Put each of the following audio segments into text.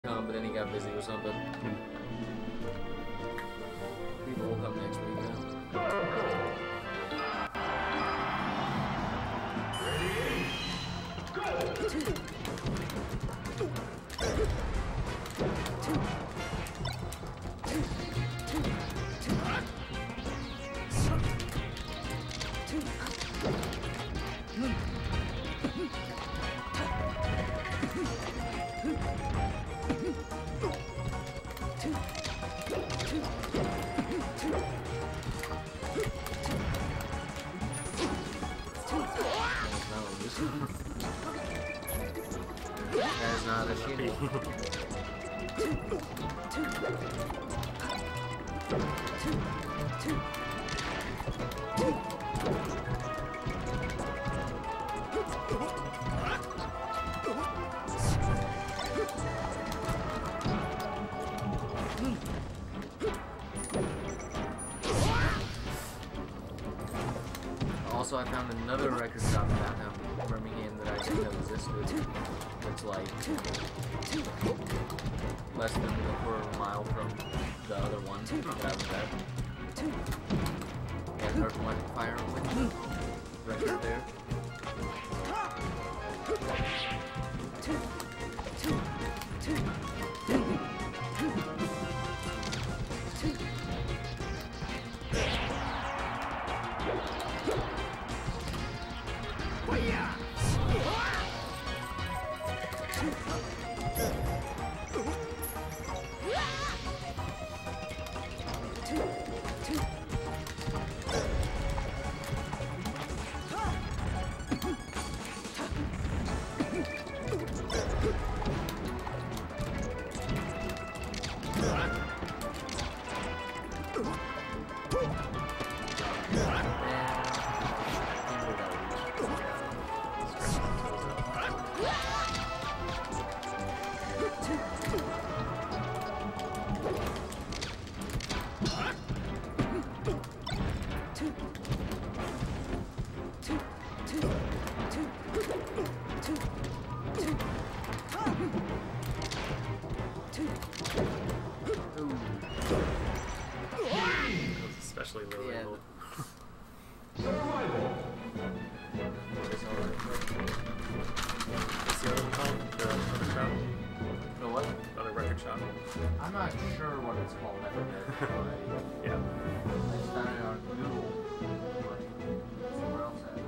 But then he got busy or something. People will come next week now. That's not a shitty. Also, I found another record shop in downtown Birmingham that I didn't know existed. It's like less than a quarter of a mile from the other one that I was at. Yeah, Earth, Wind, Fire, and Wind record there. Especially low level. What's the other one called? The record shop? The what? Other record shop? I'm not sure what it's called. I forget. Yeah. I just found it on Google. Like, somewhere else at.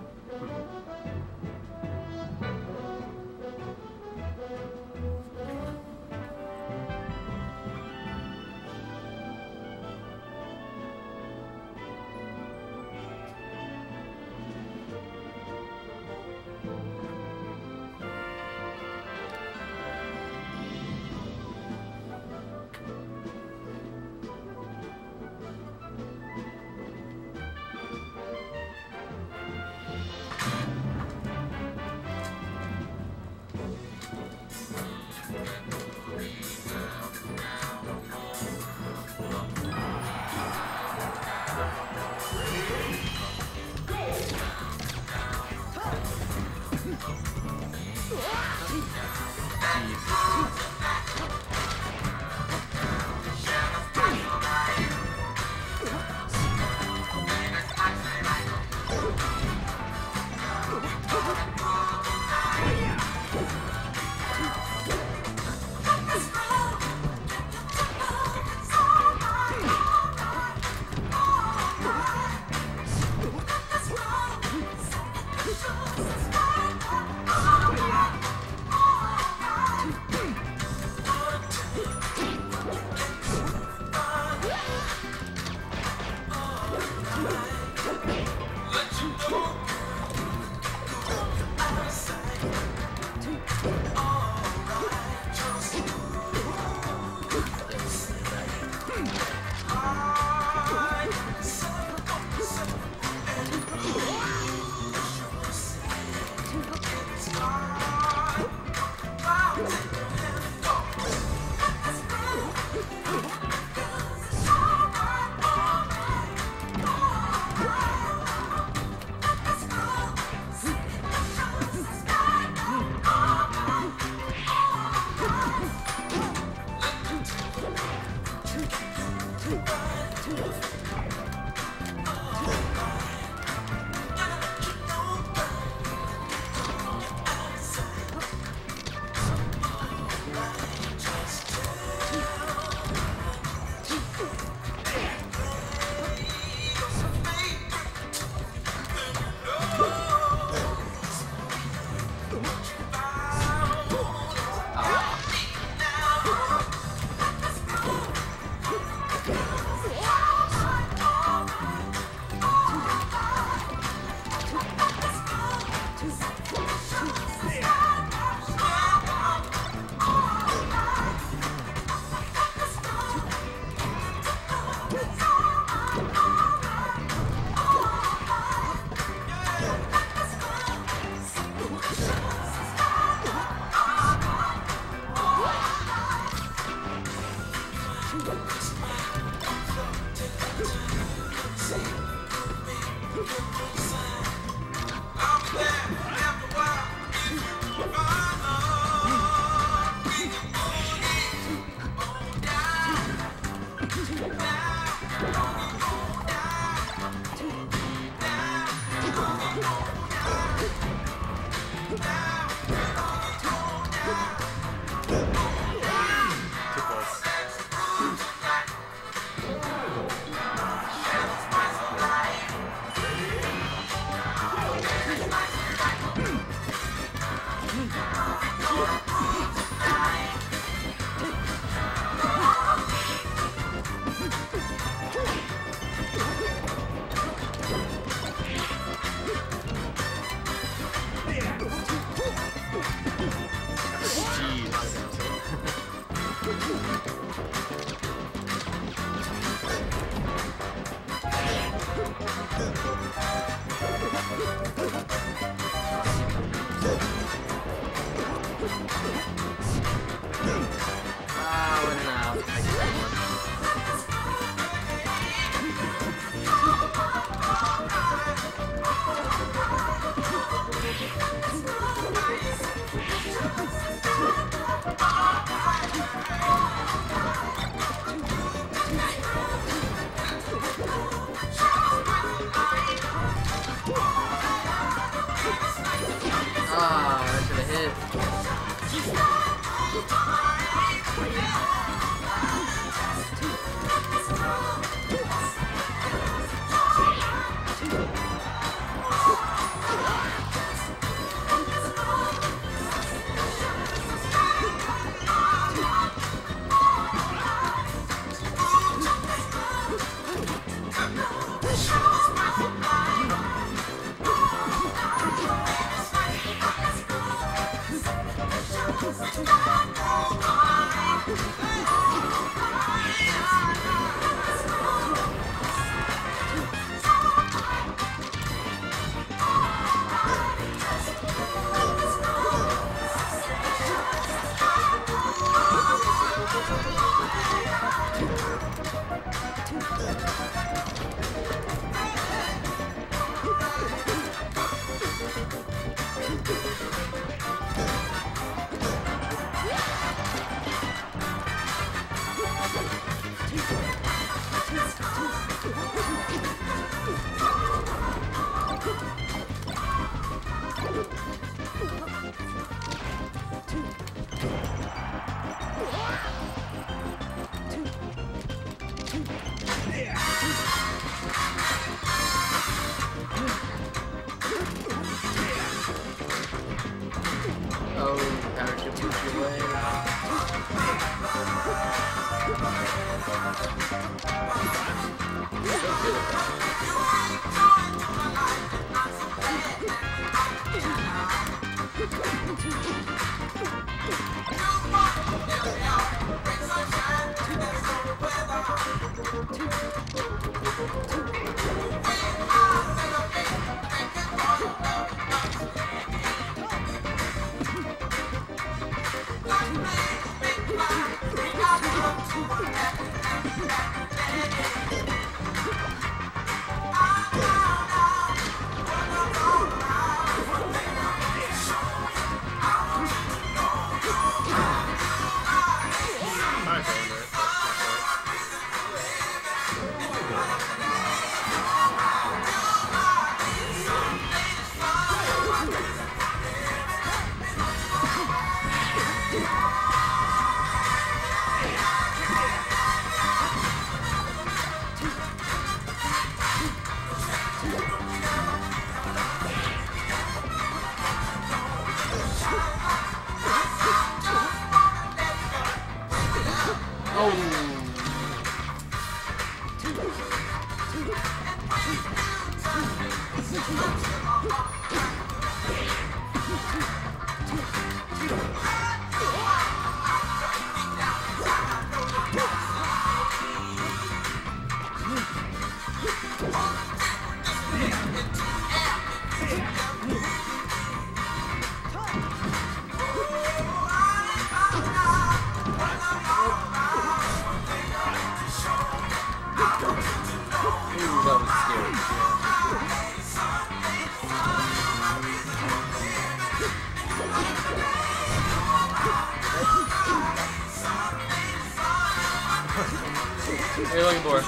What are you looking for?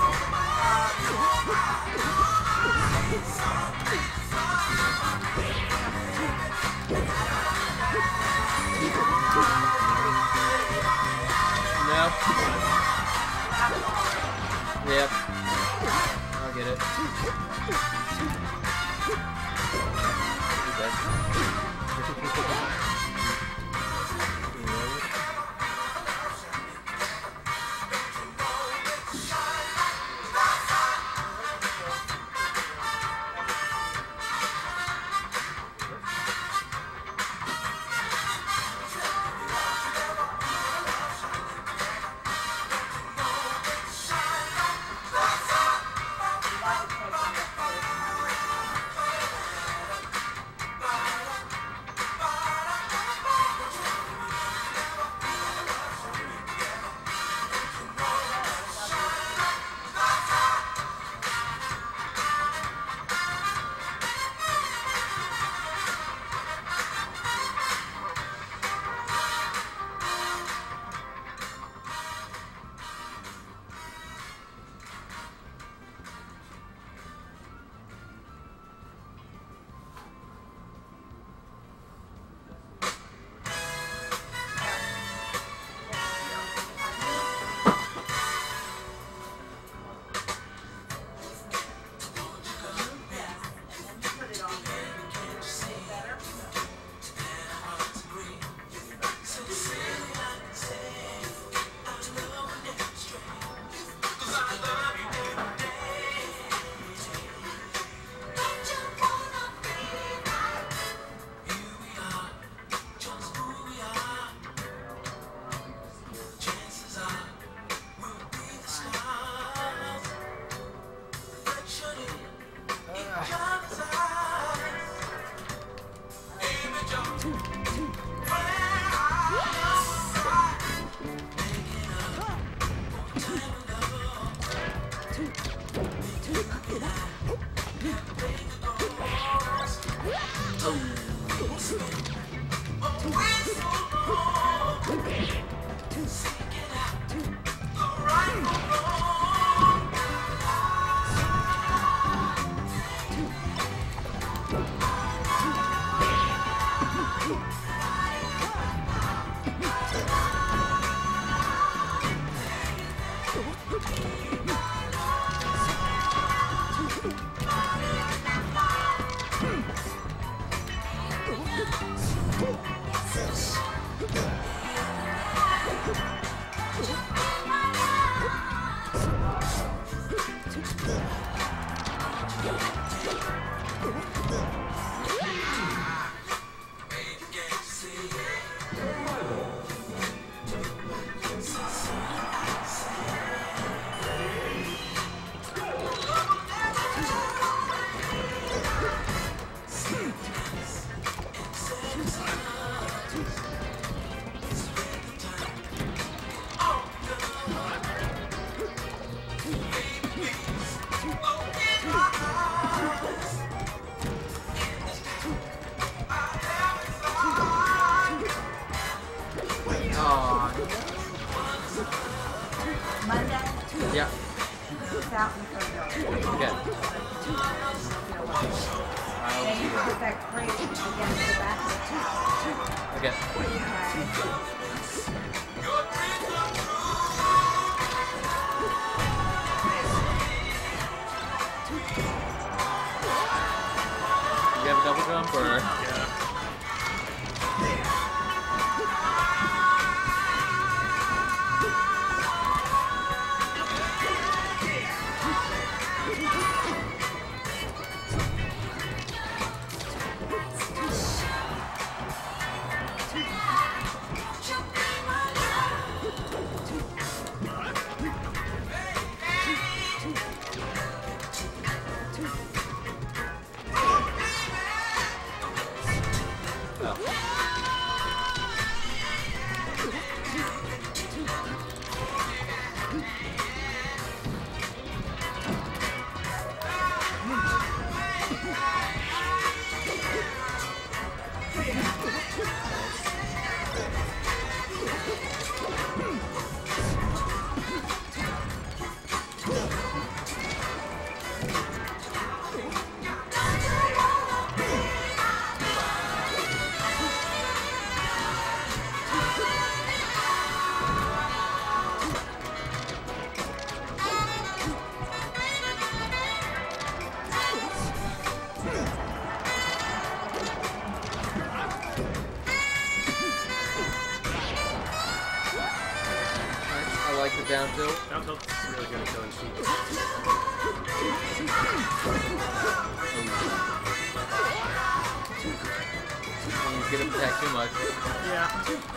No. Yep. I'll get it. He's dead. Yeah. Okay. Okay. You have a double jump or? Yeah. like the down tilt. Down tilt's really good at killing sheep. He's gonna protect too much. Yeah.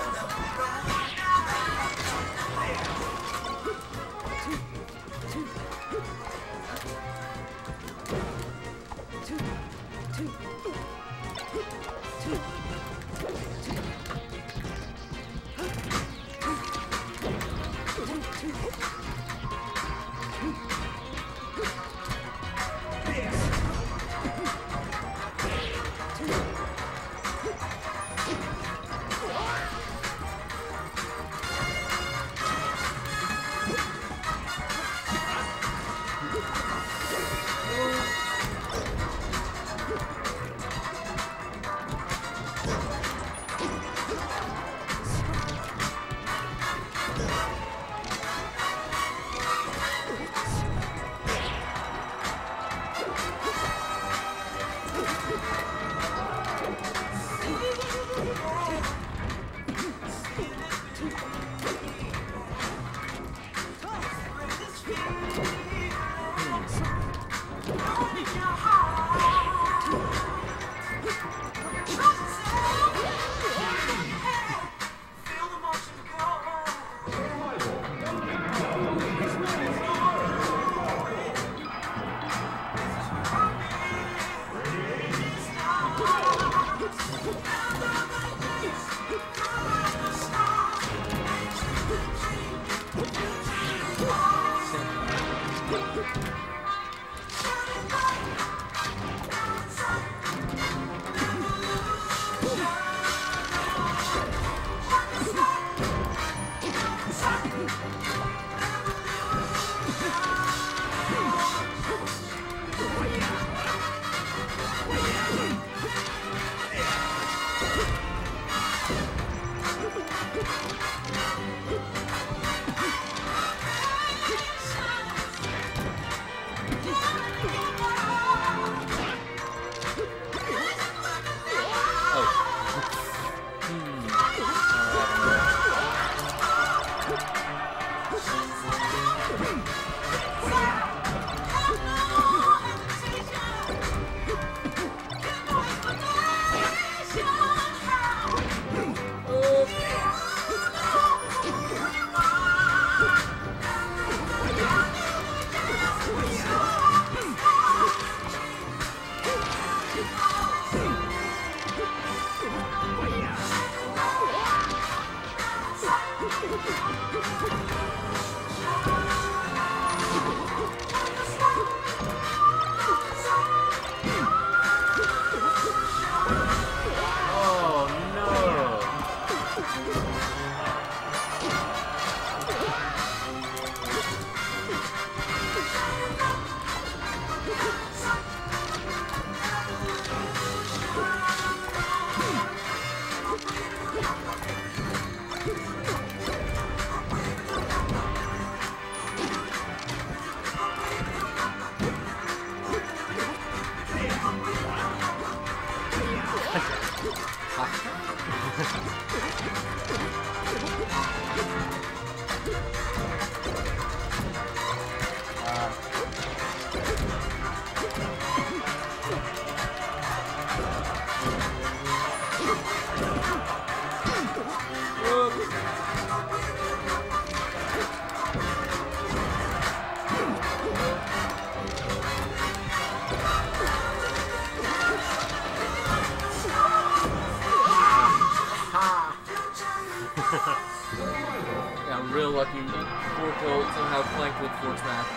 Yeah, I'm real lucky. 4 tilt somehow flanked with 4 smash.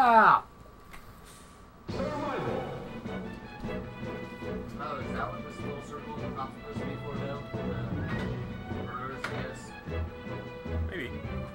Oh, is that what this little circle is not supposed to be for now? The murderers, I guess. Maybe.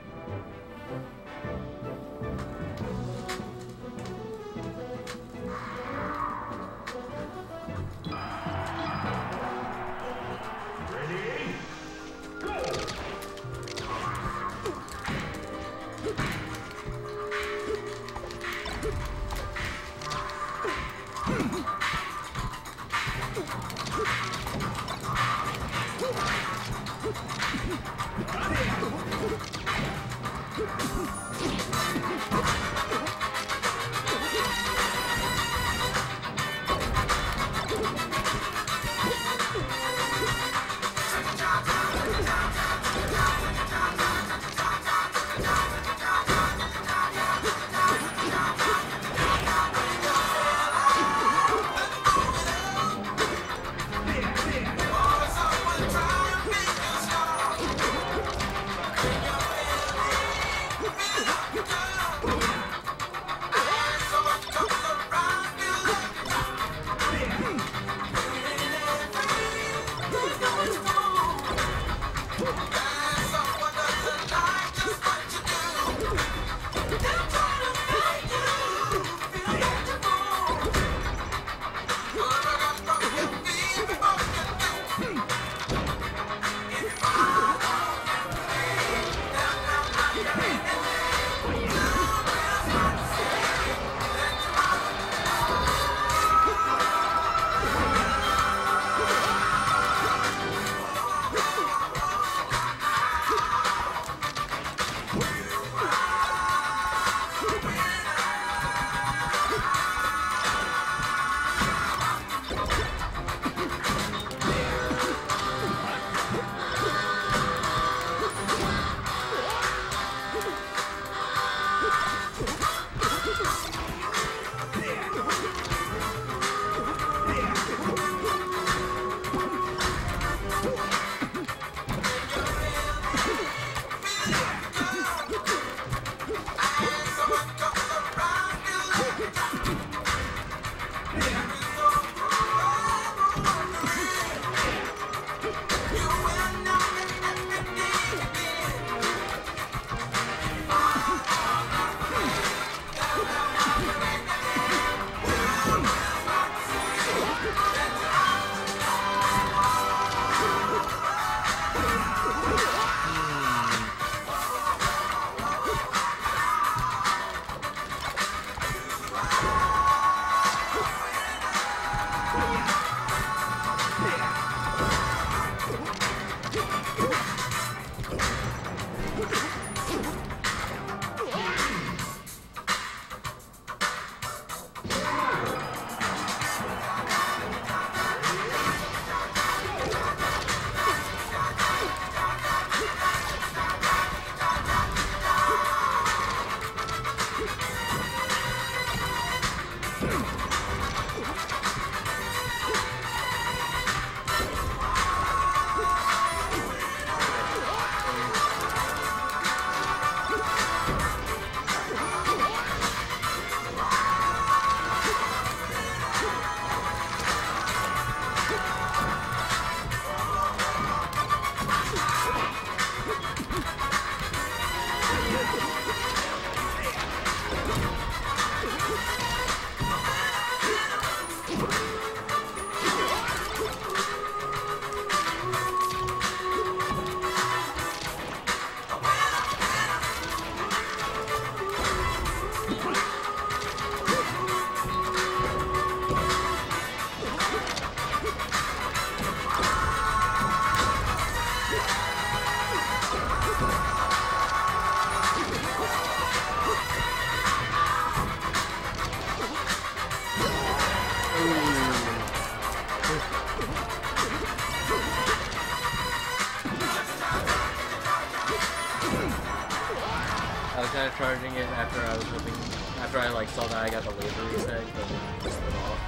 I was kind of charging it after I was hoping, after I like saw that I got the laser reset, but then I just lit off.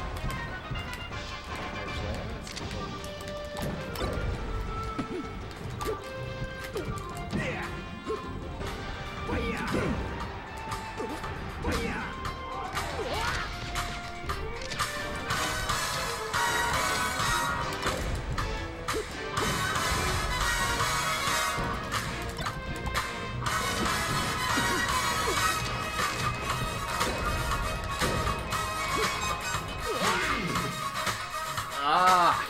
I was like, that's cool. Ah!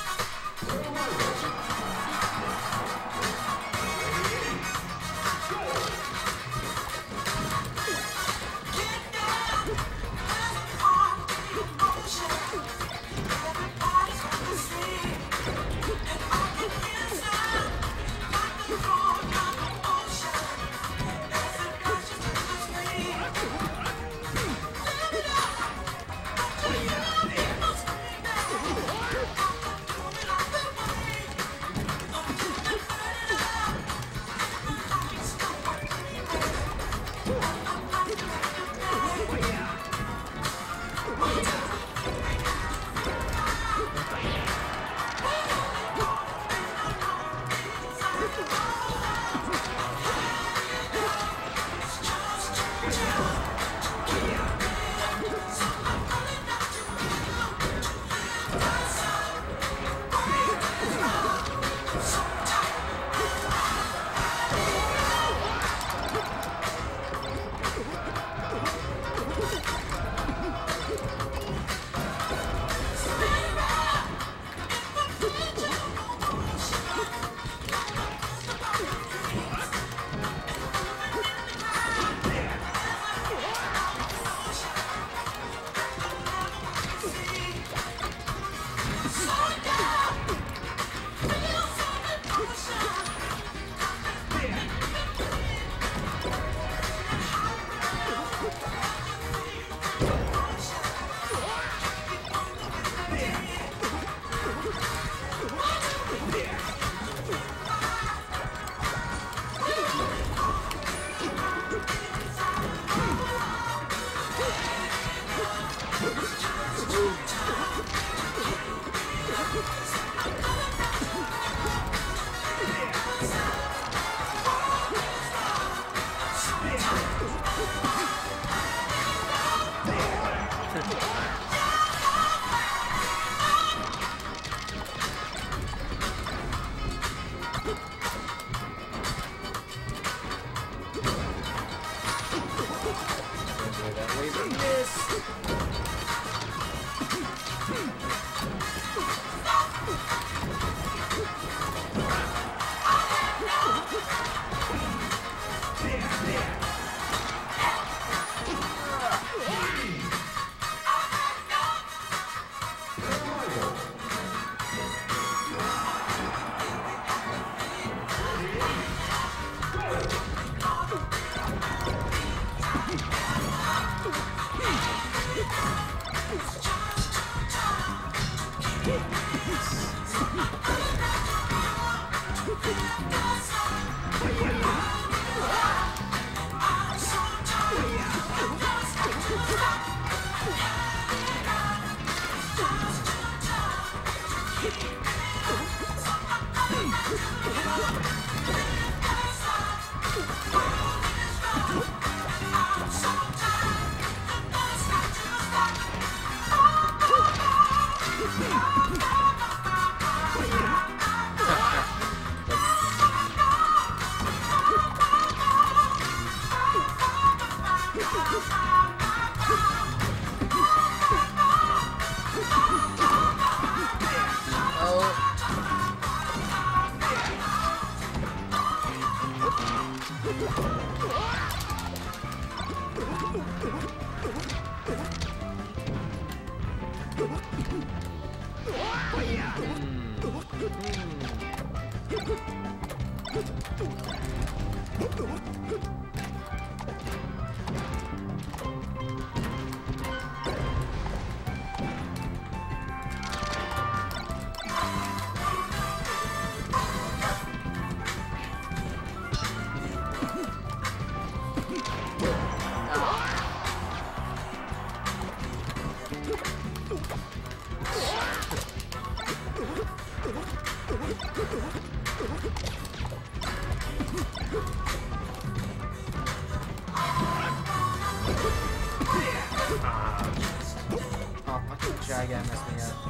Again, messed me up.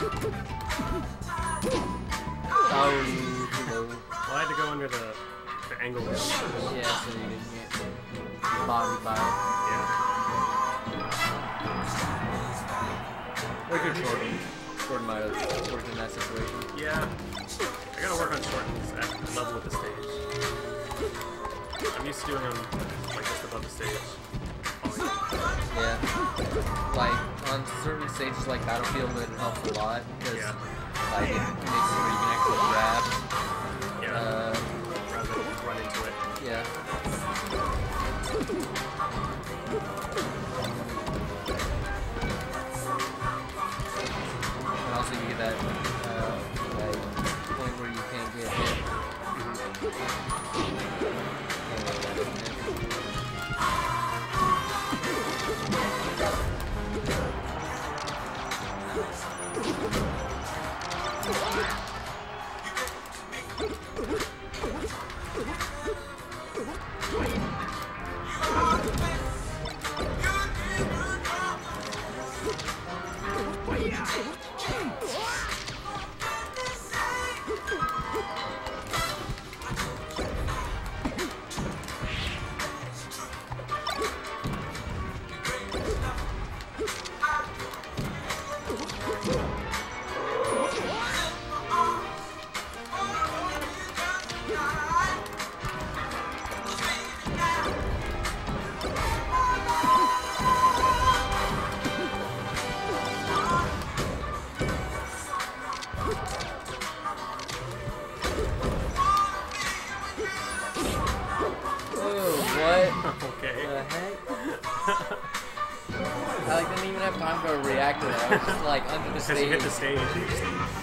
Oh, hello. Well, I had to go under the angle down. Yeah, so you didn't get bothered by it. Yeah. Or could shorten. Shorten might have worked in that situation. Yeah. I gotta work on shortens at level with the stage. I'm used to doing them like just above the stage. Yeah. Like, on certain stages like Battlefield, it helps a lot, because like, it makes it where you can actually grab. Yeah. Rather than run into it. Yeah. And also you get that point where you can't get hit. Okay. The heck? I like didn't even have time to react to that. I was just like under the Because stage. you hit the stage. You just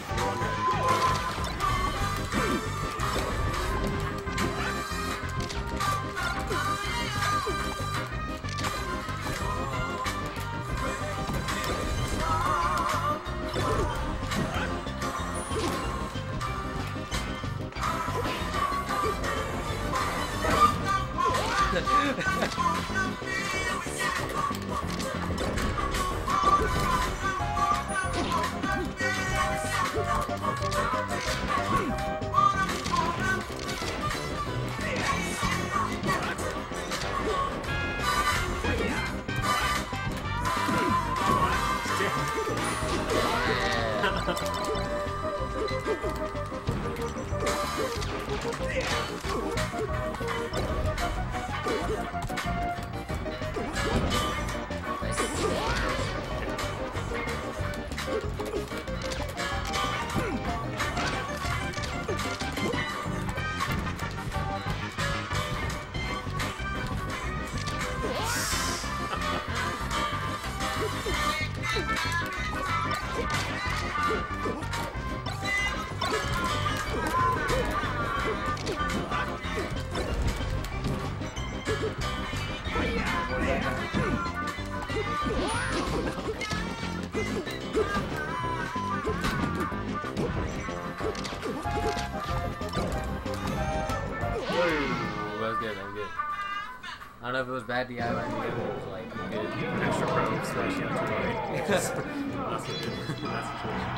That was good. I don't know if it was bad DI, but I think it was like good. extra pro smash you out to right. That's good. That's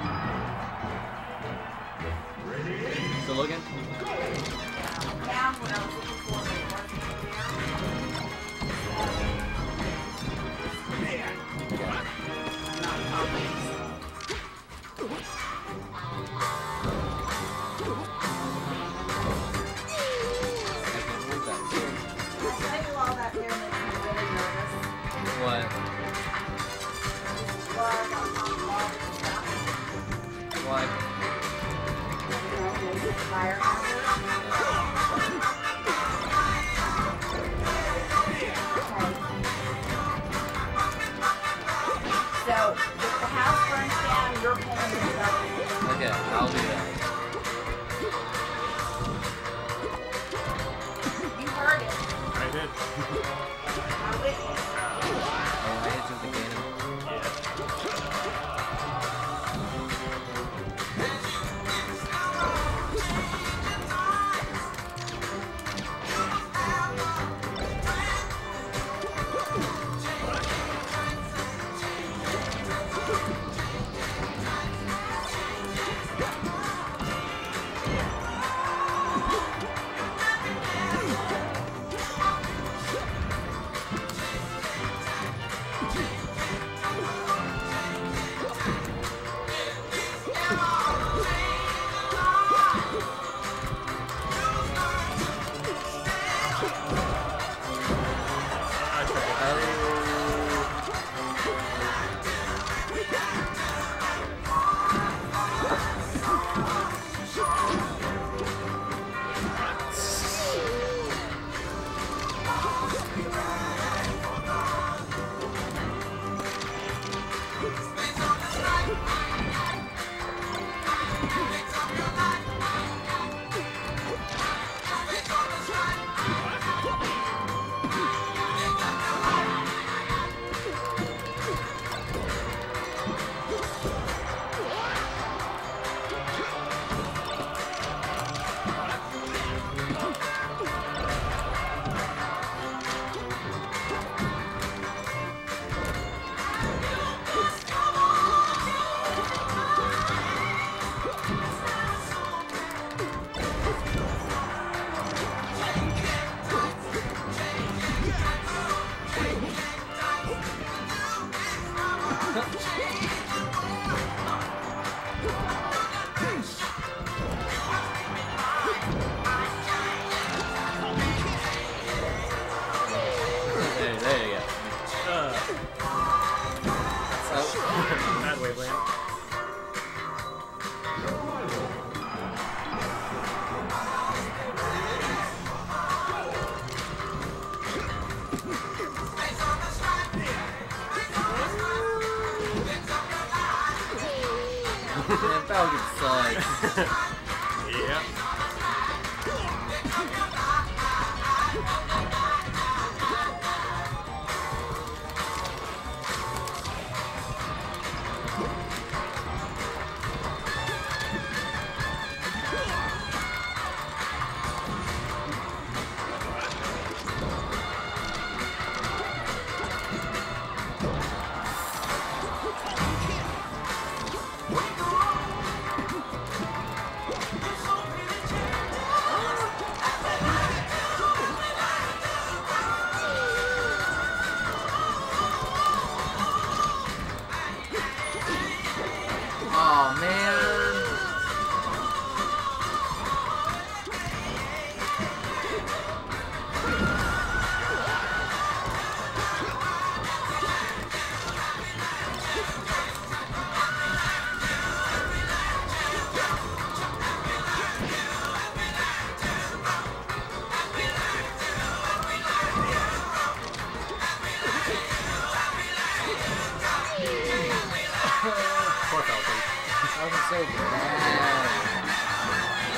situation. Still looking? What? What? So, if the house burns down, you're pulling the stuff. Okay, I'll do that. You heard it. I did. I'm with you. Oh, I hit you with the cannon. Yep. Oh man. Poor Falcon. That was so bad.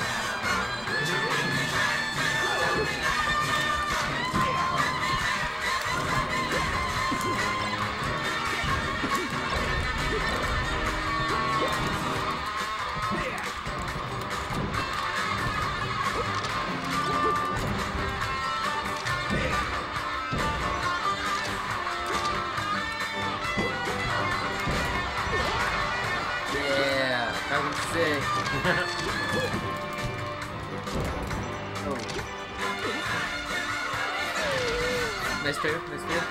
Yeah, that was sick. Oh. Nice pair, nice pair.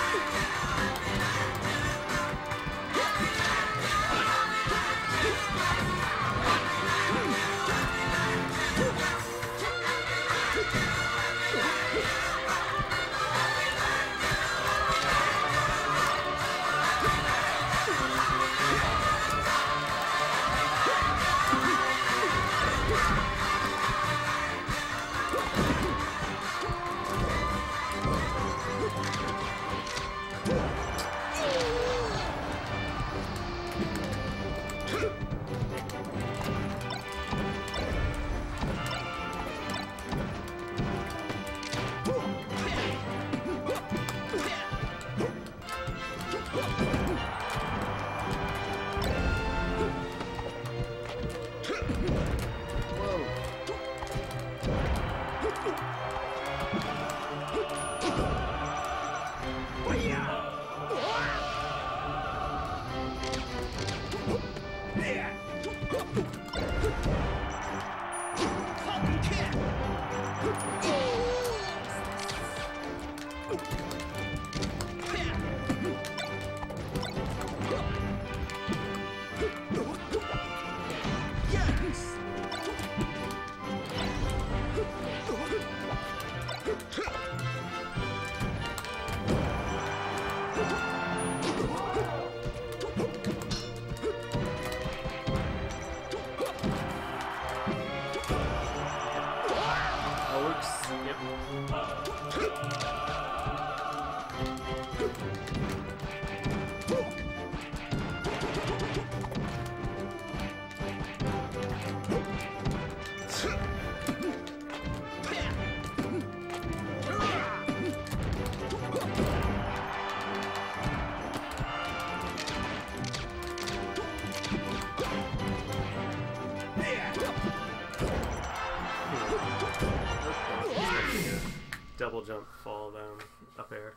Double jump, fall down, up air.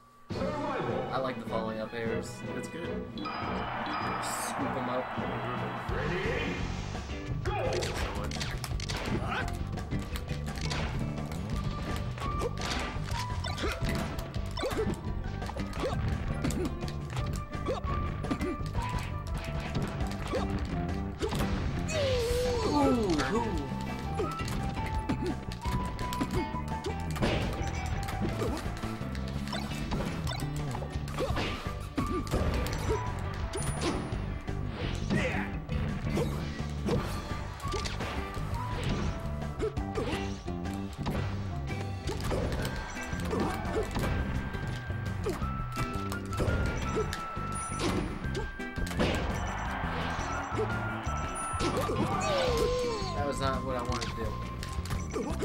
I like the falling up airs. That's good. Scoop them up. So much.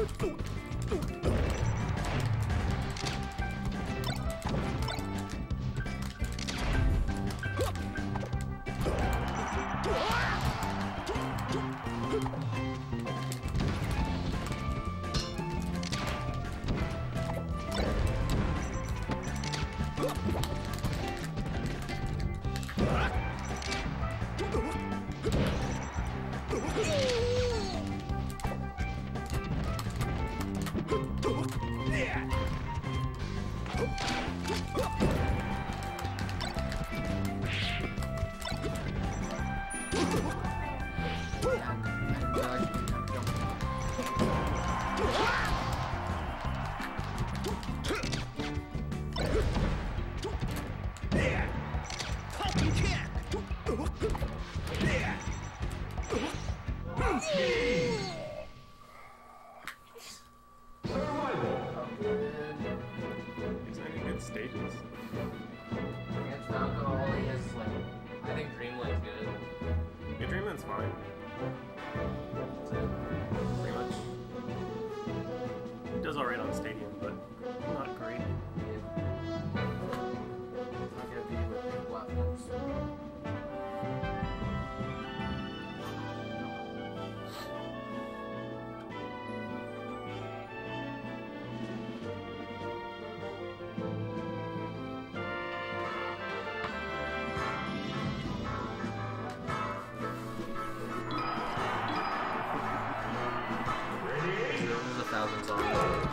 Is there any good stages? Against Falco, all he has is like, I think Dreamland's good. Yeah, Dreamland's fine. That's it. Pretty much. It does alright on Stadium, but not great. Not gonna be with big platforms. There's 1,000 songs.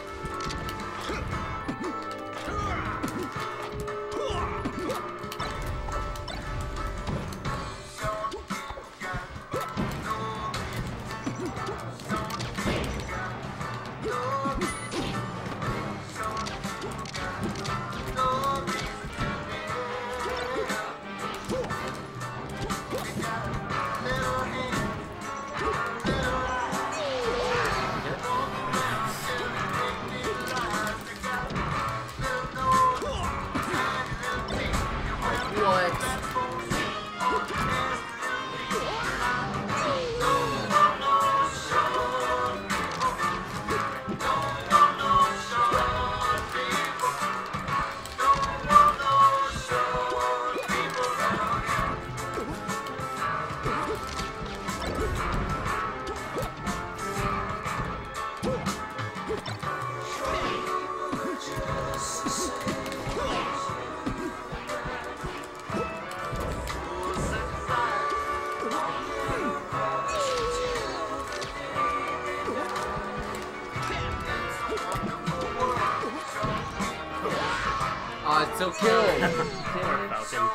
Oh, it's so cool. Poor Falcon.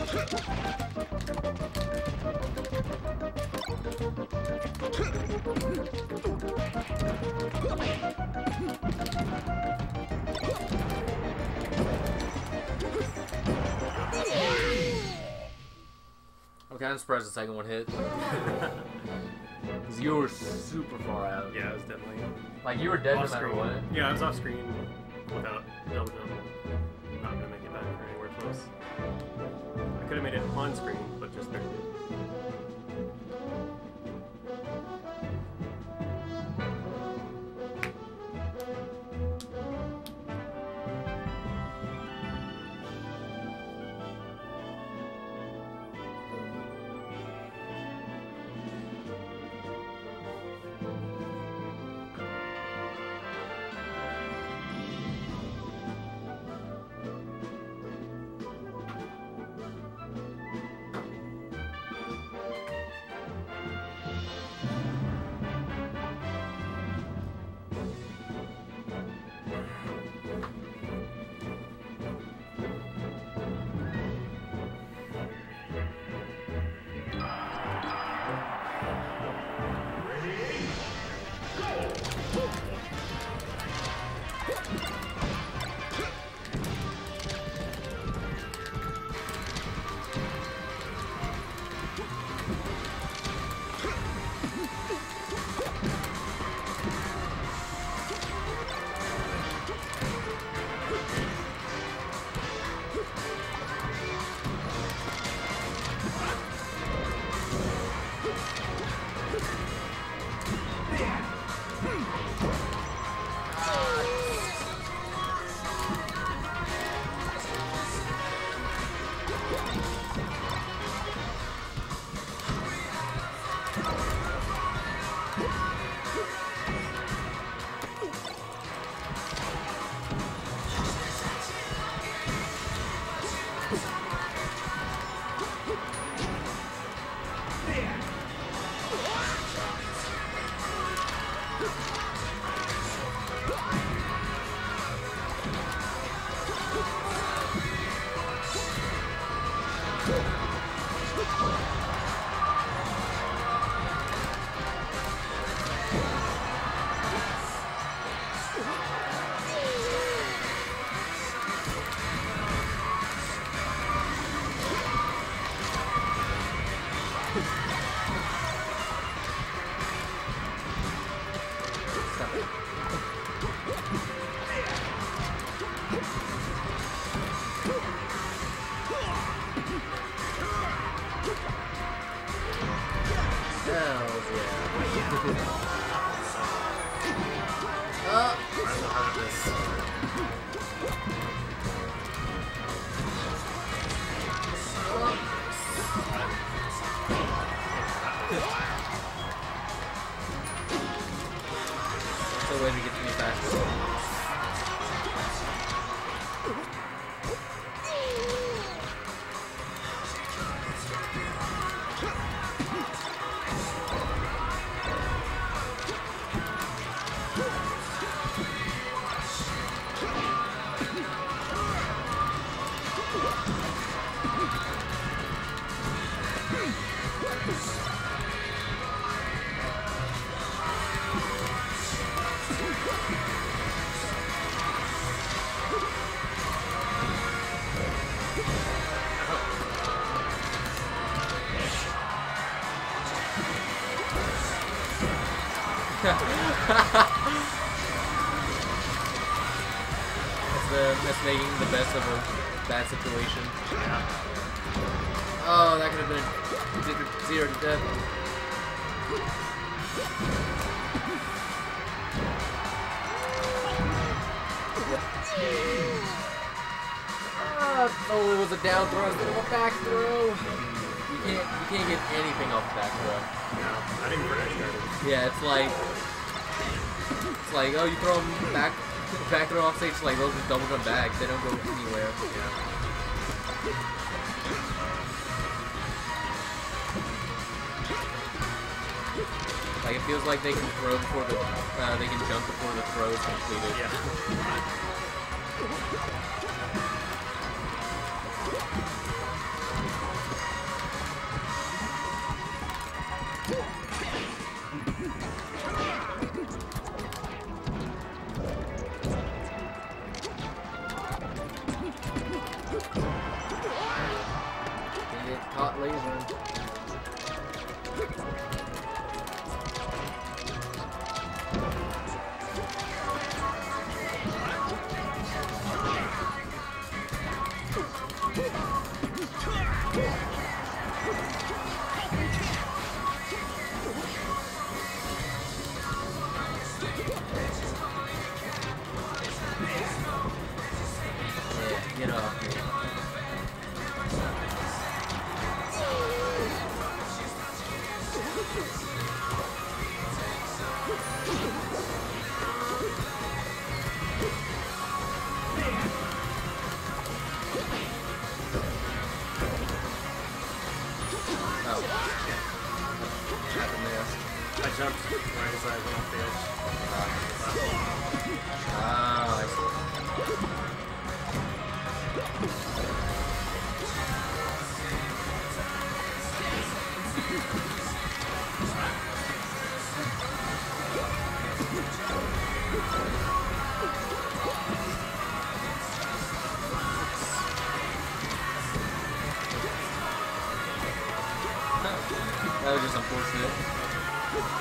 Okay, I'm surprised the second one hit. Because you were super far out. Yeah, it was definitely Like, you were dead no off matter screen. what. Yeah, I was off screen without double jump. Not gonna make it back or anywhere close. I could have made it on screen, but just barely. That's a way to get to me faster. That's making the best of a bad situation. Oh, that could have been 0 to death. Oh, it was a down throw instead of a back throw. You can't get anything off the back throw. No, I didn't forget started. Yeah, it's like, oh, you throw them back throw off stage, like those just double jump back. They don't go anywhere. Yeah. Like it feels like they can throw before the they can jump before the throw is completed. Yeah. laser. Get off me. Oh. What happened there? I jumped right as I went off the edge. Ah, I see. That was just unfortunate.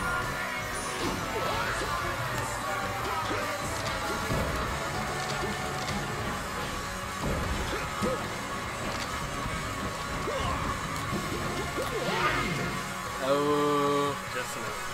Oh. Just enough.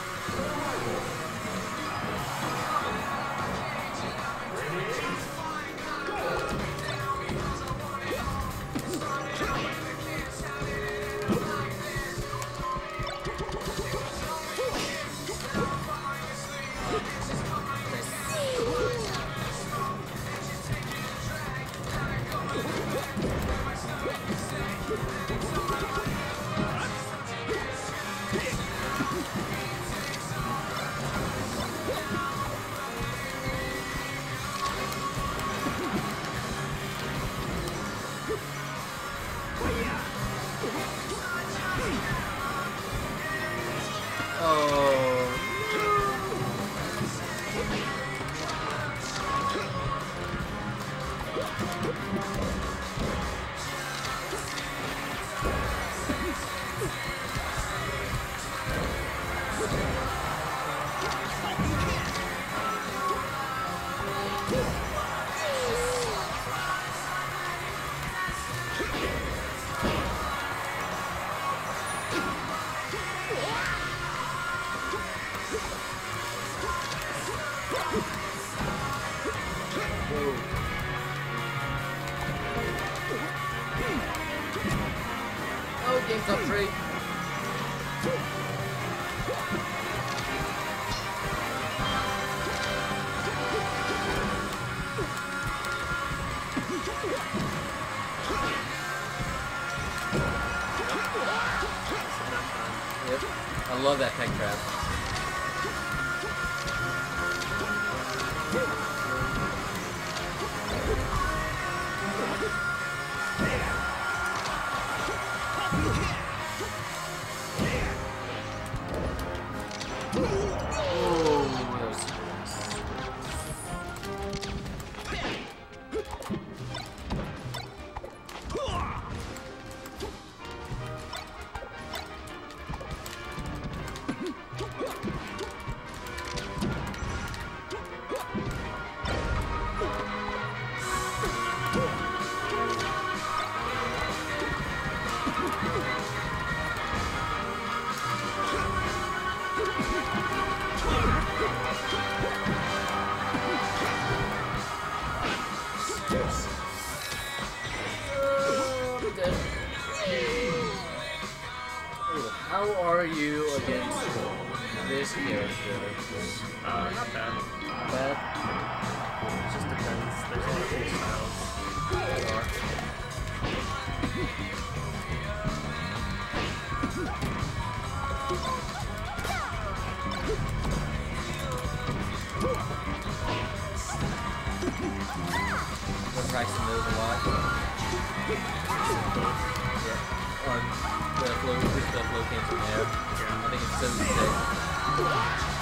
Oh, game's up free. Yep. I love that tech trap. How are you against this character? Not bad. Bad? It just depends. There's a lot of cool styles. There are. Been practicing those a lot. Yeah. The flow came from there. I think it's so sick.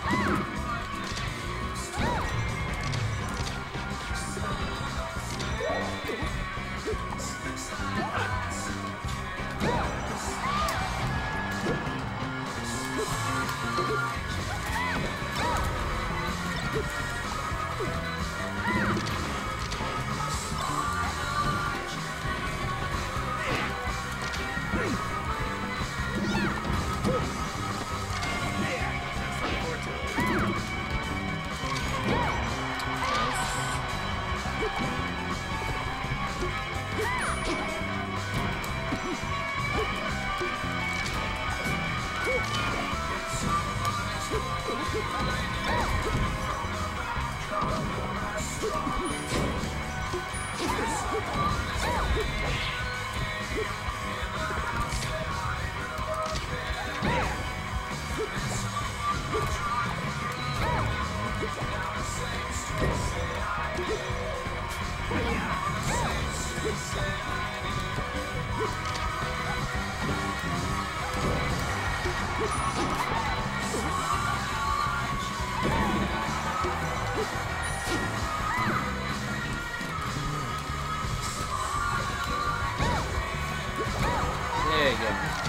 There you go.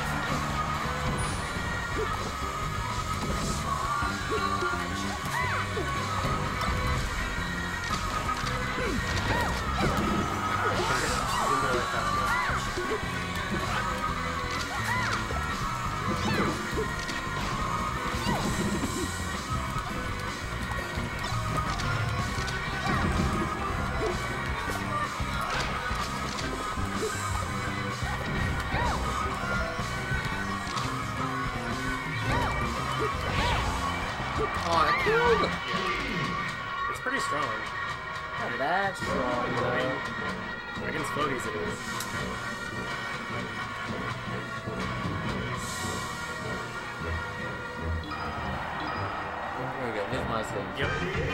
Oh, I killed him. It's pretty strong. Not that strong, though. Against floaties it is. There we go. Here's my save. Yep.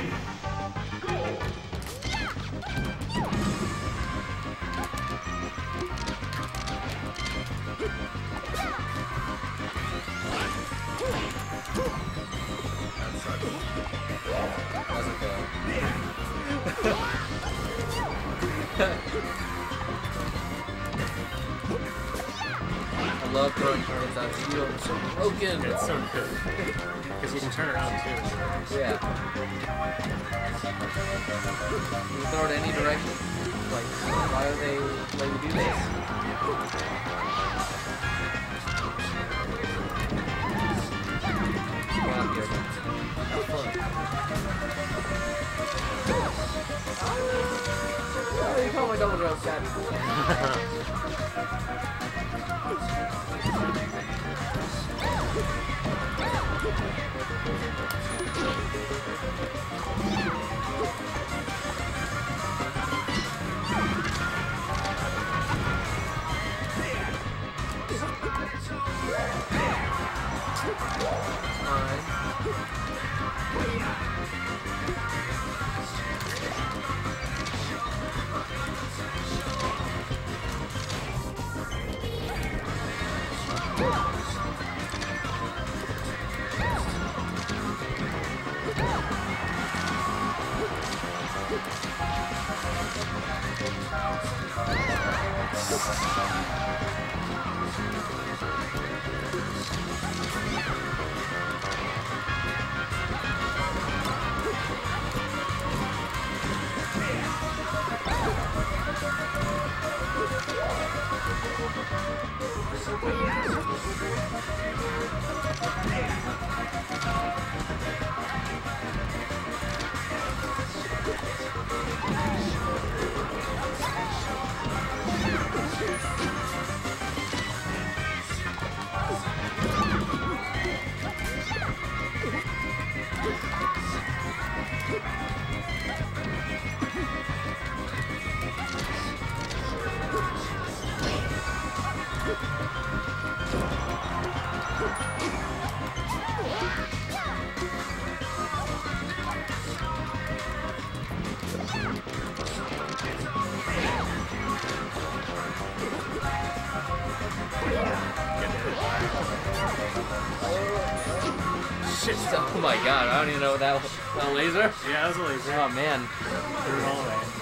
That's okay. I love throwing turrets out. You are so broken. It's so good. Because you can turn around too. Yeah. You can throw it any direction. Like, why do they let you do this? Go out here. Have fun. Oh, you call my double jump sad. shit! Oh my god, I don't even know what that was. A laser? Yeah, that was a laser. Oh man. Threw it all away.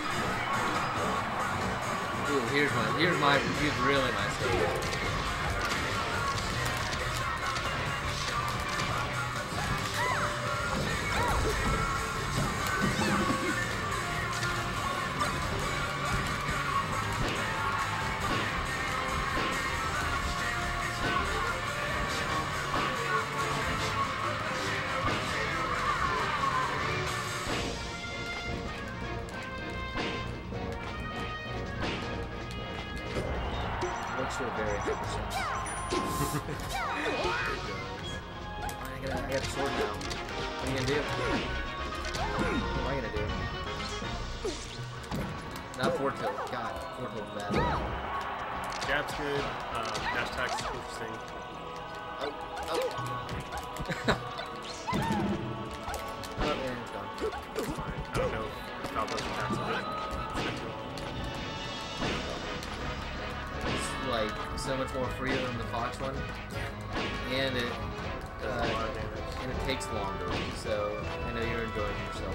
Ooh, here's really my stage. Looks so very 100%. I got the sword now. What are you gonna do? What am I gonna do? Not forward tilt. God, forward tilt's bad. Jab's good. Dash attack's interesting. Oh, and it's gone. I don't know if Falco's attacks are good. It's like so much more freer than the Fox one, and it Does a lot of damage. and it takes longer. So I know you're enjoying yourself.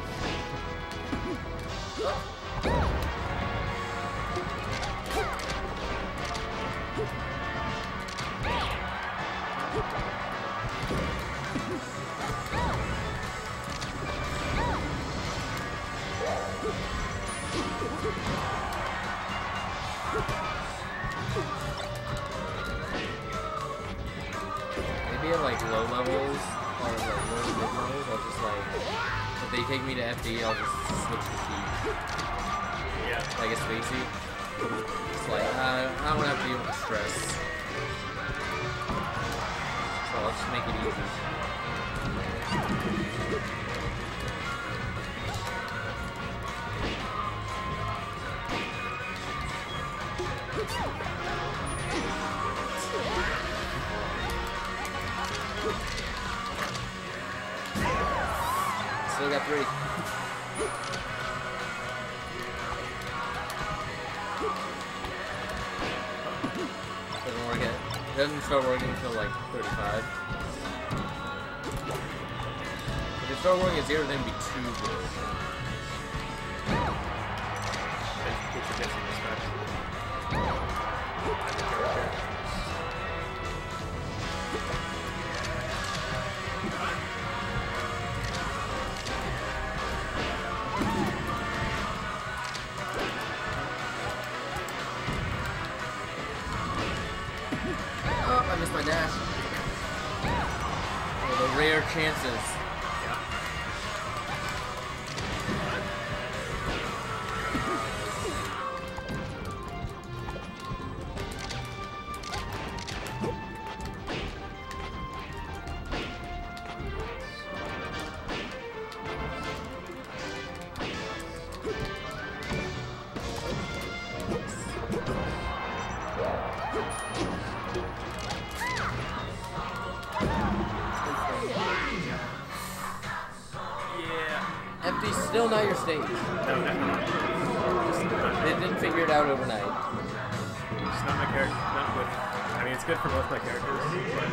Maybe at like low levels or like low to mid levels, I'll just like if they take me to FD, I'll just switch the key. Yeah. Like a spacey. It's like I don't have to deal with the stress. So I'll just make it easy. Still got 3. Doesn't work yet. Doesn't start working until like 35. If it start working at 0, then it'd be too good. Which gets some respect. Oh, I missed my dash. Oh, the rare chances. FD's still not your stage. No, definitely not. They didn't figure it out overnight. It's not my character. Not with. I mean, it's good for both my characters, but.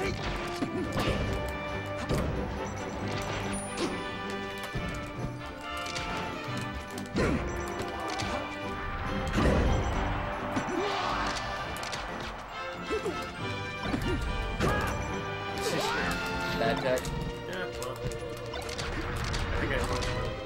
Bad tech. Yeah, well. I think I launched one of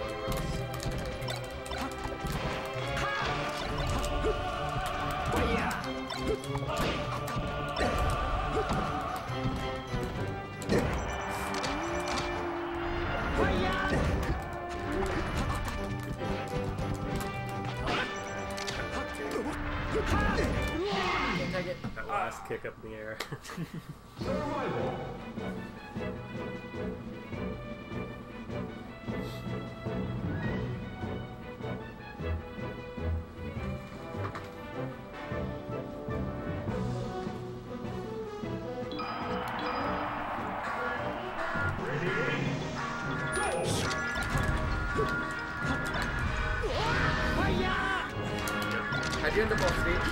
Can't take it. that last kick up in the air. How'd you end up off speed?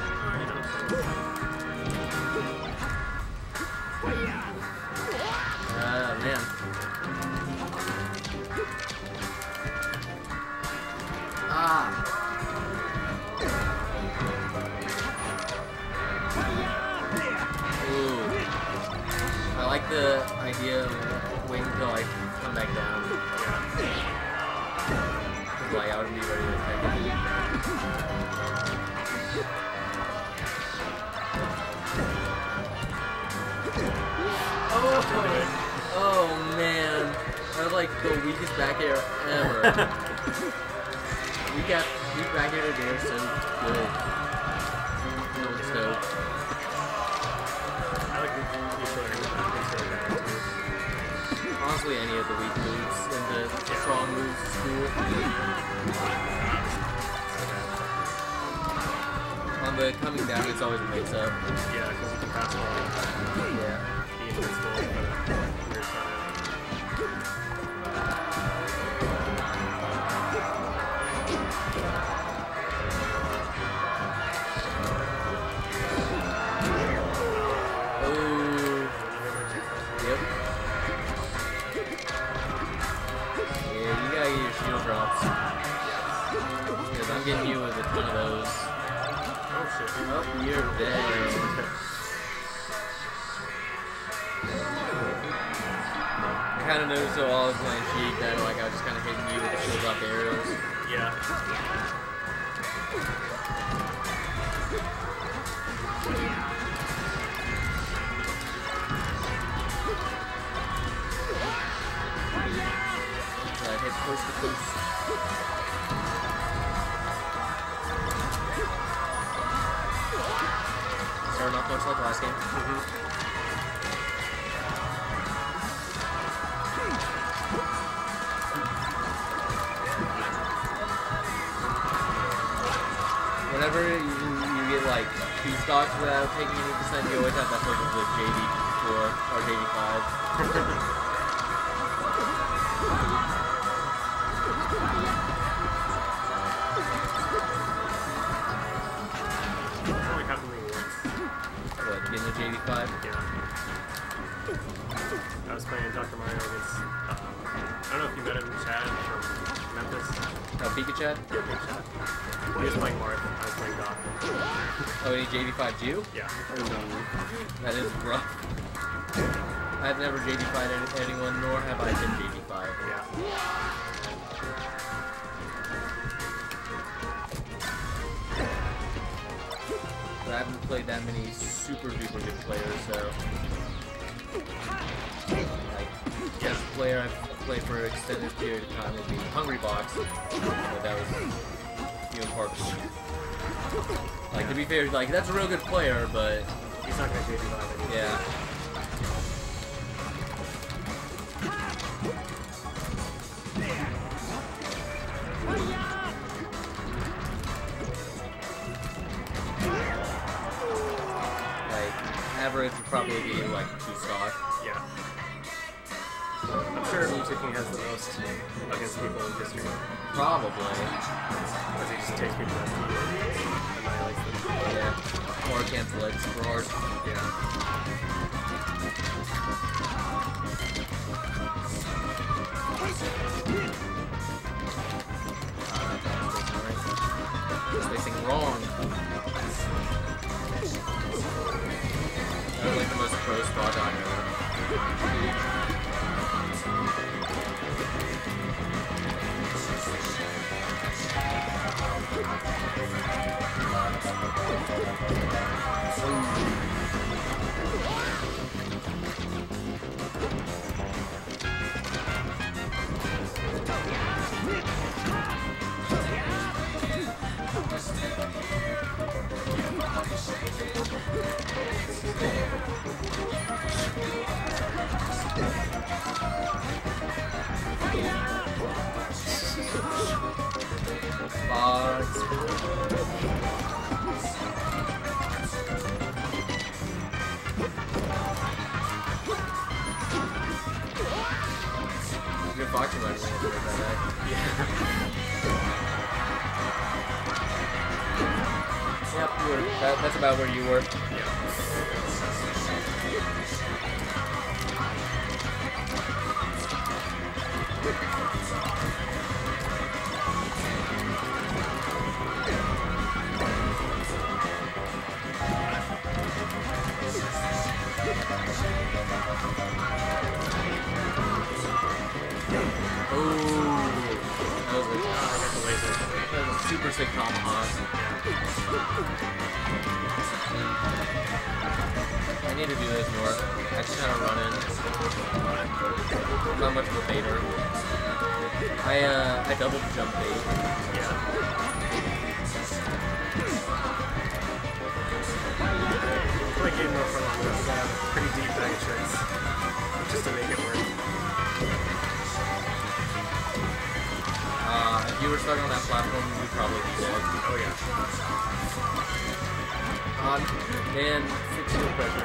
Man. Ah. Ooh. I like the idea of waiting until I come back down. Like I wouldn't be ready to attack it. Oh man, that's like the weakest back air ever. Weak back air today are so good. No scope. I like Honestly, any of the weak moves and the strong moves is cool. On the coming down, it's always a mix up. Yeah, because you can pass all. Yeah. Be invincible, but you're trying I'm getting you with a ton of those. Oh shit. Oh, you're dead. I kind of noticed while I was playing Sheik that like I was just kind of hitting you with the shield up aerials. Yeah. Hit coast to coast. Starting off much like last game. Whenever you get like 2 stocks without taking any percent, you always have that flip of the JV4 or JV5. In the JV5? Yeah. I was playing Dr. Mario against, I don't know if you met him, Chad from Memphis. Oh, Pika Chad? Yeah, Big Chad. He was playing Marth, I was playing Doc. Oh, and he JV5'd you? Yeah. That is rough. I've never JV5'd anyone, nor have I been JV5'd. Yeah. I haven't played that many super duper good players, so like best player I've played for an extended period of time would be Hungrybox. But that was Parks. Like to be fair, like that's a real good player, but he's not gonna JV5 anymore. Yeah. Average would probably be like 2 stock. Yeah. I'm sure Music King has the most against people in history. Probably. Because he just takes people out and annihilates them. Yeah. Or cancel it super hard. Yeah. like the most pro spot on ever. Good boxing line Yep, that's about where you were. Super sick tomahawk. I need to do this more. I just kind of run in. I'm not much of a baiter. I double jump bait. Yeah. Like getting more fun on this. You gotta have a pretty deep bag of tricks just to make it work. If you were stuck on that platform, you'd probably be dead. Oh yeah. Man, 6 shield pressure.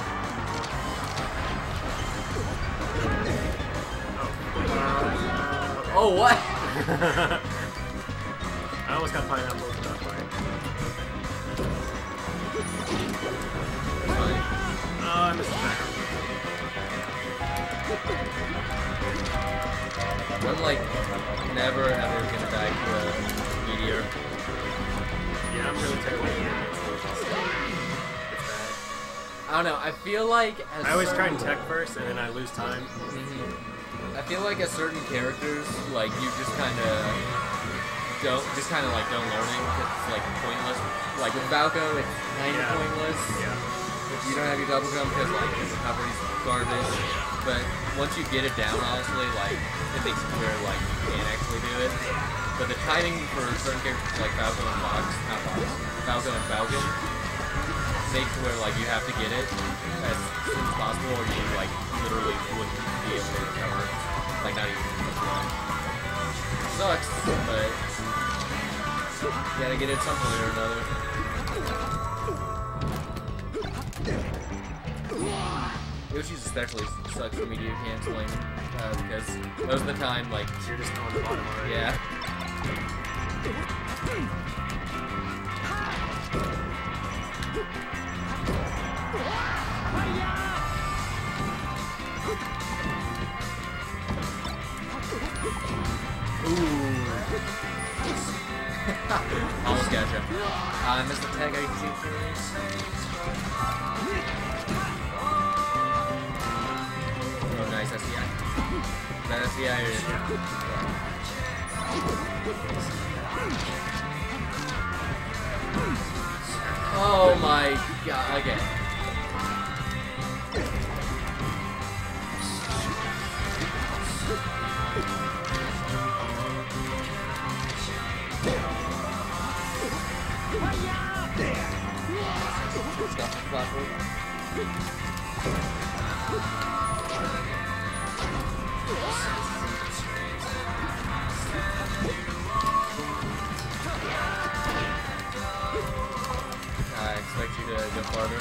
Oh, what? I almost got pineapple with that fight. Oh, I missed the back. I'm like never ever gonna die to a meteor. Yeah, I'm really terrible at it. I don't know. I feel like I always try and tech first, and then I lose time. I feel like as certain characters, like you just kind of don't learn it. It's like pointless. Like with Falco, it's kind of pointless. Yeah. If you don't have your double jump, because like his recovery's garbage. But once you get it down, honestly, like it makes it where like you can actually do it. But the timing for certain characters like Falco and Falco and Falcon makes it where like you have to get it as soon as possible, or you like literally wouldn't be able to recover. Like not even one. Sucks, but you gotta get it some point or another. Yoshi's especially sucks for meteor canceling because most of the time, like You're just on the bottom already. yeah. Almost gotcha. I missed the tag. Are you serious? Oh, nice SDI. Is that SDI or oh my god. Okay. Stop the platform. I expect you to go farther.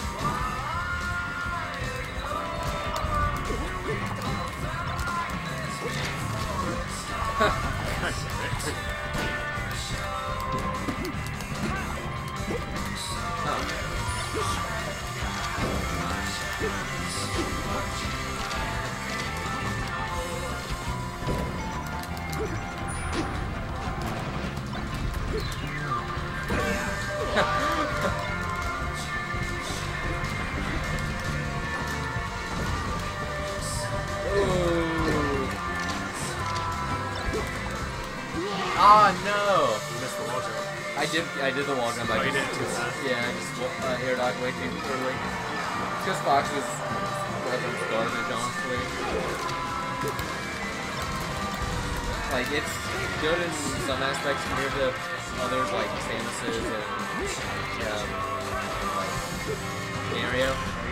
Ah, no! You missed the wall jump. I did the wall jump. Oh, you did too fast. Yeah, I just air dodged way too early. Because Fox's weapon's garbage, honestly. Like, it's good in some aspects compared to others, like Samus's and like Mario.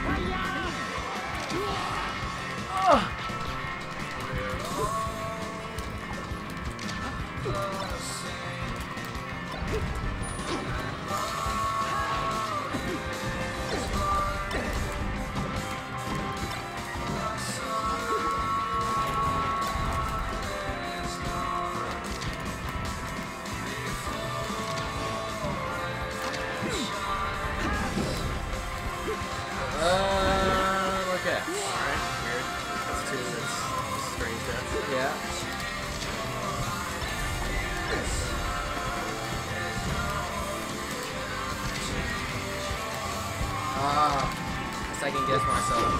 Okay. Alright, weird. That's two. That's strange death. Yeah. I can guess myself.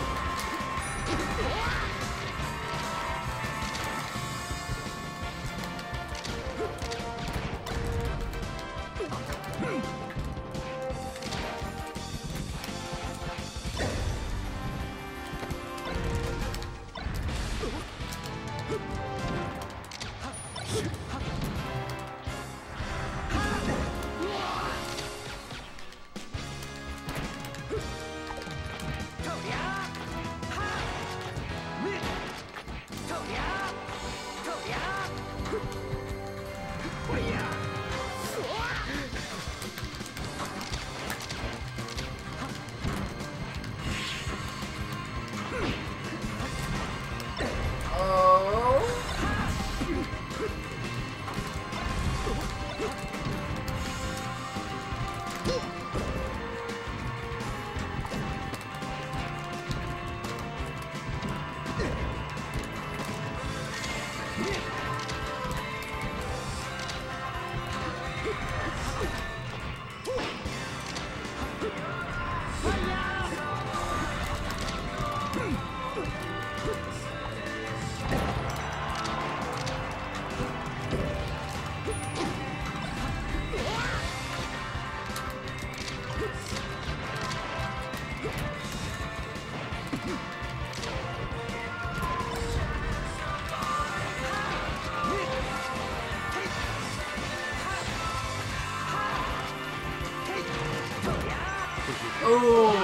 Oh!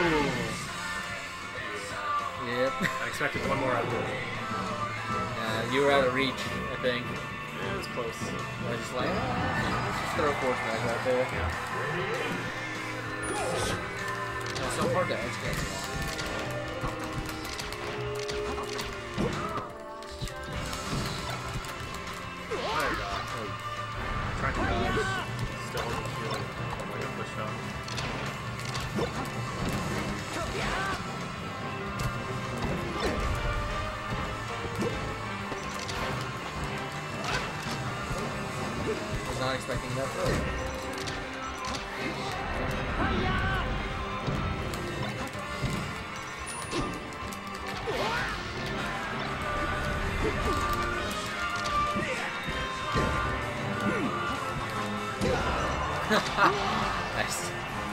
Yep. I expected one more out of it. You were out of reach, I think. Yeah, it was close. I was just like, let's just throw a force back out there. Yeah. It's so hard to edge guess. There you go. Trying to dodge. Still holding the shield. Oh my god, push up. I was not expecting that throw. Nice.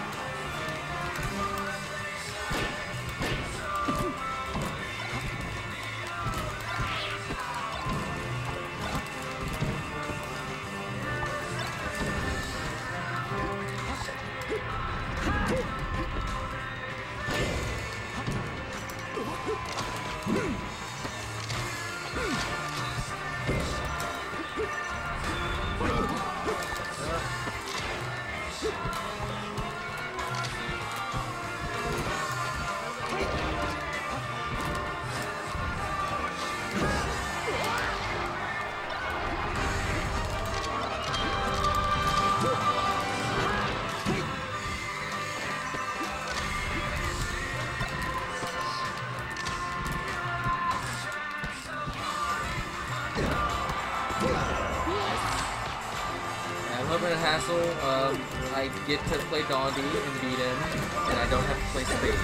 Hassle, I get to play Dondi and beat him, and I don't have to play Spade.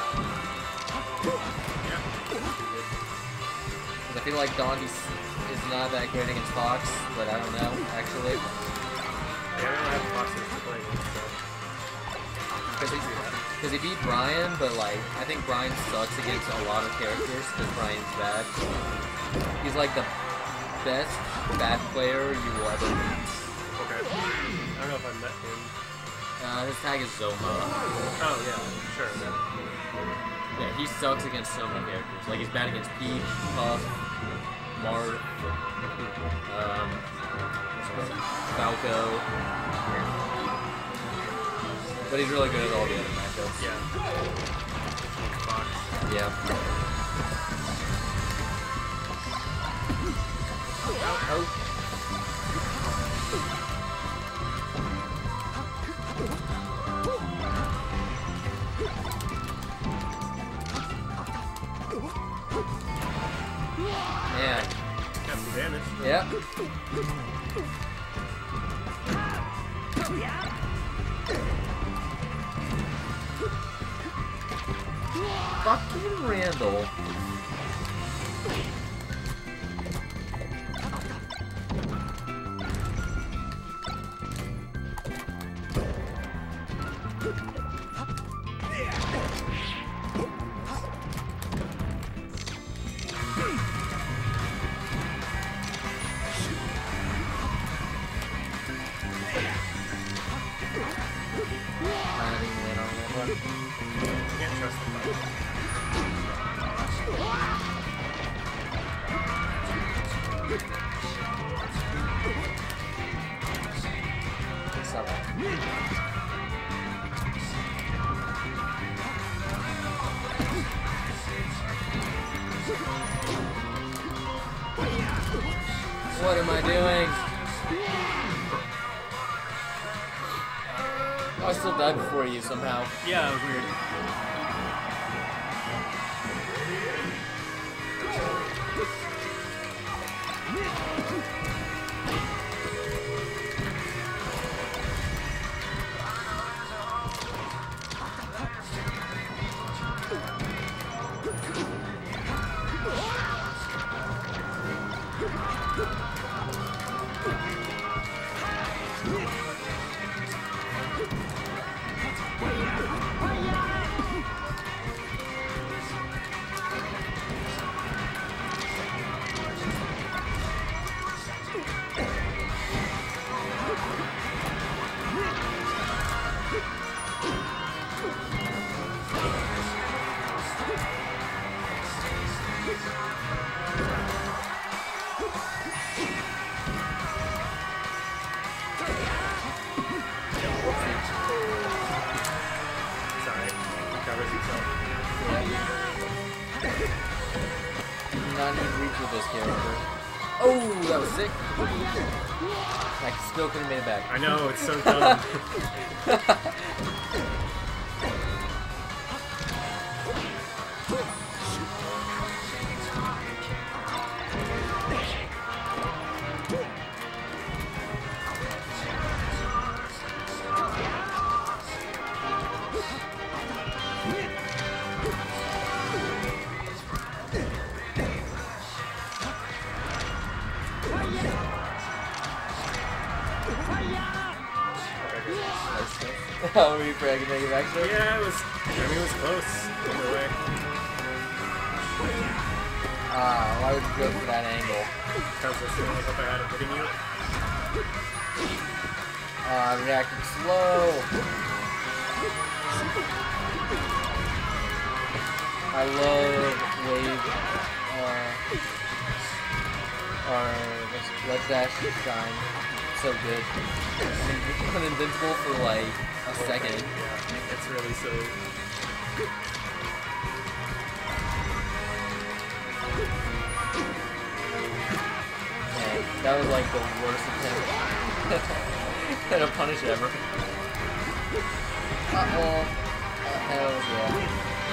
Because I feel like Dondi is not that great against Fox, but I don't know, actually. Yeah, I don't have boxes to play against, so. Because he beat Brian, but like, I think Brian sucks against a lot of characters because Brian's bad. He's like the best bad player you will ever meet. Okay. I don't know if I met him. His tag is Zoma. Oh, yeah, sure. Yeah, he sucks against so many characters. Like, he's bad against Peach, Puff, Marth, Falco. But he's really good at all the other matchups. Yeah. Fox. Yeah. Oh. Man. Got some damage. Yep. Fucking Randall. Can't trust the fight. What am I doing? Oh, I still died before you somehow. Yeah, it was weird. Not even reach with this character. Oh, that was sick. I still couldn't have made it back. I know, it's so dumb. How were you for I could make it back there? Yeah, it was. I mean, it was close. Either way. Why would you go for that angle? Because I feel like if I had it hitting you. I reacted slow. I love wave. Let's dash shine. So good. I mean, you become invincible for like a second. Yeah, it's really silly. Man, that was like the worst attempt at a punish ever. Uh-oh. Hell yeah.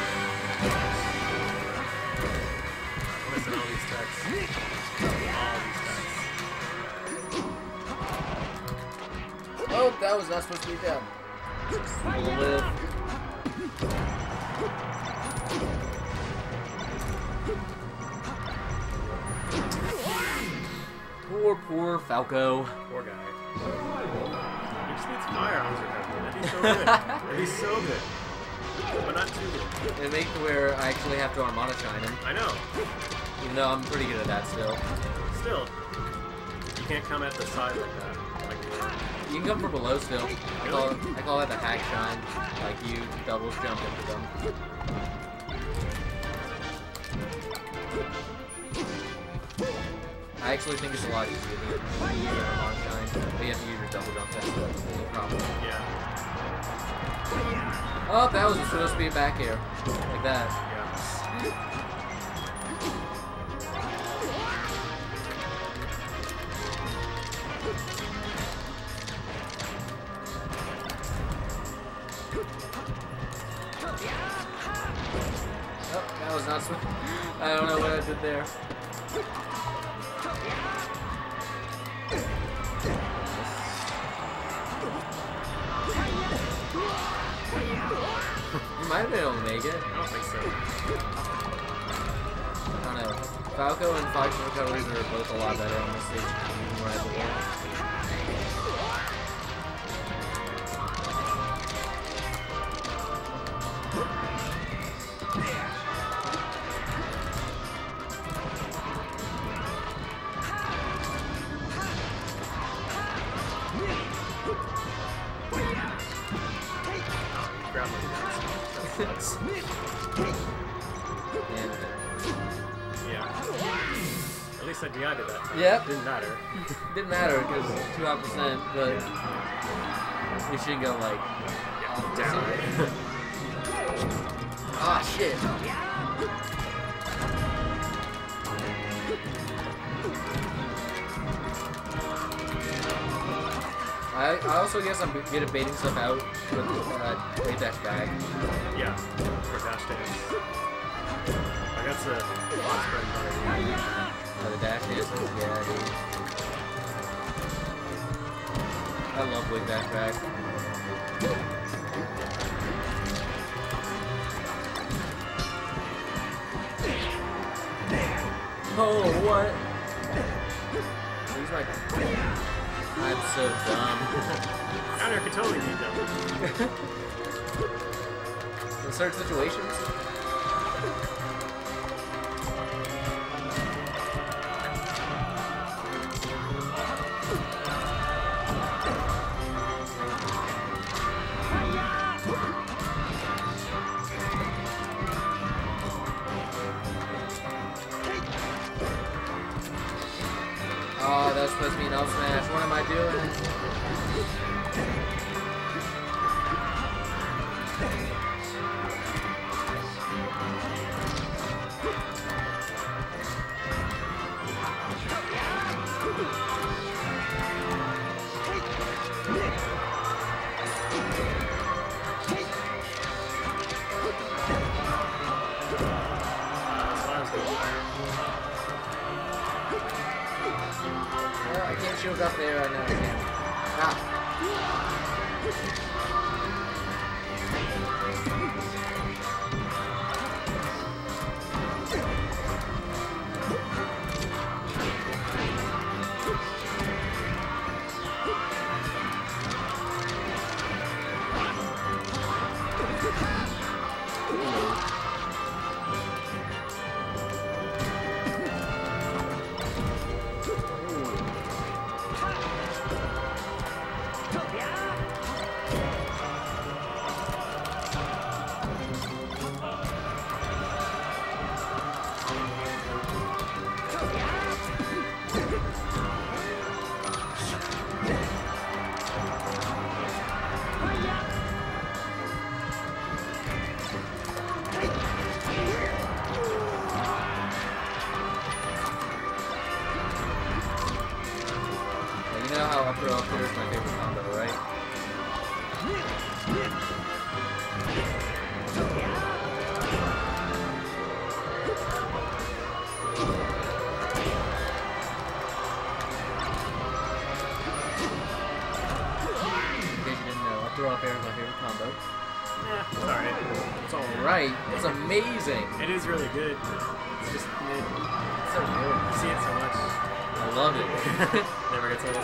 Listen, all these texts. All these texts. Oh, that was not supposed to be down. We'll live. Poor Falco. Poor guy. He just needs firearms or something. That'd be so good. That'd be so good. But not too good. They make it where I actually have to Armada shine him. I know. Even though I'm pretty good at that still. Still, you can't come at the side like that. Like You can come from below still. I call that the hack shine. Like you double jump into them. I actually think it's a lot easier to use your Armada shine, but you have to use your double jump. That's the only problem. yeah. Oh, that was supposed to be a back air. Like that. Yeah. Oh, that was not smooth. I don't know what I did there. You might have been able to make it. I don't think so. I don't know. Falco and Fox recoveries are both a lot better on this stage than where I belong. Grab my guns. That sucks. Yeah. At least I DI'd it that time. Yep. Didn't matter. Didn't matter because 2%, but we should go like Down. ah shit. I also guess I'm good at baiting stuff out with great dash bag. Yeah. Or dash dance. Like that's a lot spread better. The dash dances, yeah, dude. I love wig dash bag. Oh, what? He's like, I'm so dumb. Counter could totally beat them. In certain situations. Oh, that was supposed to be an up smash. What am I doing? Well, I can't shield up there right now. I can't. Ah. You know how up throw up there is my favorite combo, right? In case you didn't know, up throw up air is my favorite combo. Yeah, it's alright. It's all Right, it's amazing. It is really good. It's just mid. It's so good. You see it so much. I love it. Never gets old.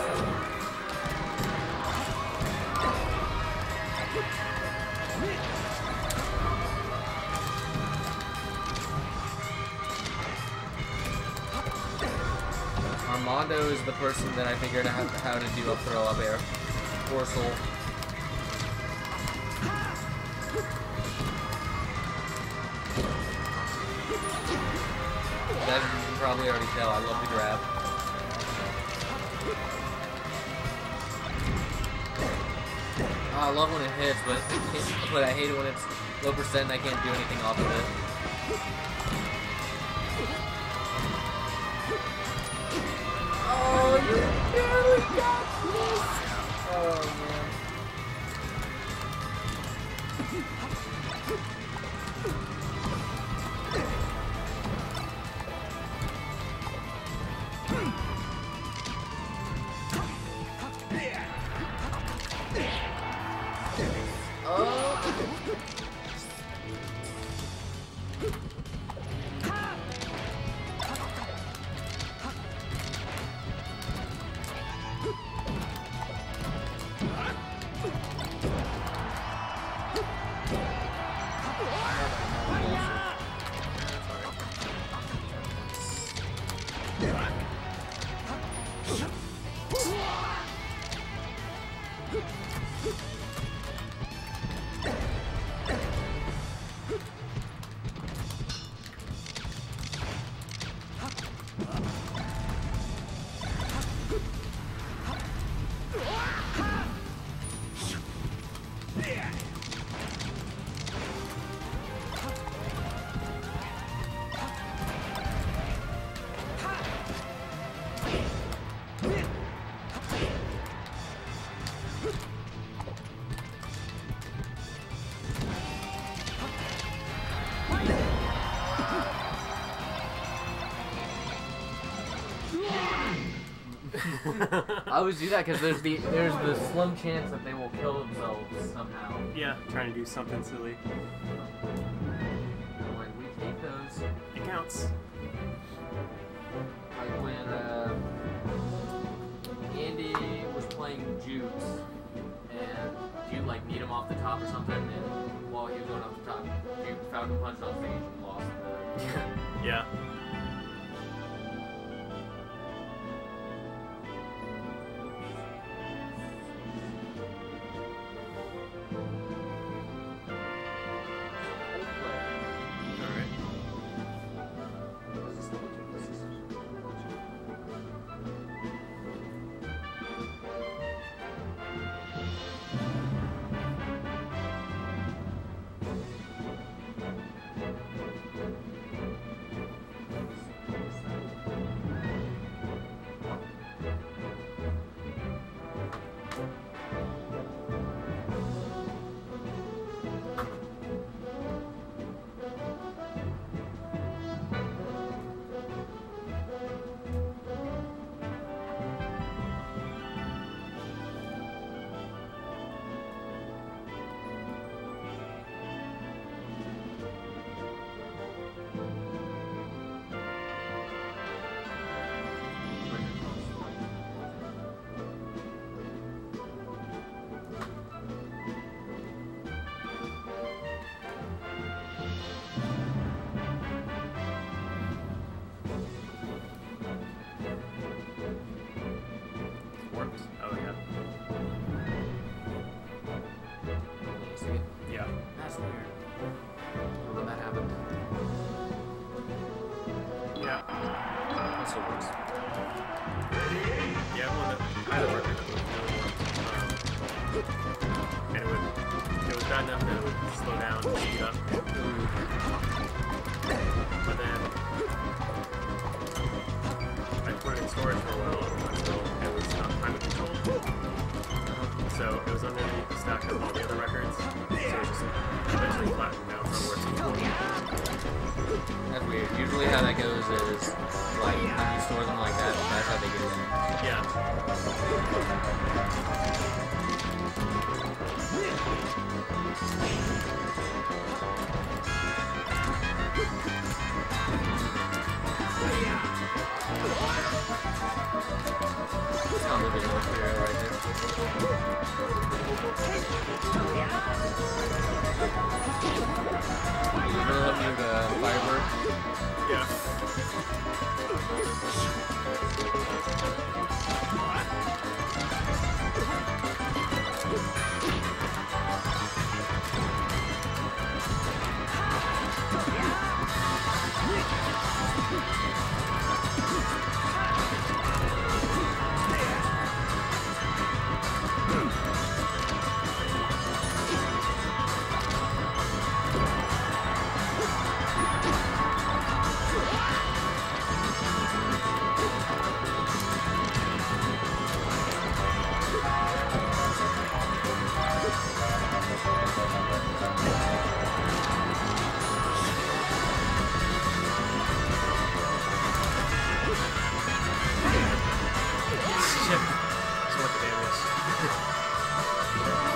Armando is the person that I figured out how to do a throw up air. Poor soul. As you can probably already tell, I love to grab. Oh, I love when it hits, but I hate it when it's low percent and I can't do anything off of it. Oh, you barely got this. Oh, man. I always do that because there's the slim chance that they will kill themselves somehow. Yeah, trying to do something silly. Like we take those. It counts. Like when Andy was playing Jukes and you'd like meet him off the top or something, and while he was going off the top, Juke Falcon punched on stage and lost. Yeah. Works? Oh, yeah. See? Yeah. That's weird. When that happened. Yeah. Also works. Yeah, well, I had a record that was really and it was bad enough that it would slow down and speed up. But then I put it in storage for a while until it was climate controlled. So it was underneath the stack of all the other records. So it just eventually flattened out from where it's controlled. That's weird. Usually how that goes is, like, when you store them like that, that's how they get in. Yeah. Really help you with Firebird. Yeah. So much damage.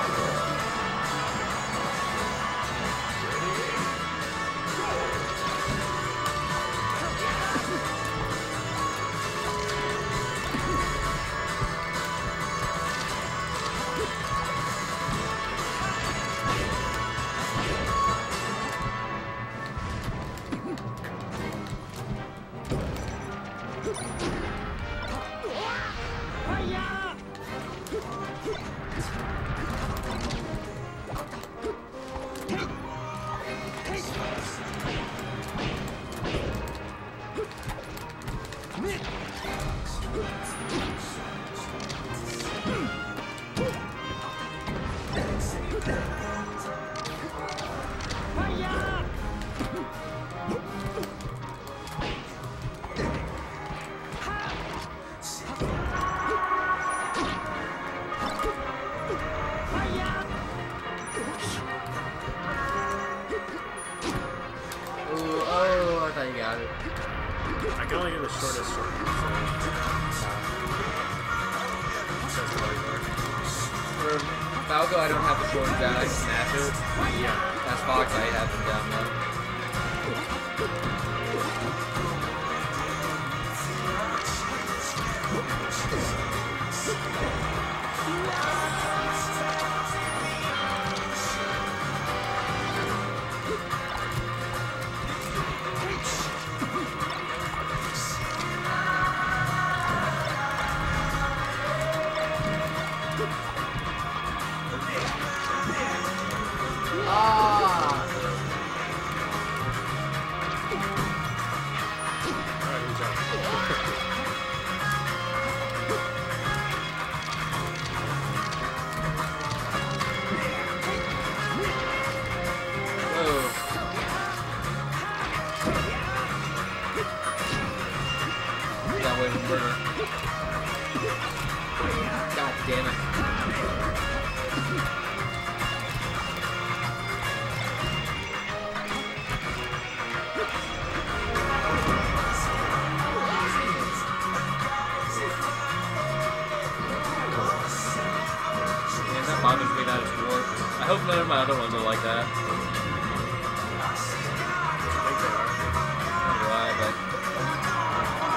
Ooh, oh, I thought you got it. I can only do the shortest shortcut, so that's probably more. For Falco, I don't have the short down. I can smash it. Yeah. As Fox, I have them down low. Alright, good job. Whoa. That way from Burner. God damn it. Man, that bothers me that it's warped. I hope none of my other ones are like that. I think they are. Neither do I, but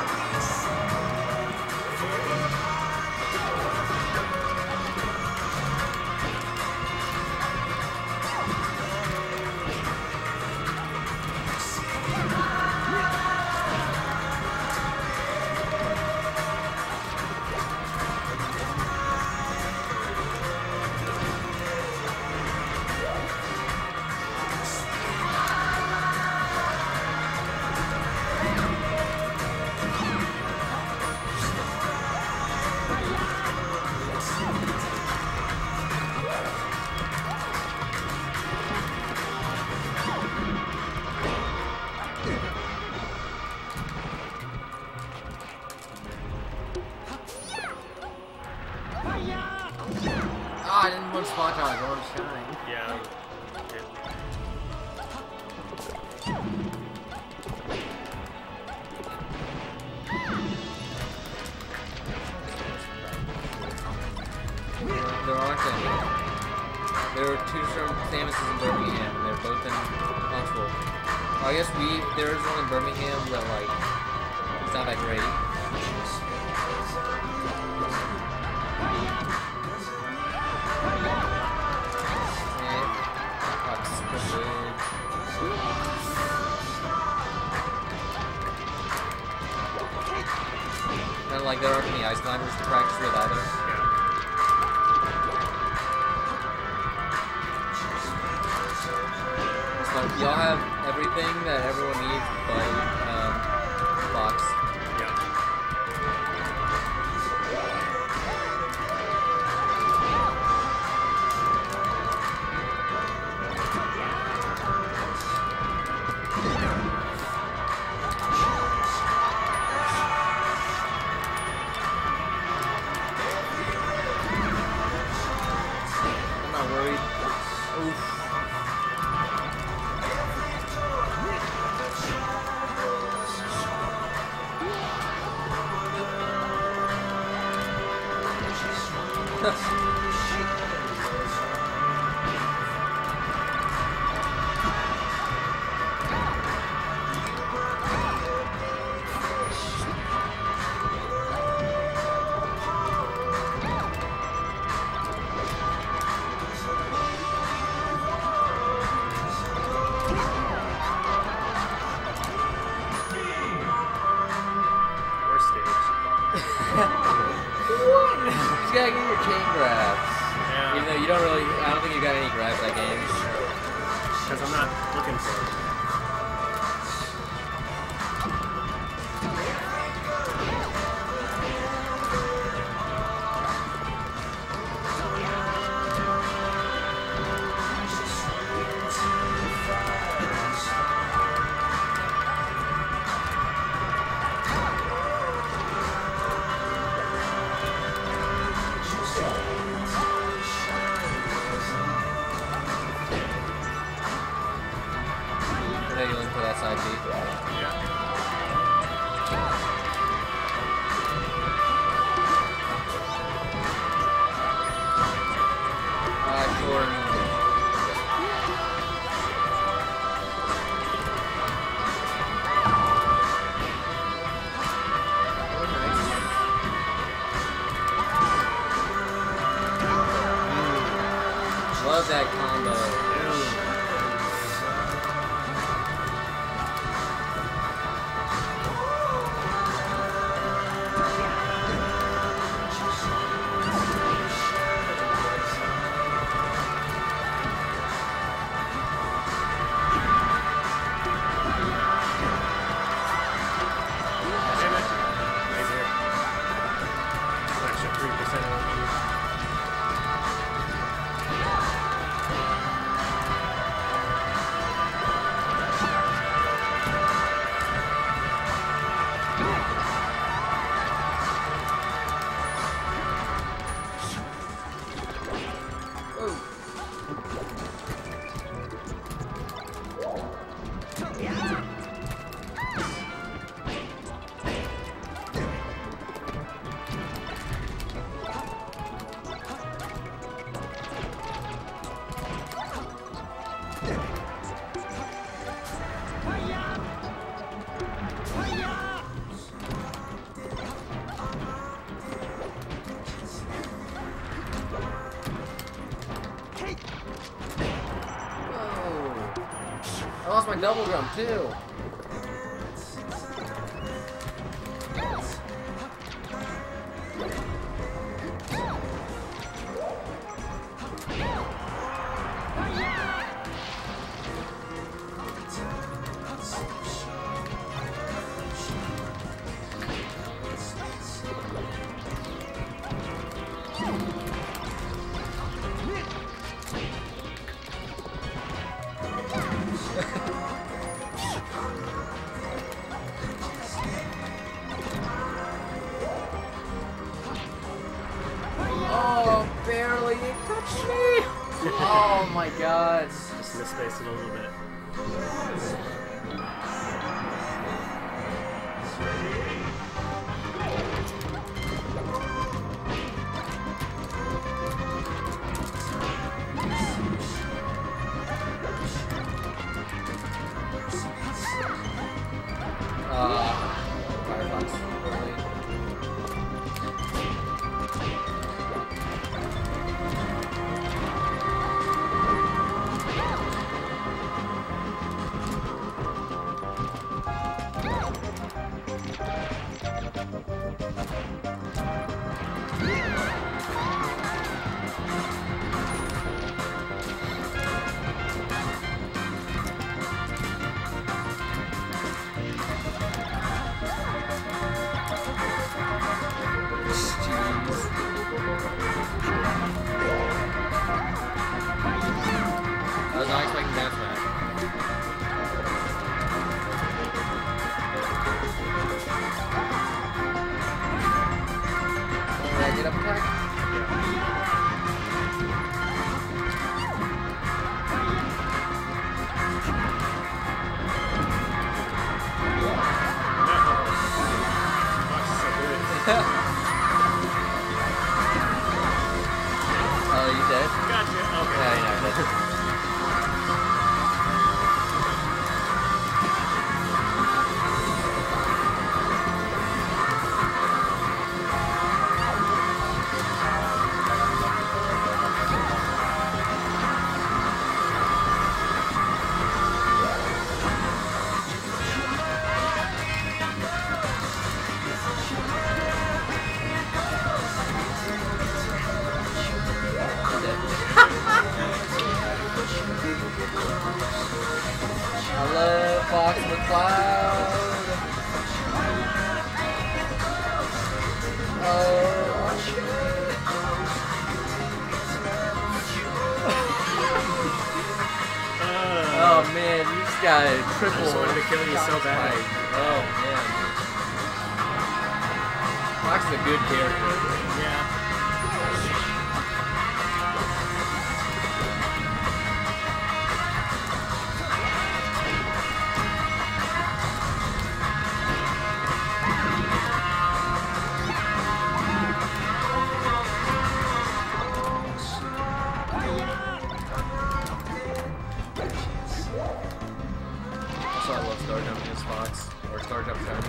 I didn't want spot dodge, I wanted shine. Yeah. There aren't any. There are two from Samuses in Birmingham, and they're both in Huntsville. I guess there is one in Birmingham that, like, it's not that great. like there aren't any ice climbers to practice with either. Yeah. So y'all have everything that everyone needs but Fox. Yeah. I'm not worried. Oof. Worst stage. You gotta get your chain grabs. Yeah. Even though you don't really, I don't think you got any grabs that game. Because I'm not looking for it. Yeah, you look for that side beat. Yeah. Jordan. Love that combo. Damn it. Laser. Extra 3% LP. I lost my double drum too. Oh, barely it touched me. Oh my god. Just misspaced it a little bit. Firefox. Really. Oh, you dead? Gotcha. Okay. Yeah, you're not dead. Hello, Fox McCloud. Oh, shit. Oh, man, you just got a triple. I just wanted to kill you so bad. Oh, man. Fox is a good character. Yeah. So I love Star Jumping as Fox, or Star Jump Shiny.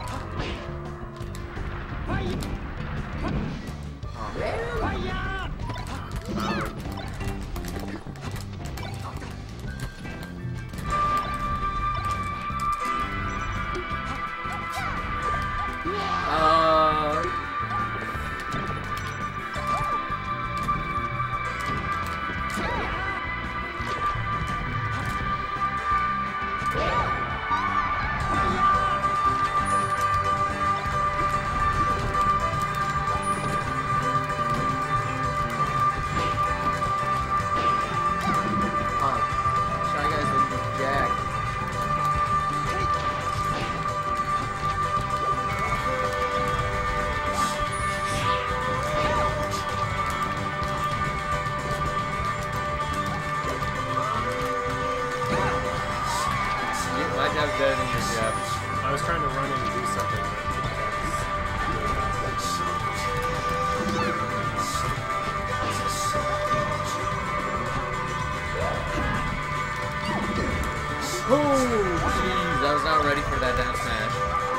Shy Guys with the Jack. My jab's better than your jab. I was trying to run in and do something, Oh, jeez, I was not ready for that down smash.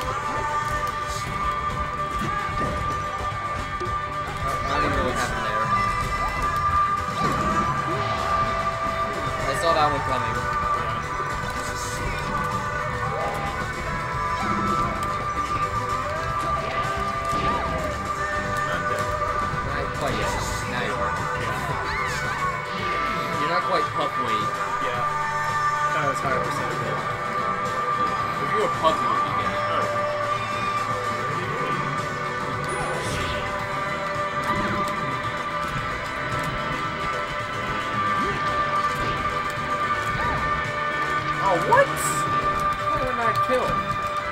I don't even know what happened there. I saw that one coming. Not quite yet. Now you are. You're not quite pup weight. yeah. That was 5% of it. If you were pup, you would be getting. Oh, what? How did I not kill?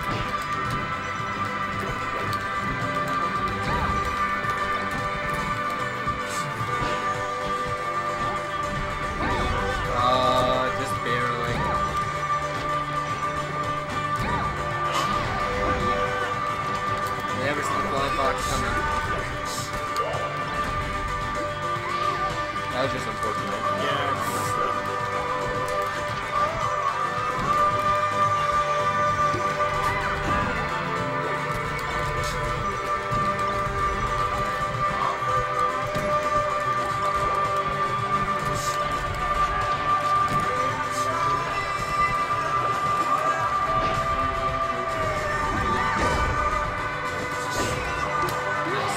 Just barely. Never seen the Flying Fox coming. That was just unfortunate. Yeah, it's messed up.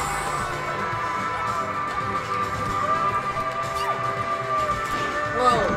Whoa!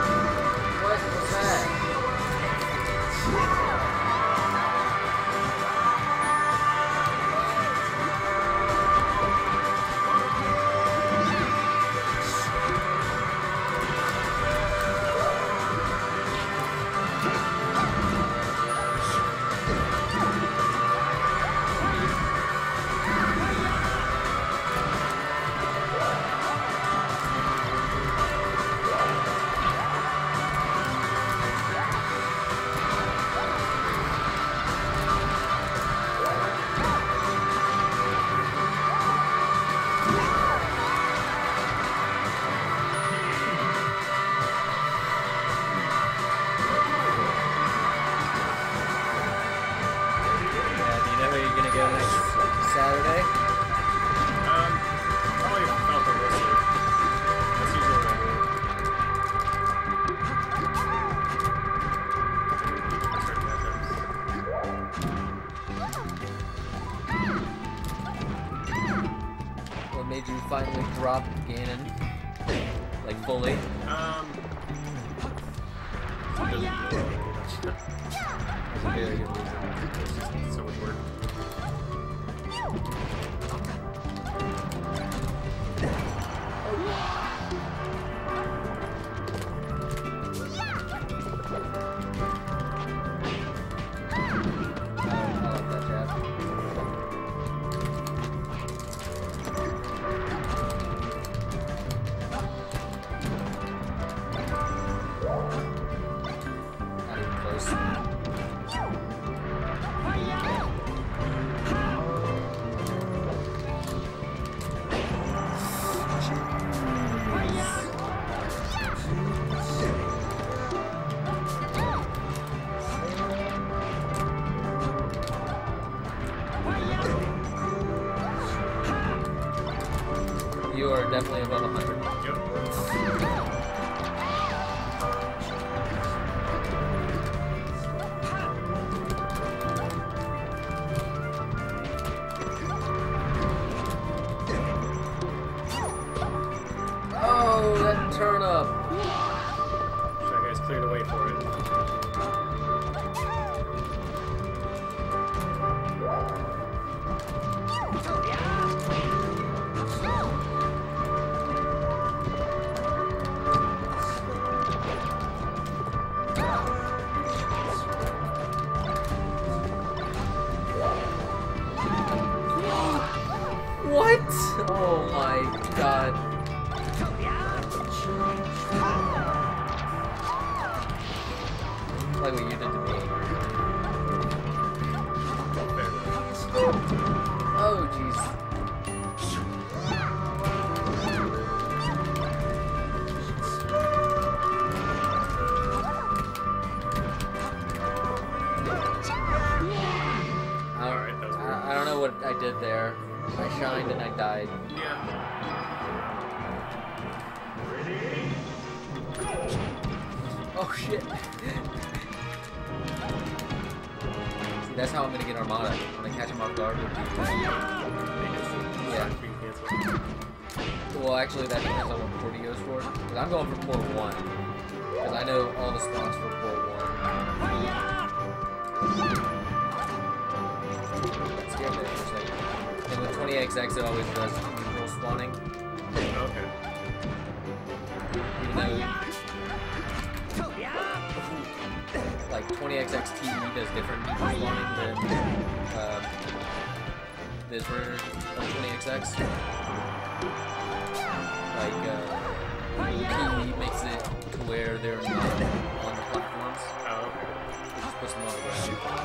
made you finally drop Ganon? Like, fully? It doesn't really much. That's a very good reason. It's just so much work. You are definitely above 100. Yep. Oh, that turnip! That guy's cleared away for it. What? Oh my god. Like what you did to me. Oh jeez. Alright, that was weird. I don't know what I did there. I shined and I died. Yeah. Oh shit. See, that's how I'm gonna get Armada. When I catch him off guard. Yeah. Well, actually, that depends on what port he goes for. Because I'm going for port 1. Because I know all the spots for port 1. That scared me for a second. And with 20XX, it always does neutral spawning. Okay. Even though, like, 20XX TE does different neutral spawning than this version of 20XX. Like, TE makes it to where they're not on the platforms. Oh, okay. It just puts them on the ground.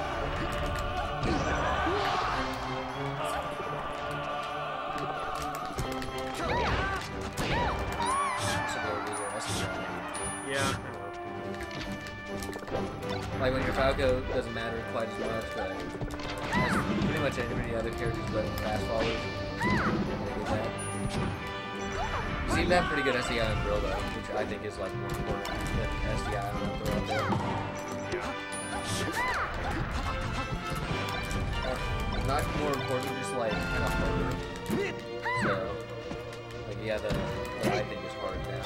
Yeah. Like when your Falco doesn't matter quite as much, but as pretty much any other characters but fast followers. You seem to have pretty good SDI on Drill though, which I think is like more important than SDI on the throw out there. Not more important, just like kind of harder. So, like yeah, the what I think is hard now.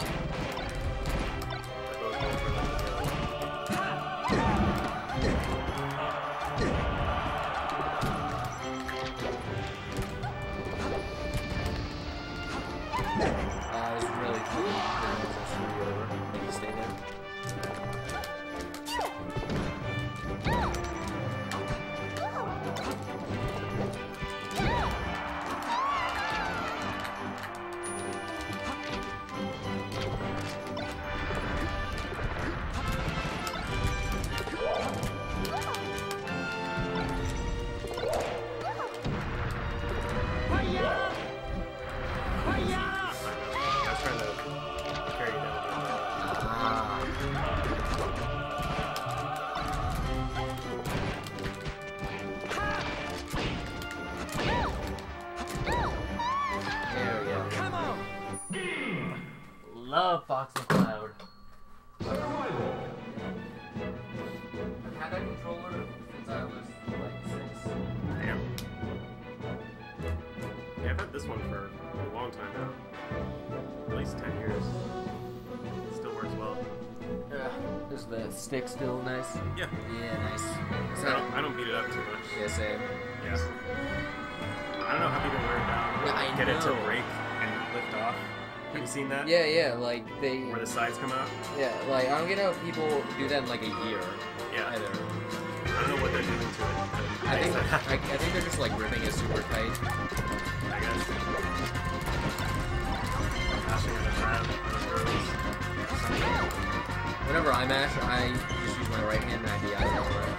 I was really thinking that it was a screw over. Maybe stay there. Love Fox and Cloud. I've had that controller since I was like 6. Damn. Yeah, I've had this one for a long long time now. At least 10 years. It still works well. Is the stick still nice? Yeah. Yeah, nice. I don't beat it up too much. Yeah, same. Yeah. I don't know how people wear it down. Yeah, I Get it to know. break and lift off. Have you seen that? Yeah, yeah, like they. Where the sides come out? Yeah, like I don't get how people do that in like a year. Yeah. Either. I don't know what they're doing to it. But I think that happen, I think they're just like ripping it super tight. I guess. Mashing on the grab, on the throws. Whenever I mash, I just use my right hand and I be out of nowhere.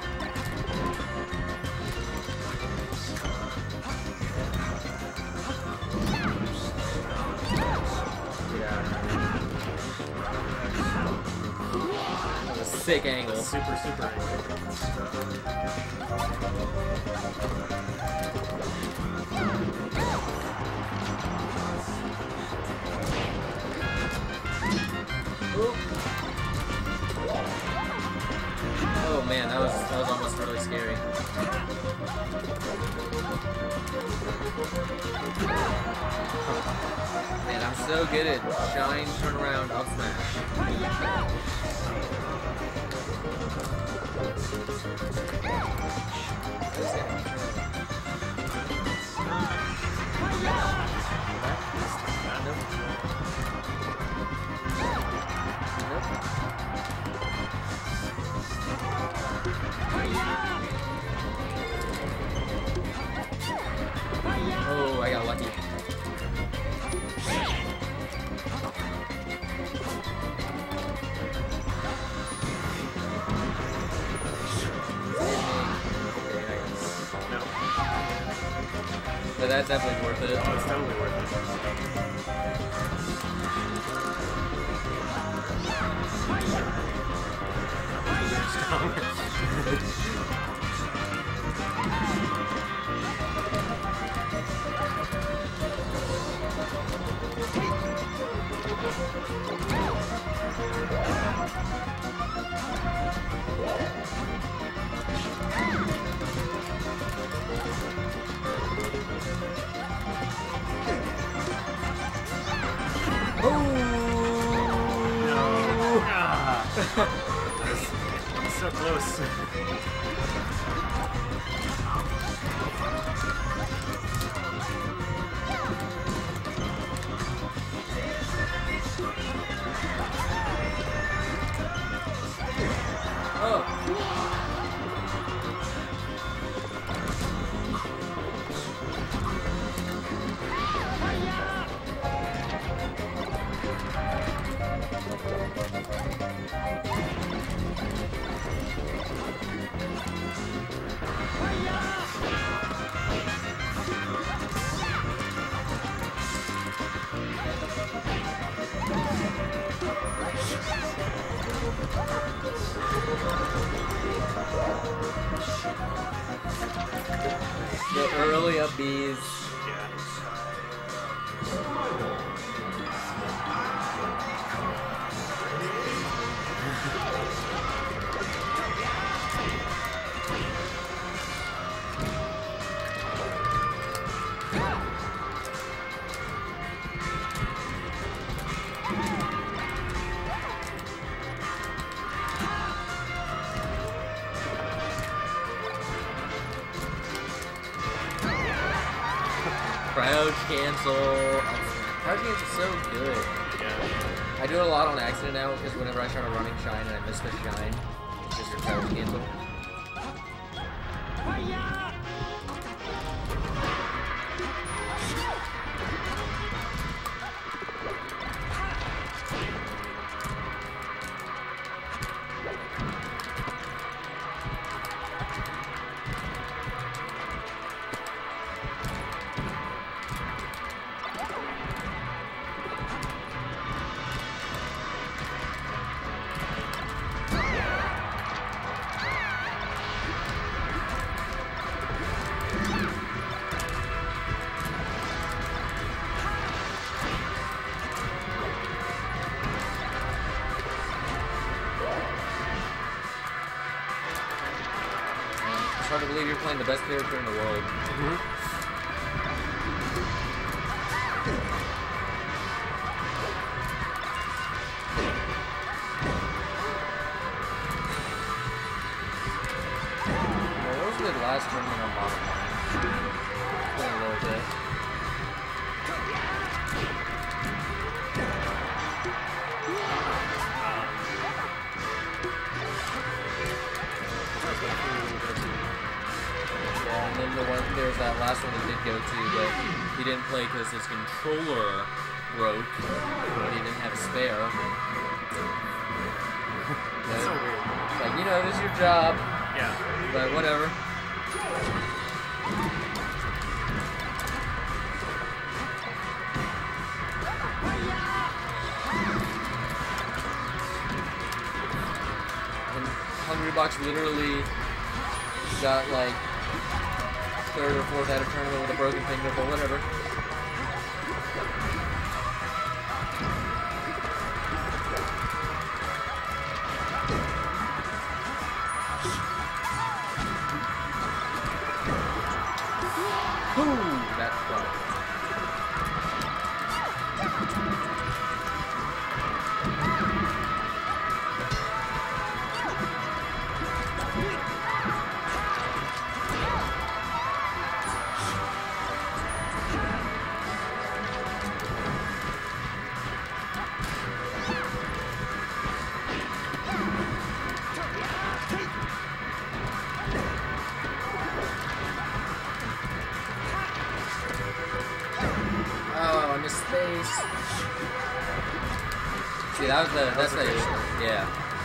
Yeah. That was a sick angle. Super angle. Oh man, that was almost really scary. Man, I'm so good at shine, turn around, up smash. Oh, I got lucky. No. But that's definitely worth it. Oh, it's totally worth So close. The early up Bs. Yeah. Crouch cancel. Crouch cancel is so good. Yeah. I do it a lot on accident now because whenever I try to running shine and I miss the shine, it's just a crouch cancel. It's hard to believe you're playing the best character in the world. last tournament on bottom line. It's been a little bit. Yeah, and then there was that last one he did go to, but he didn't play because his controller broke, but he didn't have a spare. That's so weird. Like, you know, it is your job. Yeah. But whatever. And Hungrybox literally got like 3rd or 4th at a tournament with a broken finger, but whatever. That's fun. Space. See, that's the issue. Yeah.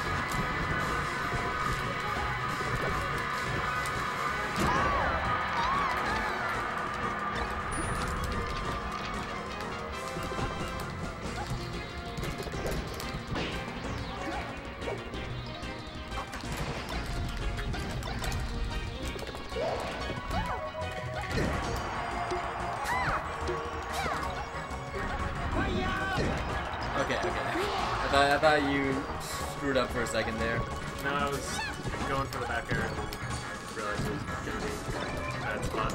Okay. I thought you screwed up for a second there. No, I was going for the back air and realized it was going to be a bad spot.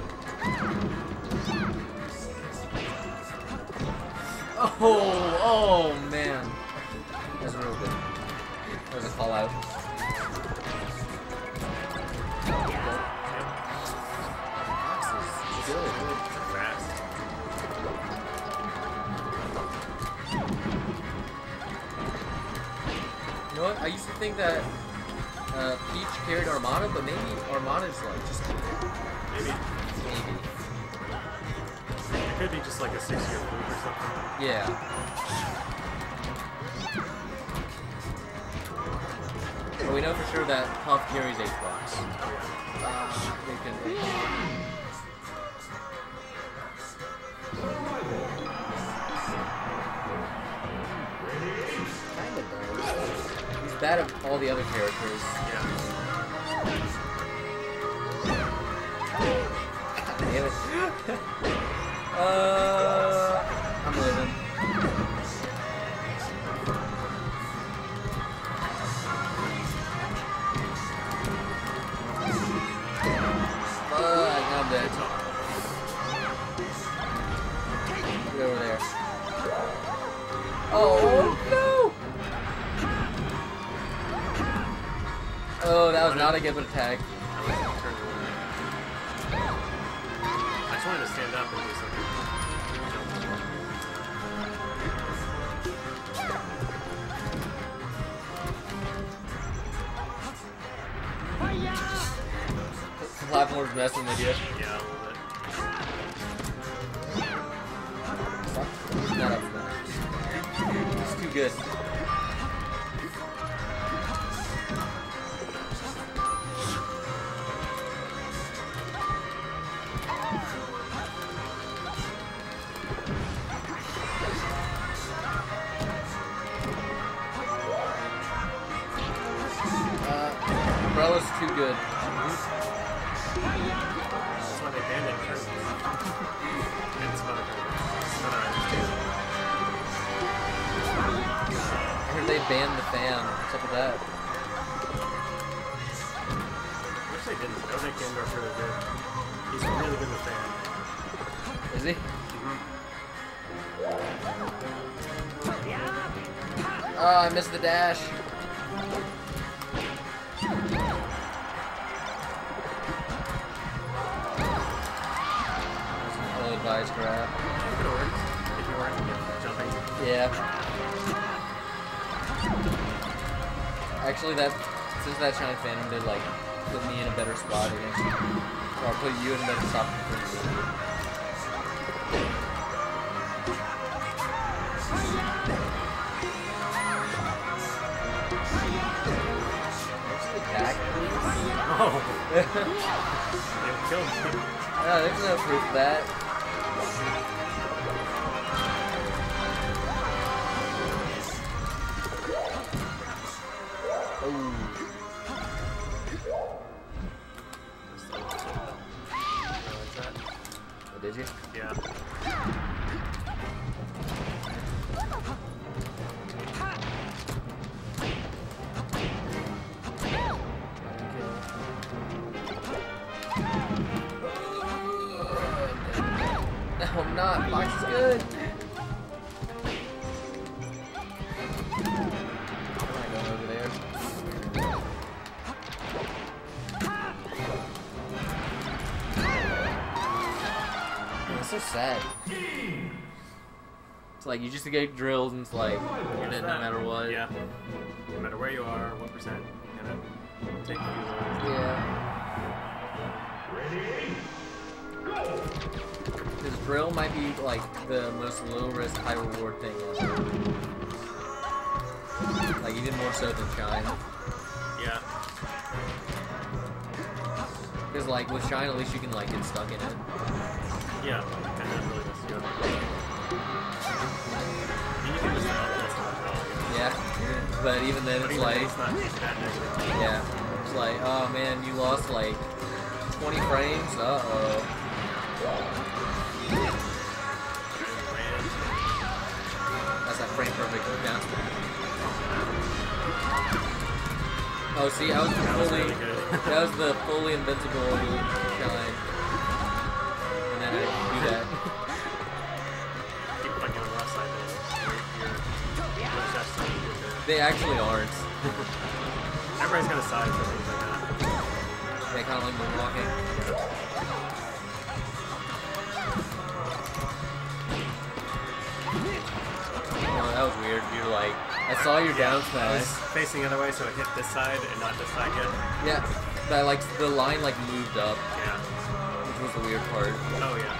Oh man. That's real good. There's a call out. This is good. Fast. You know what? I used to think that Peach carried Armada, but maybe Armada's like just Maybe. maybe. It could be just like a 6-year move or something. Yeah. But we know for sure that Puff carries H-Box. They can. He's bad at all the other characters. Yeah. God damn it. I'm living. I'm dead. Get over there. Oh no! Oh, that was not a good attack. I just wanted to stand up and do something. The platform's messing with you. Yeah, a little bit. Not up for that. It's too good. Umbrella's too good. That's why they banned it first. And some other tournaments. Some other items too. I heard they banned the fan. What's up with that? I wish they didn't. That would make Gandorf really good. He's really good with fan. Is he? Oh, I missed the dash. Vise grab. It could have worked if you weren't jumping. Yeah. Actually, since that Shine Phantom did like put me in a better spot against you, or put you in a better spot for you. Back, please. Oh! It killed me. No, there's no proof of that. Ooh. Oh, did you? Yeah. No, I'm not. Fox is good. I'm not going over there. It's so sad. It's like you just get drills and it's like you're dead no matter what. Yeah. No matter where you are, what percent, you're gonna take a few rolls. Yeah. This drill might be like the most low risk, high reward thing ever. Like even more so than Shine. Yeah. Because like with Shine, at least you can like get stuck in it. Yeah. Kind of really just, you know. And you can just that's not at all, you know. Yeah. But even then, But it's even like, then, it's not that negative. yeah, it's like, oh man, you lost like 20 frames. Uh-oh. That's that frame perfect down. Oh, see, I was That was fully, really good. that was the fully invincible Shine. And then I do that. Keep fucking on the left side there. Your shots to me. They actually aren't. Everybody's got a side for things like that. They kind of like moonwalking. Oh, that was weird. You're like, I saw your down I smash. was facing the other way, so it hit this side and not this side yet. Yeah, but like the line like moved up, Yeah. which was the weird part. Oh, yeah.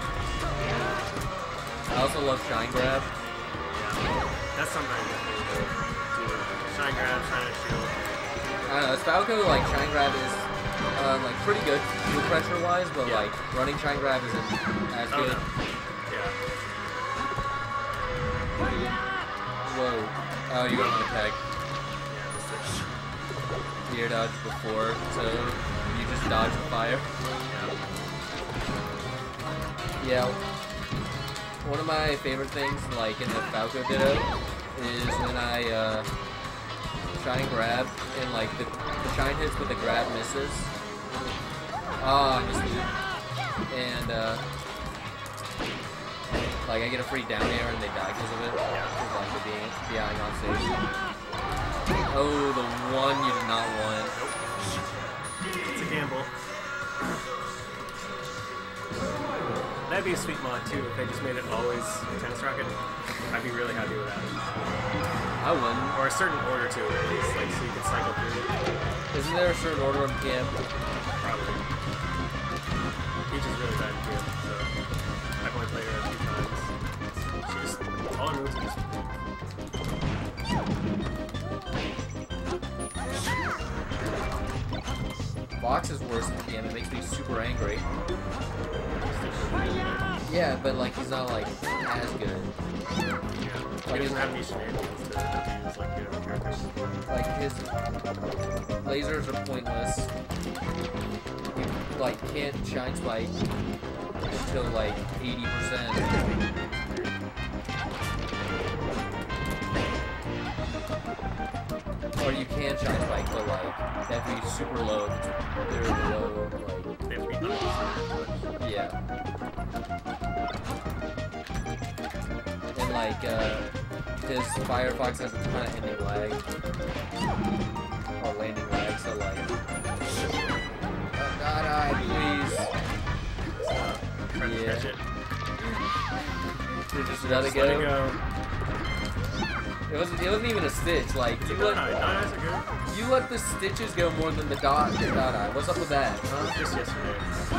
I also love Shine Grab. Yeah. That's something I definitely do. Shine grab, shine and shield. I don't know, Falco, like Shine Grab is like pretty good shield pressure wise, but Yeah. like running Shine Grab isn't as Oh, good. no. Yeah. Whoa. Oh, you got on the tag. Yeah, this is... Air dodge before, so you just dodge the fire. Yeah. Yeah. One of my favorite things, like in the Falco Ditto, is when I Shine Grab and like the Shine hits but the grab misses. Oh, I missed it. And like I get a free down air and they die because of it. Because like they're being on stage. Oh, the one you did not want. Nope. It's a gamble. That'd be a sweet mod too if they just made it always tennis rocket. I'd be really happy with that. I wouldn't. Or a certain order to it, at least, like so you could cycle through it. Isn't there a certain order in camp? Probably. Peach is really bad in camp, so I've only played her a few times. She just all her moves are just. Fox is worse than camp. It makes me super angry. Yeah, but like he's not like as good. Yeah. He doesn't have any shenanigans to use like the other characters. Like his lasers are pointless. You like can't shine spike until like 80%. Or you can shine spike, but like they have to be super low. They're low, like They have to be unused. yeah. And like his Firefox has a ton of ending lag. Or landing lag, so like oh god, please. Try to Yeah. catch it. Should just let it Just let it go. go. It wasn't even a stitch. Like you Dot let, eyes are good. you let the stitches go more than the dot eye. What's up with that? Huh? Just yesterday.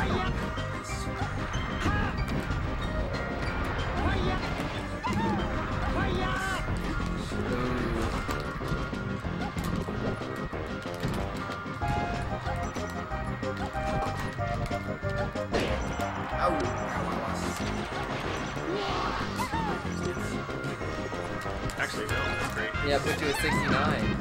Actually, no, that's great. Yeah, put you at 69.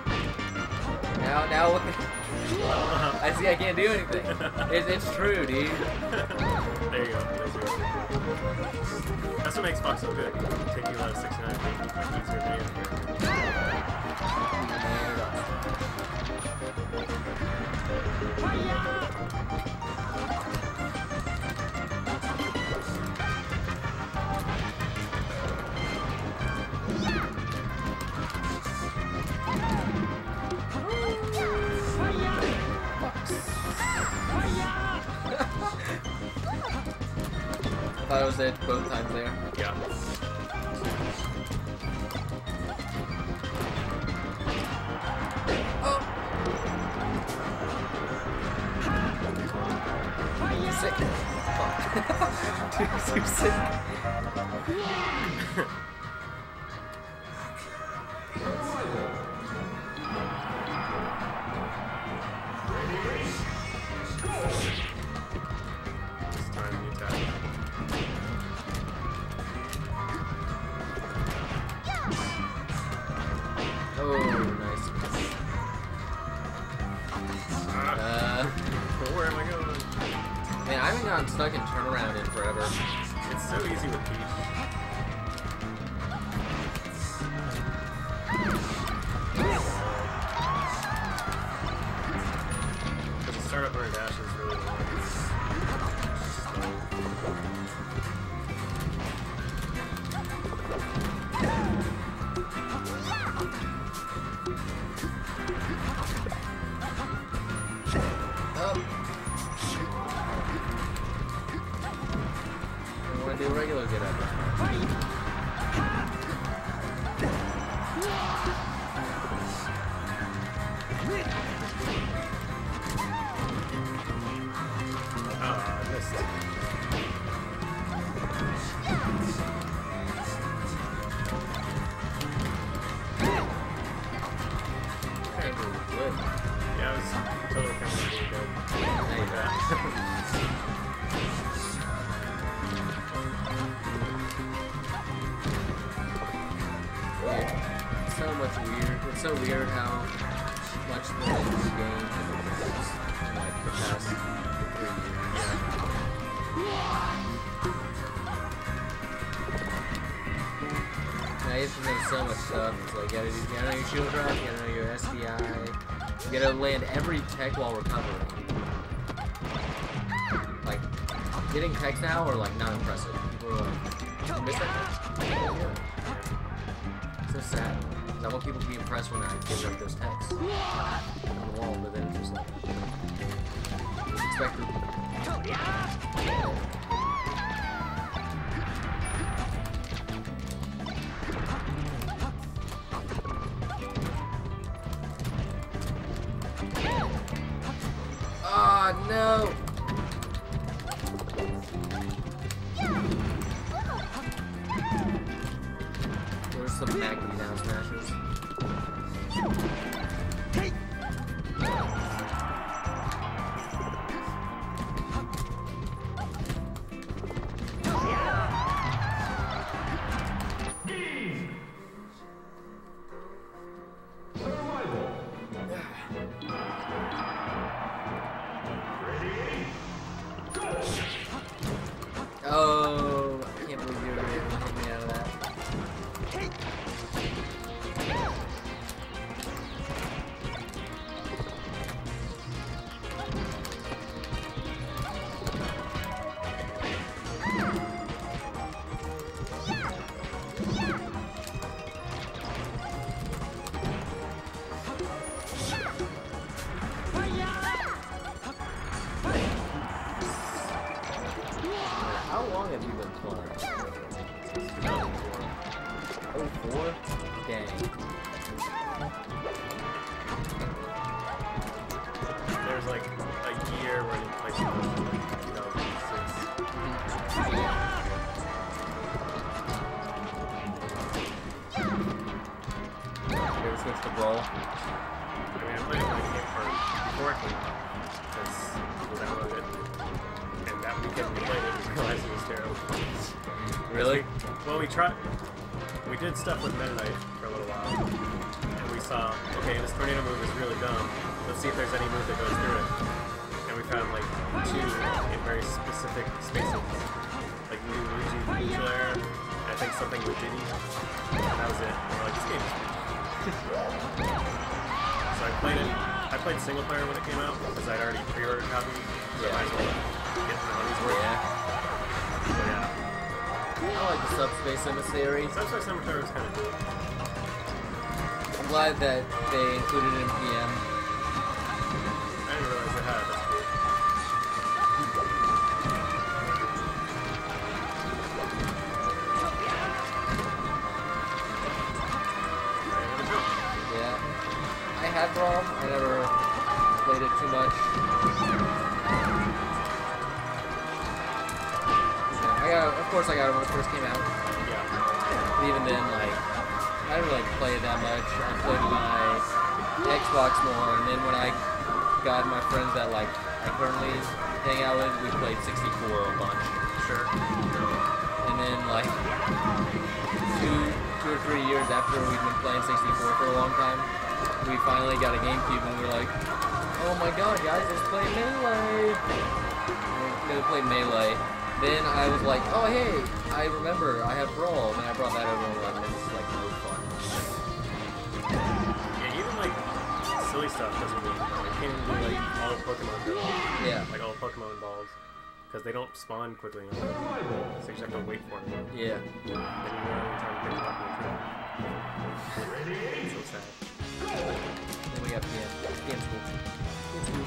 Now look at. I see. I can't do anything. It's true, dude. There you go. There's your. That's what makes Fox so good. Taking you out of 69 and making it like easier to get here. I thought it was it both times there. Yeah. Sick. Fuck. Too sick. This time you attack. Oh, nice. Where am I going? Man, I haven't gotten stuck in turnaround in forever. It's so easy with Peach. Because the startup or dash is really long. Oh. I want to do a regular get up. Ah, I missed it. Can't believe it. Good. Yeah, I was totally counting on being good. There you go. It's so much weird. It's so weird how much the game has advanced in like the past 3 years. Now you have to know so much stuff. It's like you gotta know your shield drop, you gotta know your SDI, you gotta land every tech while recovering. Like, getting techs now are like not impressive. People are like, you miss that tech? Yeah. So sad. 'Cause I want people to be impressed when I give up those techs on the wall, but then it's just like, expected. Ah, no! There's some Magni down smashers. Oh, I can't believe you were able to hit me out of that. How long have you been playing? 2004. Oh, 4? Dang. There's like a year where they played some of like 2006. You ever switch to Brawl? I mean, I played it when it came before it came out, because people downloaded it, and that weekend we played it and realized it was terrible. Really? Well, we did stuff with Meta Knight for a little while, and we saw, okay, this tornado move is really dumb, let's see if there's any move that goes through it. And we found like 2 in very specific spaces, like New Luigi neutral air, and I think something with Diddy, and that was it. And we're like, this game is So I played single player when it came out, because I'd already pre-ordered a copy, so I might as well get the money's worth. Yeah. So yeah. I like the Subspace Emissary. Subspace Emissary was kind of cool. I'm glad that they included it in PM. I didn't realize they had it. That's cool. Yeah. I had Brawl. I never played it too much. Of course I got it when it first came out. Yeah. But even then, like, I didn't really play it that much. I played my Xbox more, and then when I got my friends that, like, I currently hang out with, we played 64 a bunch. Sure. And then, like, two or 3 years after we'd been playing 64 for a long time, we finally got a GameCube, and we were like, oh my god, guys, let's play Melee! And we played Melee. Then I was like, oh hey, I remember, I have Brawl, and I brought that over and it's like no fun. Yeah, even like silly stuff doesn't really fun. You can't even do like all Pokemon Go. Yeah. Like all Pokemon balls. Because they don't spawn quickly enough. So you just have to wait for them. Yeah. Then you don't have time to pick them up and it's so sad. Then we got PM. PM school. PM school.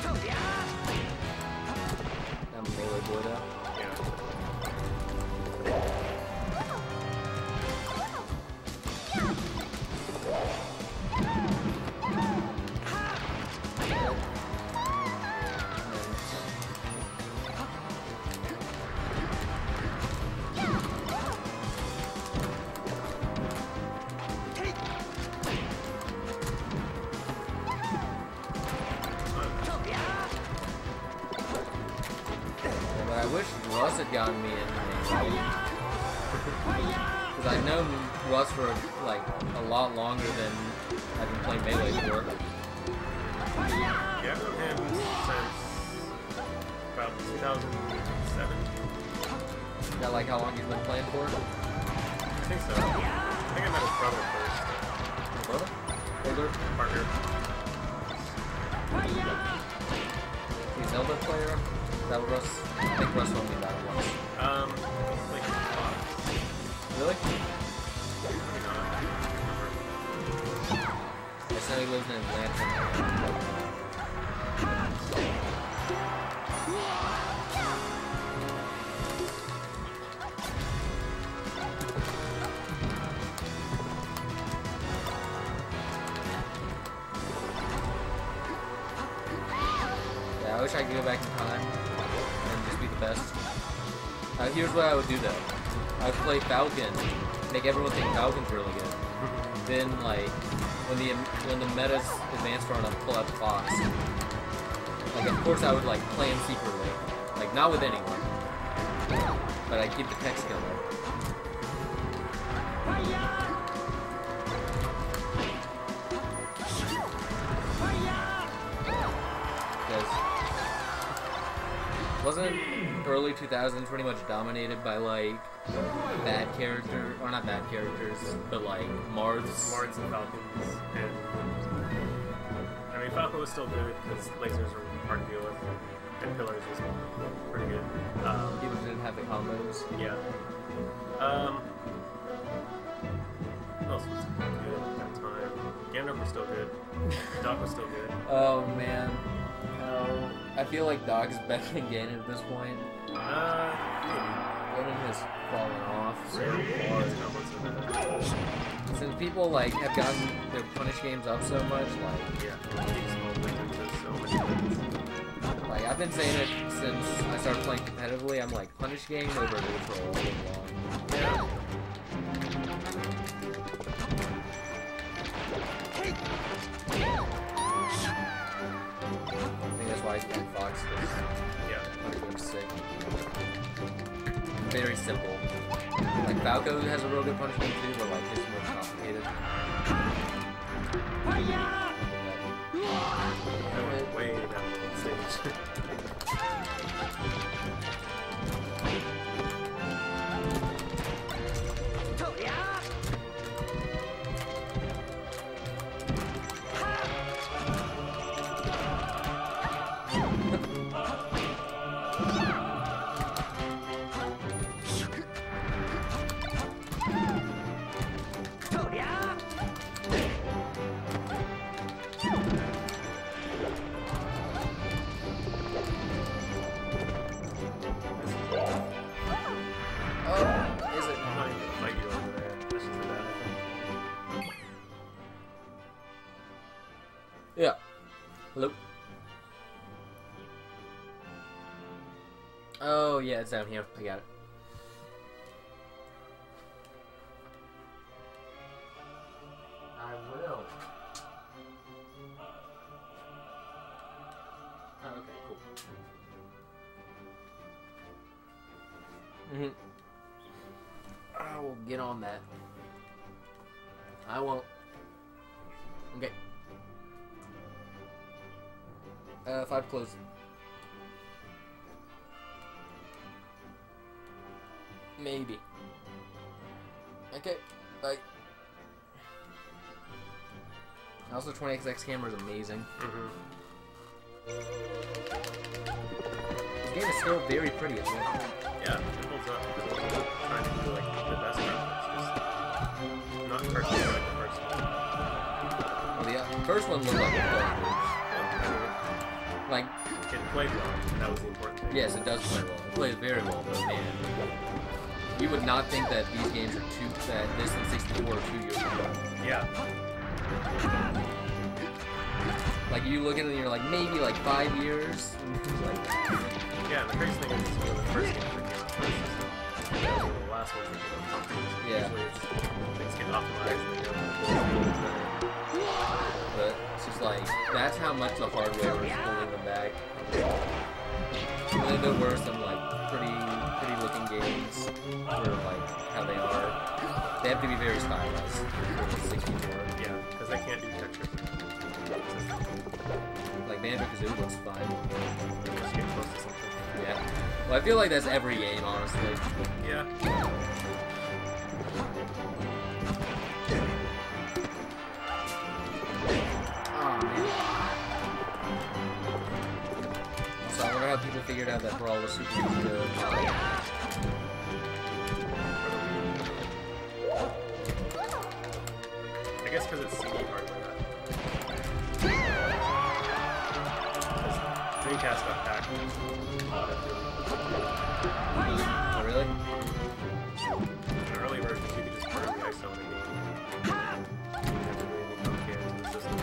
I'm a Melee boy though. Yeah. But I wish Russ had gotten me in Melee. Because I've known Russ for like a lot longer than I've been playing Melee for. Yeah, I've known him since about 2007. Is that like how long he's been playing for? I think so. I think I met his brother first. Brother? Older? Parker. He's Zelda player? Is that what Russ? I think Russ told me about it once. Like Fox. Really? Maybe not. I know he lives in Atlanta. Yeah, I wish I could go back in time and just be the best. Here's what I would do though. I would play Falcon, make everyone think Falcon's really good. Then like when the metas advance far enough, pull out the Fox. Like of course I would like play him secretly, like not with anyone, but I keep the tech skill there. Because wasn't early 2000s pretty much dominated by like bad character, or not bad characters, but like Marths. Marths and Falcons, and I mean Falco was still good because lasers were hard to deal with, and Pillars was pretty good. People didn't have the combos. Yeah. What else was good at that time? Gandalf was still good. Doc was still good. Oh man, I feel like Doc's better than Ganon at this point. Maybe. loading has fallen off so It's hard. almost so bad. Since people like have gotten their punish games up so much, Yeah, these small differences, so many things. like I've been saying it since I started playing competitively. I'm like punish game over neutral all day long. Yeah. I think that's why I think Fox is Yeah. punish game sick. Very simple. Like Falco has a real good punish game too, but like his is more complicated. I went way down the stage. Oh, is it? I'm not even gonna fight you over there. That's just a bad thing. Yeah. Hello. Oh yeah, it's down here. I got it. I will. Oh, okay, cool. I will get on that. I won't. Okay. 5 close. Maybe. Okay, bye. Also, 20XX camera is amazing. This game is still very pretty as well. Yeah, it holds up. It's also trying to do like the best graphics, just not perfect like the first one. Well, the first one looked like a dog. Yeah, Like, it played well. That was the important thing. yes, it does play well. It plays very well, but man, you would not think that these games are that this and 64 are 2 years ago. Yeah. Like, you look at it and you're like, maybe like 5 years. Like, Yeah, and the crazy thing is it's one of the first games that came out first. So that was one of the last ones that came out companies. Yeah. Usually it's, things get optimized and they go better. but it's just like, that's how much the hardware is pulling them back. A little bit worse than like pretty looking games for like how they are. They have to be very stylized for 64. Yeah, because they can't do textures. Like Banjo-Kazooie looks fine. Just get close to something. Yeah. Well, I feel like that's every game, honestly. Yeah. Oh man. So I wonder how people figured out that Brawl was super easy to play. I guess because it's CD hardware. Dreamcast got packed. Oh really? In the early versions, you could just burn the ISO in the game. You didn't have to do anything complicated in the system.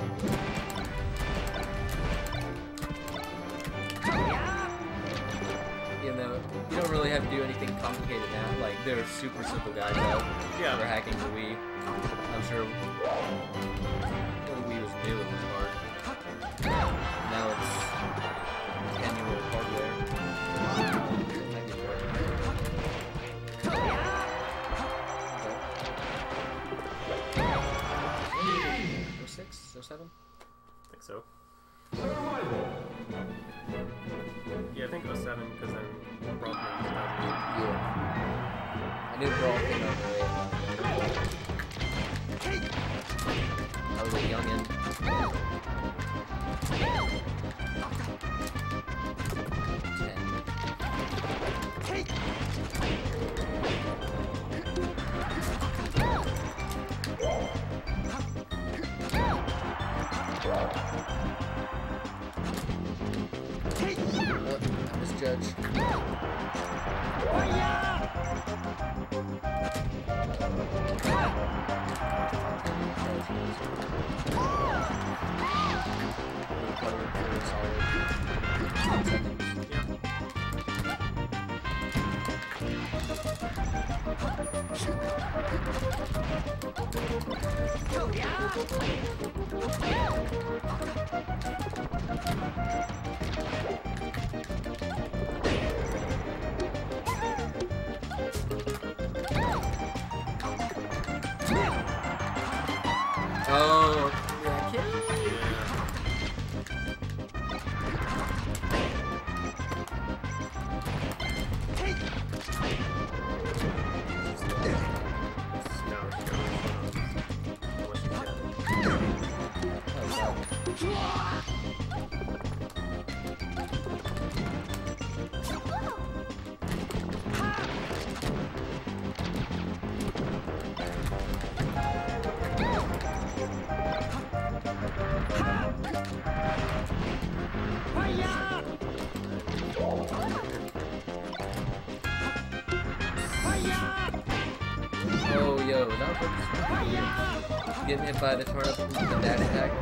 You know, you don't really have to do anything complicated now. Like, there are super simple guides out Yeah. for hacking the Wii. I'm sure when the Wii was new, it was hard. Now it's annual hardware. Might be more. 06? 07? I think so. Yeah, I think 07, because then Brawl came out in 2008. Yeah. I knew Brawl came out in 08. I was a youngin'. 10. I misjudged. Oh, yeah, kid. Oh, yo, that was getting hit by the turnip with the dash attack.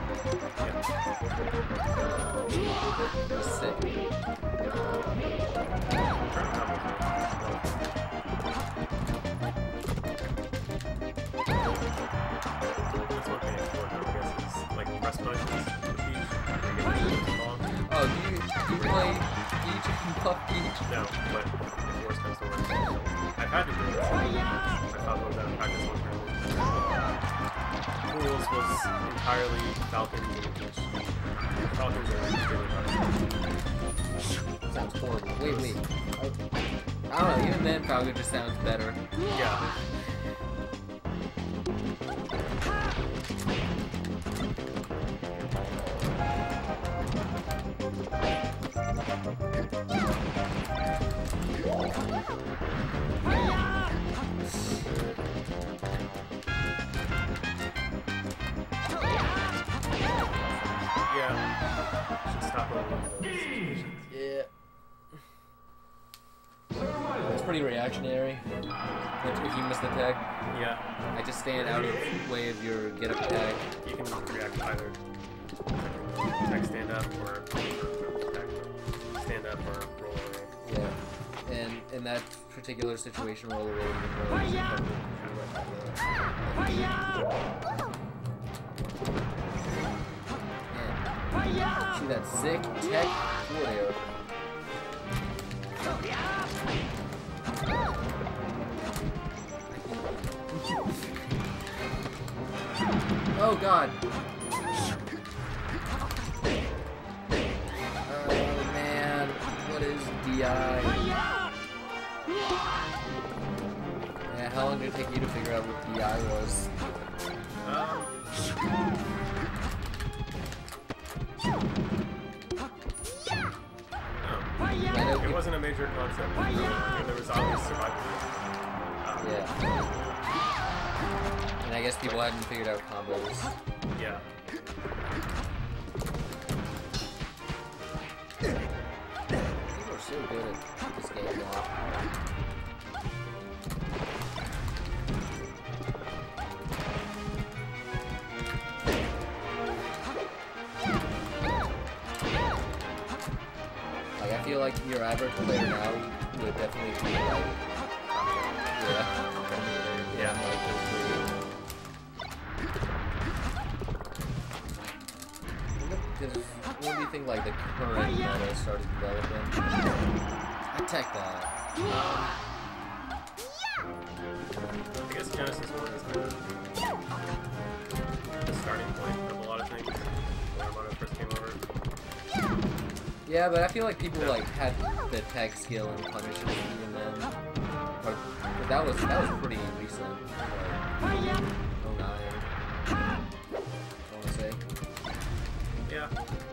Sick. Oh, do you play Peach and Puff Peach? No, but if worse comes to worse, I've had to do this. I thought about that in practice one time. Rules was entirely Falcons and Peach. Falcons are really hard. Sounds horrible. Wait. I don't know, even then Falcon just sounds better. Yeah. Yeah. It's pretty reactionary. If you miss the tag, Yeah. I just stand out of the way of your get up tag. You can react either tech stand up or stand up or roll away. Yeah. And in that particular situation, roll away. See that sick tech warrior. Oh god. Oh man, what is DI? Yeah, how long did it take you to figure out what DI was? It wasn't a major concept. There was obvious survival. Yeah. And I guess people hadn't figured out combos. Yeah. People are so good at this game now. Like, I feel like your average player now would definitely be like, yeah, like those three. Because what do you think, like, the current meta started developing? Attack that. I guess Genesis 1 is the starting point of a lot of things when it first came over. Yeah, but I feel like people like had the tech skill and punishes even then. But that was pretty recent. Like, 09. I want to say. Yeah.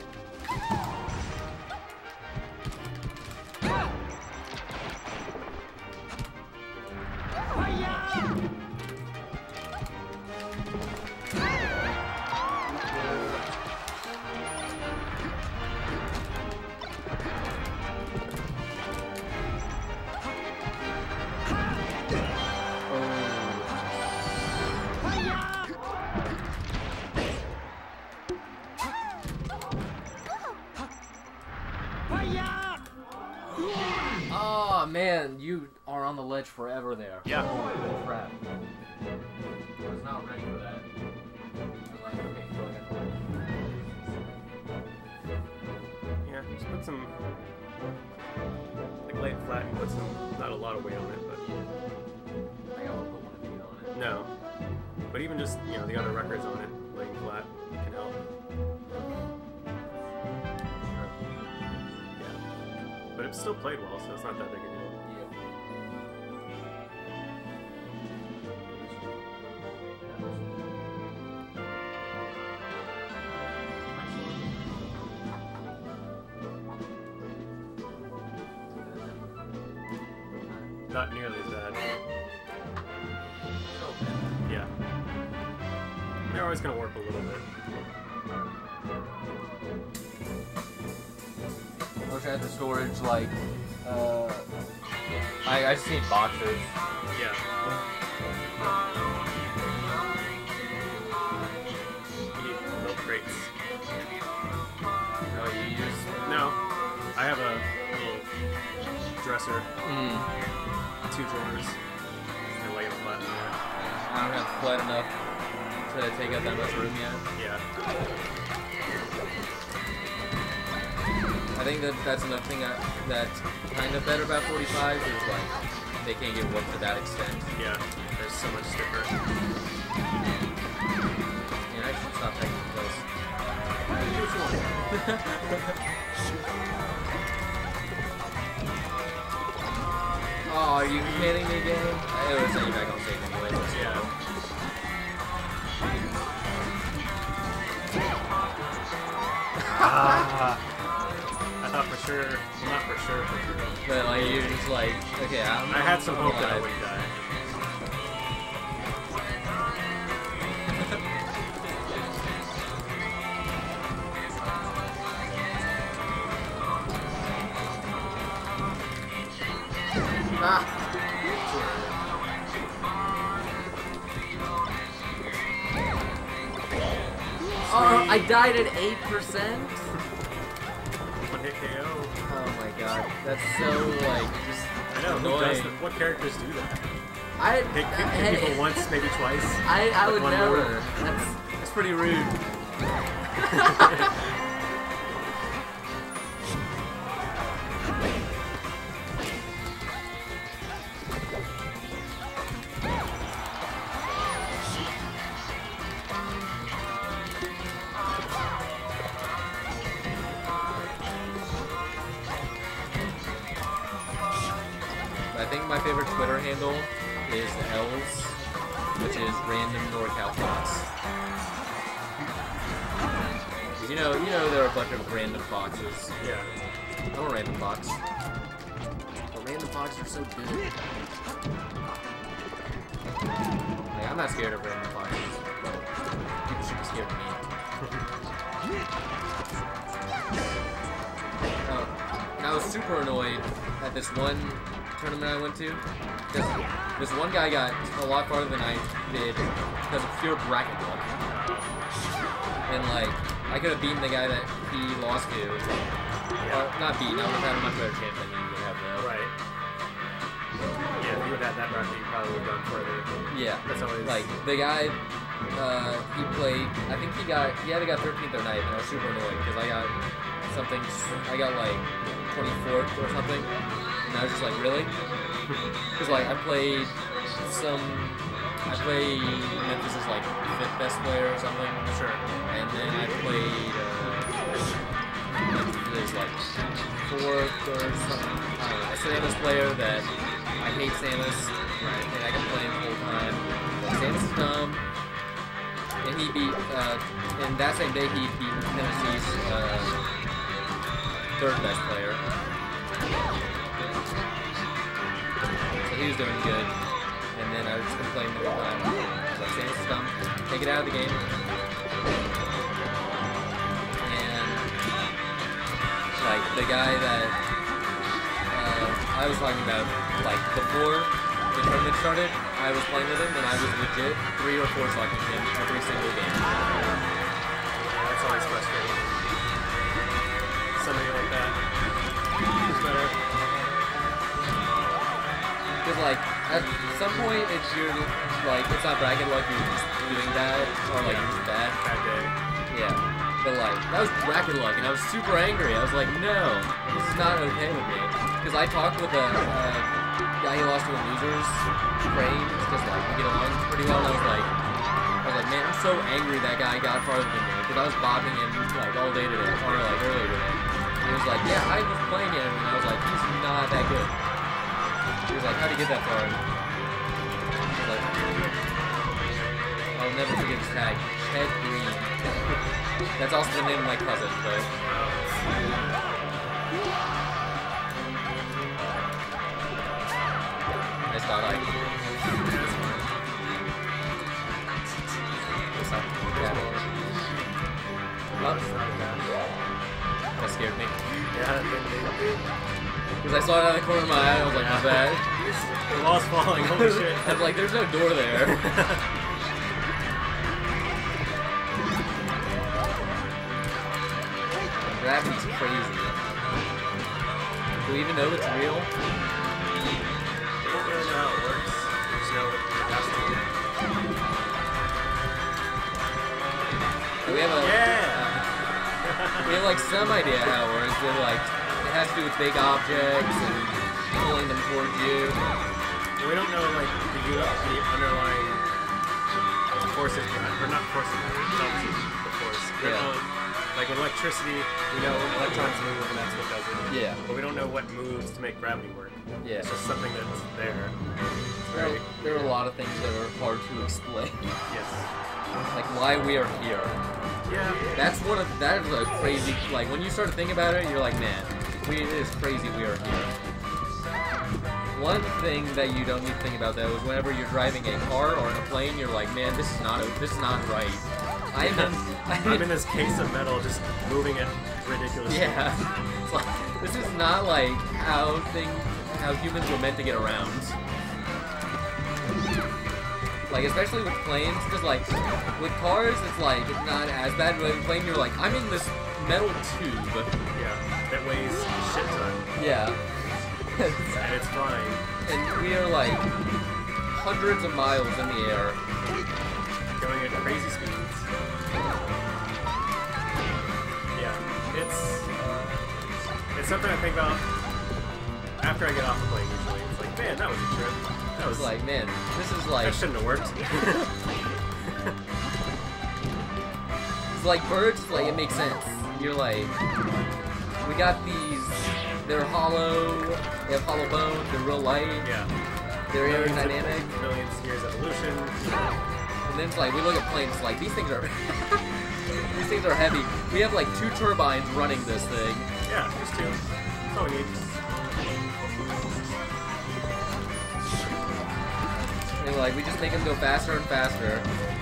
Oh man, you are on the ledge forever there. Yeah. Holy crap. I was not ready for that. Yeah, just put some like lay it flat and put some not a lot of weight on it, but no. But even just the other records on it, laying flat can help. Yeah. But it still played well, so it's not that big a deal. Not nearly as bad. Yeah. They're always going to warp a little bit. I wish I had the storage like, I just need boxes. Yeah. You need little crates. No, you use... No. I have a little dresser. 2 drawers. And lay it flat in there. I don't have flat enough to take up that much room yet. Yeah. I think that's another thing that's kind of better about 45 is like they can't get warped to that extent. Yeah. There's so much stiffer. And I should stop taking this. Oh, are you kidding me, game? It would send you back on stage anyway. Yeah. I thought for sure, well, not for sure. But like you're just like, okay, I had some hope that I wouldn't die. Oh, I died at 8%? One hit KO. Oh my god, that's so like just I know, who does annoying. that? What characters do that? I Hit people once, maybe twice? I with would one never. move? That's pretty rude. I think my favorite Twitter handle is Els, which is random NorCal Fox. You know there are a bunch of random foxes. Yeah. I'm a random fox. But random foxes are so good. Like, I'm not scared of random foxes, but people should be scared of me. And I was super annoyed at this one tournament I went to, because this one guy got a lot farther than I did because of pure bracket luck. And like, I could have beaten the guy that he lost to. Or not beaten, I would have had a much better chance than he would have though. Right. Yeah, if you would have had that bracket, you probably would have gone further. Yeah. That's always... Like, the guy, he played, I think he either got 13th or 9th, and I was super annoyed, because I got like 24th or something. And I was just like, really? Because like I played Memphis as like 5th best player or something. Sure. And then I played Memphis like 4th or something. I don't know. A Samus player that I hate Samus, and I can play him the whole time. But Samus is dumb. And he beat, and that same day he beat Tennessee's 3rd best player. So he was doing good, and then I was just complaining the whole time. I was like, Samus is dumb, take it out of the game. And, like, the guy that I was talking about, like, before the tournament started, I was playing with him, and I was legit 3 or 4 selecting him every single game. That's always frustrating. Somebody like that. Who's better? Because, like, at some point, it's your, like, it's not bragging like you're just doing bad, or, like, you're just bad. Bad day. Yeah. But, like, that was bracket luck, and I was super angry. I was like, no, this is not okay with me. Because I talked with a guy who lost to a losers, Cranes, because, like, we get along pretty well, and I was like, man, I'm so angry that guy got farther than me, because I was bopping him, like, all day today, or, like, earlier today. He was like, yeah, I was playing him, and I was like, he's not that good. He was like, how'd he get that far? I was like, I'll never forget his tag, Ted Green. That's also the name of my cousin, but... Nice dog eye. That scared me. Yeah, Because I saw it out of the corner of my eye, I was like, my bad. the wall's falling, holy shit. I was like, there's no door there. Gravity's crazy. Do we even know it's real? I don't really know how it works. I just know it has to be. We have a... Yeah! We have, like, some idea how it works, but, like, it has to do with big objects and pulling them towards you. We don't know, like, the underlying forces, or not forces, it's obviously the force. We don't know, like, with electricity, we know electrons move and that's what does it. Yeah. But we don't know what moves to make gravity work. Yeah. It's just something that's there. There are a lot of things that are hard to explain. Yes. Like, why we are here. Yeah. That is a crazy, like, when you start to think about it, you're like, man, it is crazy we are here. One thing that you don't need to think about, though, is whenever you're driving a car or in a plane, you're like, man, this is not right. I'm in this case of metal, just moving it ridiculously. Yeah. It's like, this is not like how humans were meant to get around. Like, especially with planes, because, like, with cars, it's, like, it's not as bad, but with a plane, you're like, I'm in this metal tube. Yeah, that weighs a shit ton. Yeah. And it's flying. And we are, like, hundreds of miles in the air. Going at crazy speeds. Yeah, it's something I think about after I get off the plane, usually. It's like, man, that was a trip. That was like, man, this is like... That shouldn't have worked. It's like birds, like, it makes sense. You're like, we got these, they're hollow, they have hollow bones, they're real light. Yeah. They're aerodynamic. Millions of years evolution. And then it's like, we look at planes, like, these things are... these things are heavy. We have, like, 2 turbines running this thing. Yeah, just 2. That's all we need. And like, we just make them go faster and faster.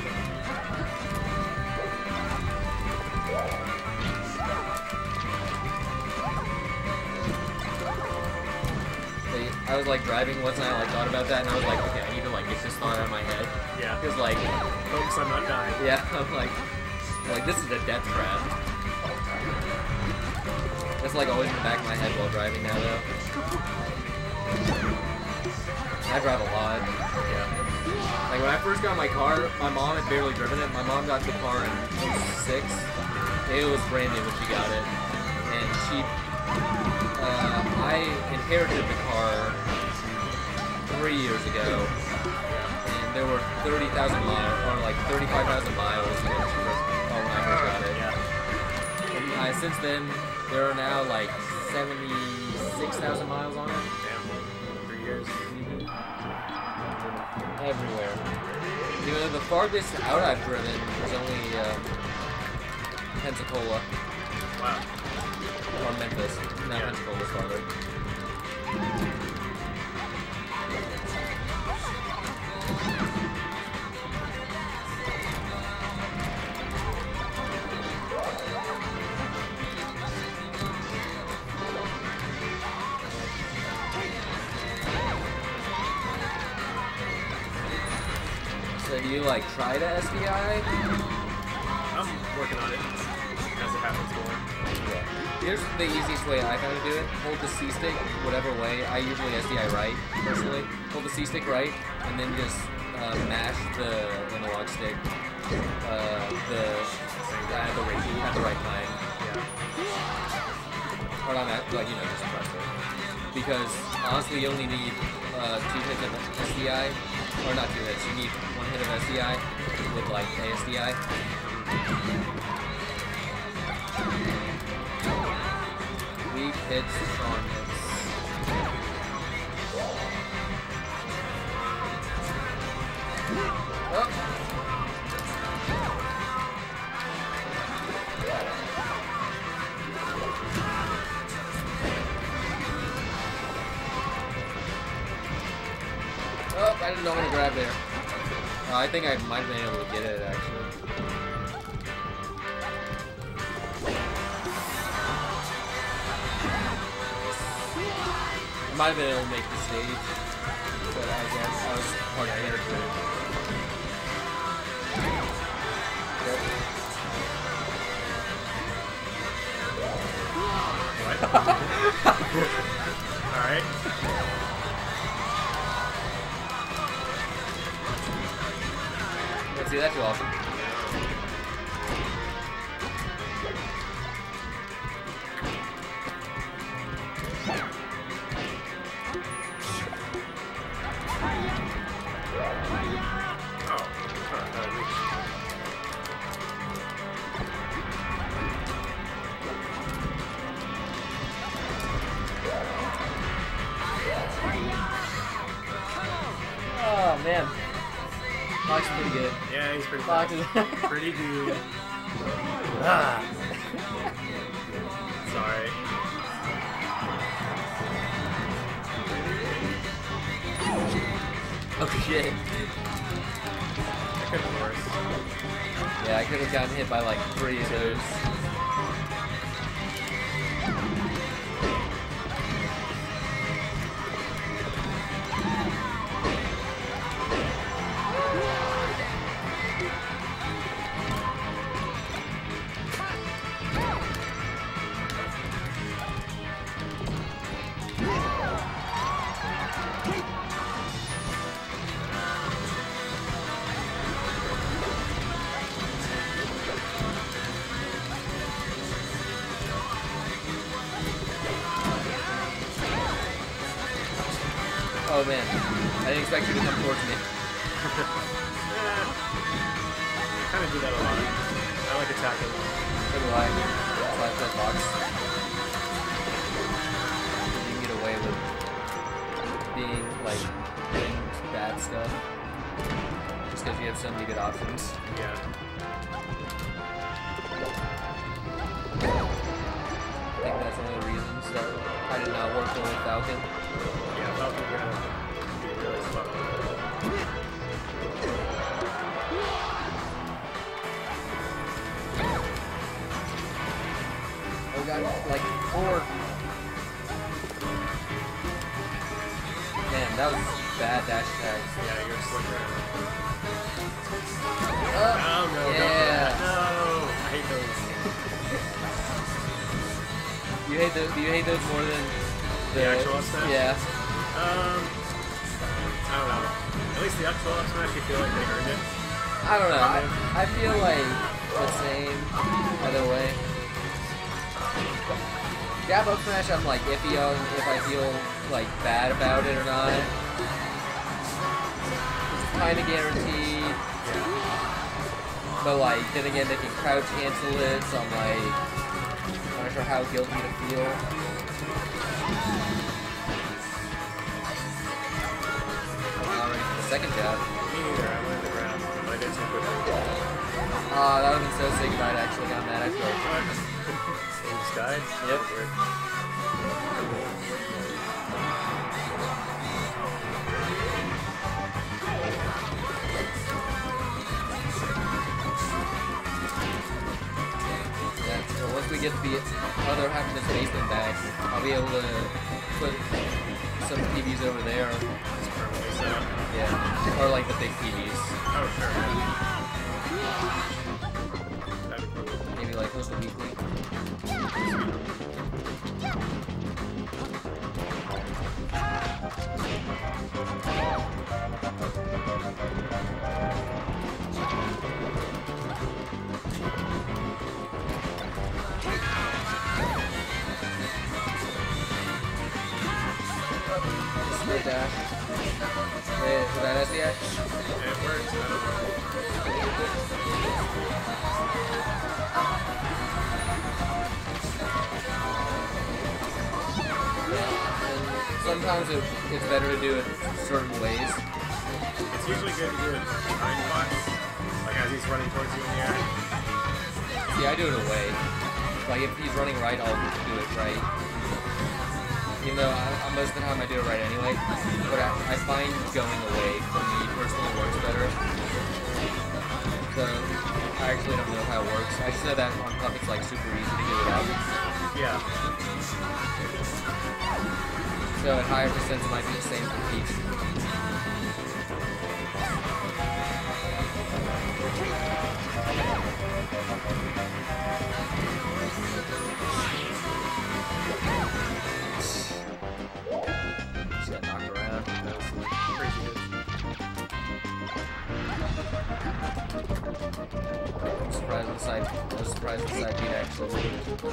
I was like driving once and I like thought about that and I was like, okay, I need to like get this thought out of my head. Yeah. Because like, focus on not dying. Yeah, I'm like this is a death trap. That's like always in the back of my head while driving now though. I drive a lot. Yeah. Like when I first got my car, my mom had barely driven it. My mom got the car in 06. It was brand new when she got it. And I inherited the car 3 years ago. And there were 30,000 miles, or like 35,000 miles when I first got it. Yeah. And since then, there are now like 76,000 miles on it. Damn. 3 years. Everywhere. You know, the farthest out I've driven was only Pensacola. Wow. Or Memphis. Not Yeah. Pensacola's farther. So do you like try to SBI? I'm working on it as it happens more. Yeah. Here's the easiest way I found to do it. Hold the C stick whatever way. I usually SDI right, personally. Hold the C stick right, and then just mash the analog stick at the right time. Yeah. Or not that, like, you know, just press it. Because honestly, you only need 2 hits of SDI, or not 2 hits. You need 1 hit of SDI with like ASDI. Weak hits, strong hits. Oh. Oh, I didn't know when to grab there. I think I might have been able to get it actually. I might have been able to make the stage, but I guess I was hard to hit it. What? Alright. Let's see, that's too awesome. Oh man, Fox is pretty good. Yeah, he's pretty Fox good. is Pretty good. Ah. Sorry. Oh shit. That could be worse. Yeah, I could have gotten hit by like 3 of those. Oh man, I didn't expect you to come towards me. I kind of do that a lot. I like attacking. So do I. Slash that box. You can get away with being like doing bad stuff. Just because you have so many good options. Yeah. I think that's one of the reasons that I did not work well with Falcon. Yeah, Falcon's gonna be really slow. Oh god, like 4. Man, that was bad dash attacks. Yeah, you're slicker. Oh, Oh no, yeah. don't do that. No! I hate those. You hate those? Do you hate those more than The actual up smash? Yeah. I don't know. At least the actual up smash, you feel like they earned it. I don't know. I feel like the same either way. Jab up smash, I'm like iffy on if I feel like bad about it or not. It's kind of guaranteed. But like, then again, they can crouch cancel it, so I'm like, not sure how guilty to feel. I'm not ready for the second jab. Me neither, I went to the ground, but I did some quick. That would have been so sick if I'd actually gotten that. I feel like. So you just died? Yep. Weird. Yeah, so once we get the other half of this basement back, I'll be able to put some TVs over there. It's permanently set up. Yeah. Or like the big TVs. Oh, sure. That'd be cool. Maybe like Coastal Weekly. Split dash. Wait, is that SDI? It works. I don't know. Sometimes it's better to do it certain ways. It's usually good to do it behind Fox, like as he's running towards you in the air. See, I do it away. Like if he's running right, I'll do it right. Even though most of the time I do it right anyway. But I find going away for me personally works better. So I actually don't know how it works. I just know that on Pup it's like super easy to do it up. Yeah. So at higher percents it might be the same for Peach. Just got knocked around. That was crazy good. I'm surprised the side. I was surprised the side beat actually worked.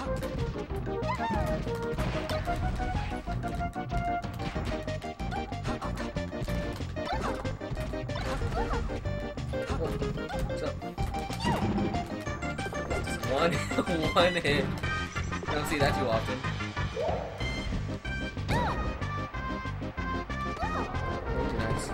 What's up? Just one hit. I don't see that too often. Very nice.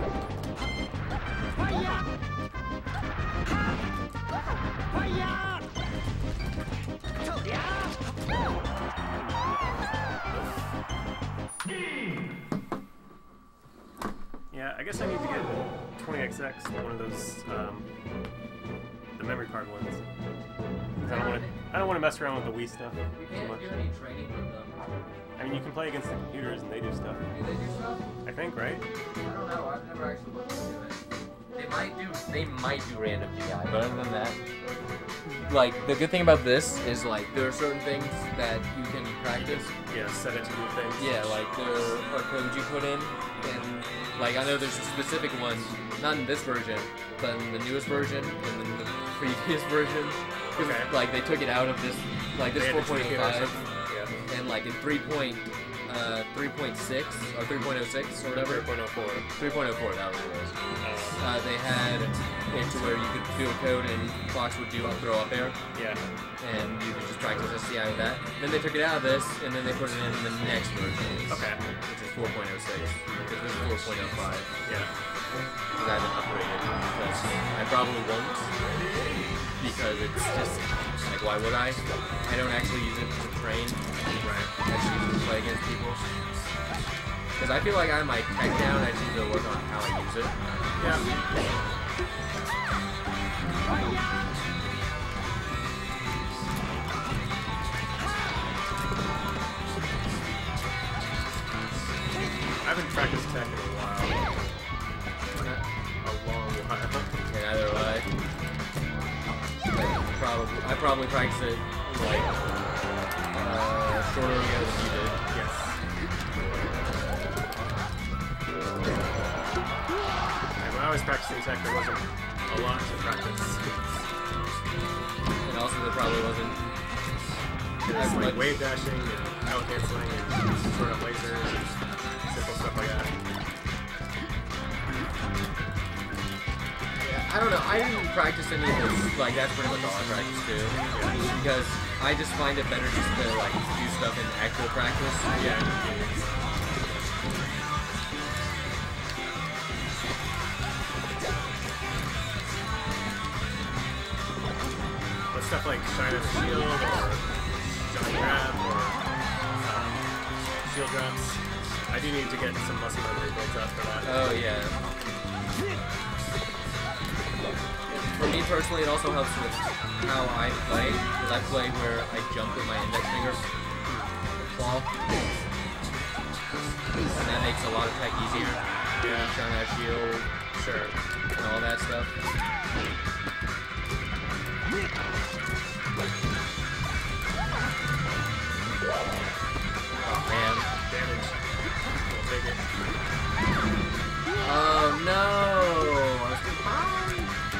Yeah, I guess I need to get 20XX, one of those, the memory card ones. 'Cause I don't want to mess around with the Wii stuff You too can't much. do any training with them. I mean, you can play against the computers and they do stuff. Do they do stuff? I think, right? I don't know. I've never actually looked into it. They might do random DI, but other than that, like the good thing about this is like there are certain things that you can practice. Yeah, set it to do things. Yeah, like there are codes you put in, and like I know there's a specific one, not in this version, but in the newest version and then the previous version. 'Cause, Okay. like they took it out of this, like this They had to tweak it or 4.05, something. Yeah. and like in 3.6 or 3.06 or whatever. 3.04. 3.04, that was what it was. They had it to where you could do a code and Fox would do throw up air, Yeah. and you could just practice SCI with that. Then they took it out of this, and then they put it in the next version, Okay. which is 4.06. Because this is 4.05. Yeah. Because I haven't upgraded. Because I probably won't. Because it's just, like, why would I? I don't actually use it to train. Right. I just use it to play against people. Because I feel like I have my tech down, I just need to work on how I use it. Yeah. I haven't practiced tech in a while. A long while. Okay, neither have I. I probably practiced it, like, shorter ago than you did. Yes. And when I was practicing tech, there wasn't a lot to practice. And also there probably wasn't It's as like much. wave dashing and out canceling and sort of lasers and simple stuff like that. Yeah, I don't know, I didn't practice any of this, like that's pretty much all I practiced too. Because I just find it better just to like do stuff in actual practice. Yeah. But stuff like Shine as a Shield or Jump Grab or Shield Drops, I do need to get some muscle memory built up for that. Oh yeah. For me personally, it also helps with how I play, because I play where I jump with my index finger, claw, and that makes a lot of tech easier. Yeah. Shine that shield, Sure. and all that stuff. Oh man, Damage. take it. Oh no! I was too high.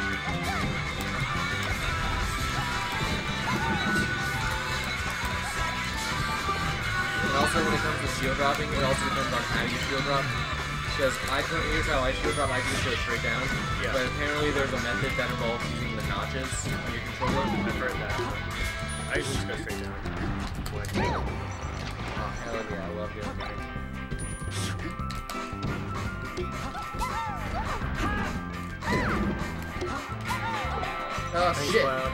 And also when it comes to shield dropping, it also depends on how you shield drop. Because here's how I shield drop, I can just go straight down. Yeah. But apparently there's a method that involves using the notches on your controller. I've heard that. I usually just go straight down. Like, Oh, hell yeah, I love doing that. Oh thanks, shit! Cloud.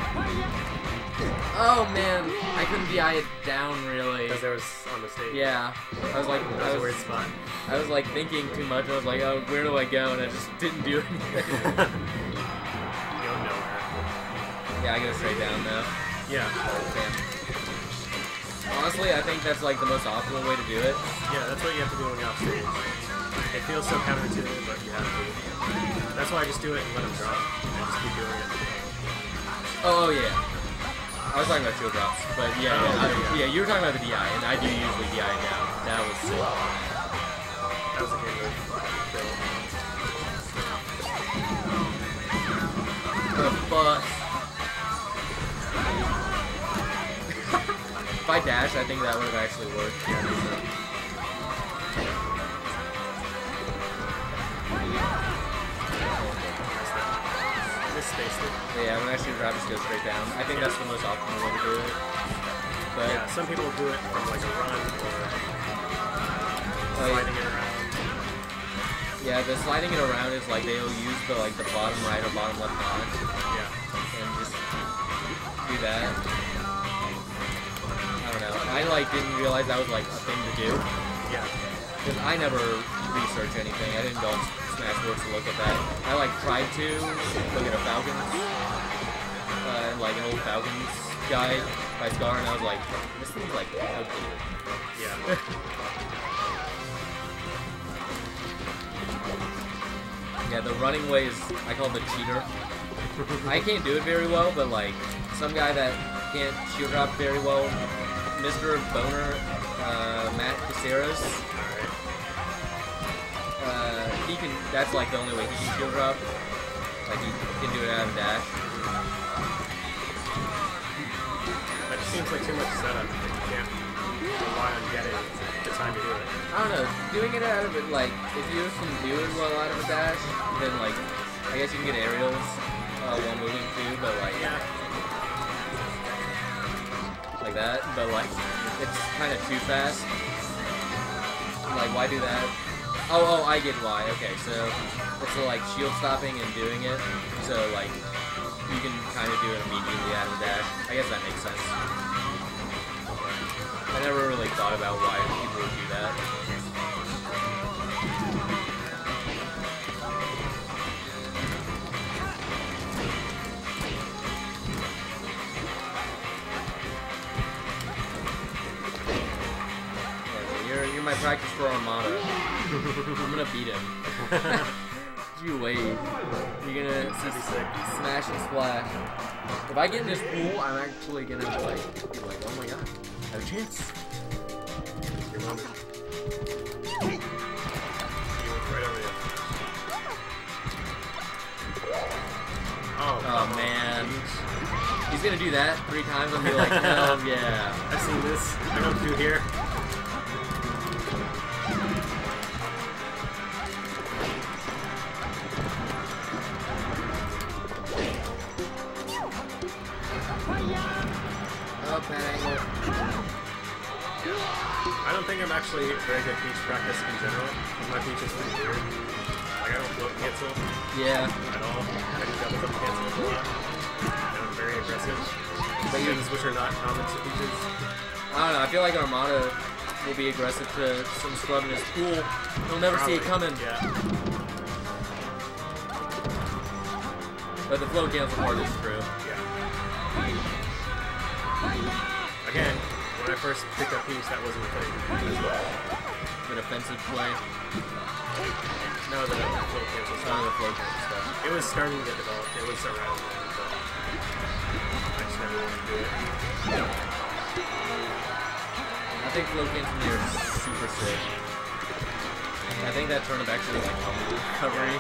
Oh man, I couldn't DI it down really. Because there was on the stage. Yeah, I was like, That was a weird spot. I was like thinking too much. I was like, oh, where do I go? And I just didn't do anything. You'll know that. Yeah, I go straight down now. Yeah. Damn. Honestly, I think that's like the most optimal way to do it. Yeah, that's what you have to do when you're off stage. It feels so counterintuitive, but you have to. That's why I just do it and let them drop. And just keep doing it. Oh yeah. I was talking about shield drops, but yeah, yeah, you were talking about the DI, and I do usually DI it down. That was sick. That was a good move. The fuck. If I dash, I think that would have actually worked. Misspaced it. Yeah, when I shoot drop, just go straight down. I think that's the most optimal way to do it. But Yeah, some people do it from like a run or sliding it around. yeah, the sliding it around is like they'll use the bottom right or bottom left notch Yeah. and just do that. I don't know. I didn't realize that was like a thing to do. Yeah. Because I never research anything. I didn't go on Smashwords to look at that. I tried to look at a Falcons, like an old Falcons guide by Scar, and I was like, this thing's like outdated. Yeah. Yeah, the running way is, I call it the cheater. I can't do it very well, but like some guy that can't shield drop very well, Mr. Boner, Matt Caceres. He can. That's like the only way he can shield drop. Like he can do it out of dash. That just seems like too much setup. You can't rely on getting the time to do it. I don't know. Doing it out of it, like if you can do it well out of a dash, then like I guess you can get aerials while moving too. But like like that. But like it's kind of too fast. Like why do that? Oh, I get why. Okay, so it's like shield stopping and doing it. So like you can kind of do it immediately out of dash. I guess that makes sense. I never really thought about why people would do that. You're my practice for Armada. I'm gonna beat him. You wait. You're gonna see smash and splash. If I get in this pool, I'm actually gonna be like, oh my god, I have a chance. Your moment. He went right over you. Oh man. He's gonna do that 3 times and be like, hell yeah. I've seen this. I know what to do here. I don't think I'm actually very good Peach practice in general. My Peach is pretty weird. Like I don't float cancel Yeah. at all. I do double jump cancel a lot. And I'm very aggressive. Things which are not common to Peaches. I don't know, I feel like Armada will be aggressive to some scrub in his pool. He'll never see it coming. Yeah. But the float cancel part is true. Yeah. Again, when I first picked up Peach, that wasn't a thing as well. An offensive play. No, the float cancel Some of the stuff. float cancel stuff. It was starting to get developed. It was around then, but I just never wanted to do it. I think float cancel here is super sick. I think that turnip actually like helped with recovery.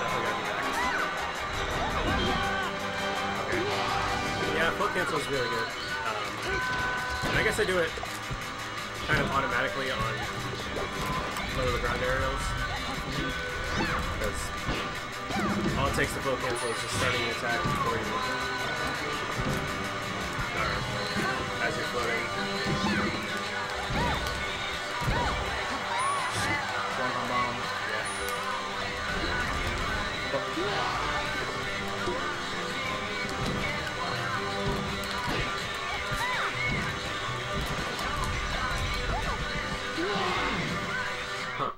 Okay. Yeah, float cancel is really good. And I guess I do it kind of automatically on low to the ground aerials. Because all it takes to float cancel is just starting the attack before you move. Or as you're floating. Bomb. Yeah. Huh.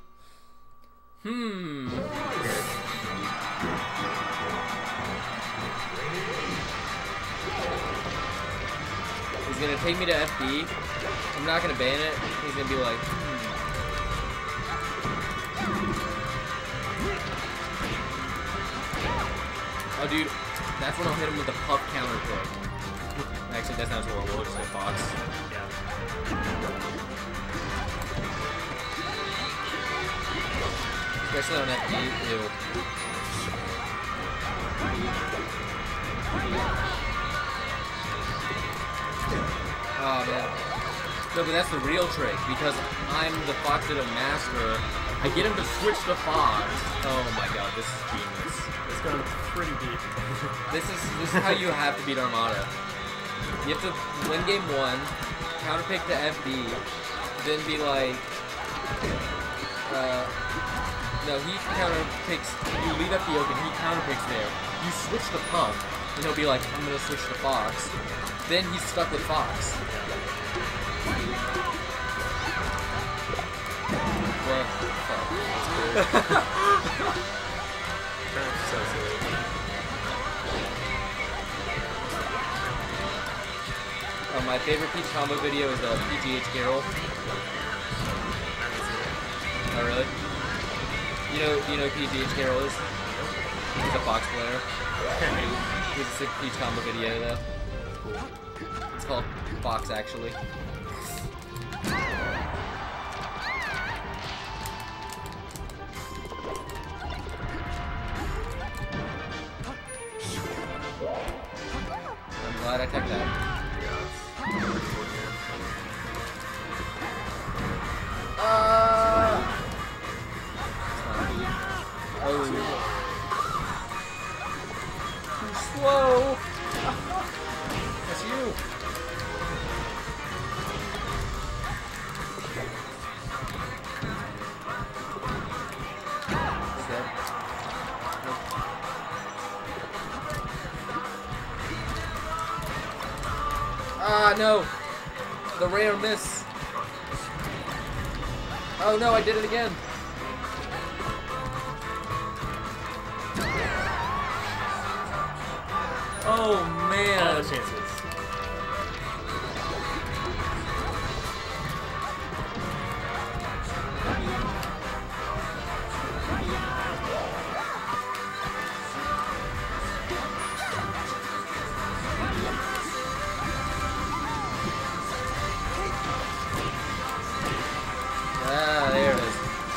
He's gonna take me to FD. I'm not gonna ban it. He's gonna be like, Oh, dude, that's when I'll hit him with the puff counter pick. Actually, that sounds horrible. It's just a box. Yeah. Especially on FD. Ew. Oh, man. No, but that's the real trick, because I'm the Fox Ditto master. I get him to switch to Fox. Oh my god, this is genius. It's going pretty deep. This is how you have to beat Armada. You have to win game 1, counter pick to FD, then be like, no, he counter picks, you leave FD open, he counter picks there. You switch to Puff, and he'll be like, I'm gonna switch to Fox. Then he's stuck with Fox. What? Fuck. That's good. So silly. My favorite Peach combo video is PGH Carol. Oh, really? You know who PGH Carol is? He's a Fox player. He's a sick Peach combo video, though. It's called Fox, actually. I'm glad I took that. Oh. Too slow. That's you. Ah, no. The rare miss. Oh no, I did it again. Oh man. All the chances. Ah, there it is.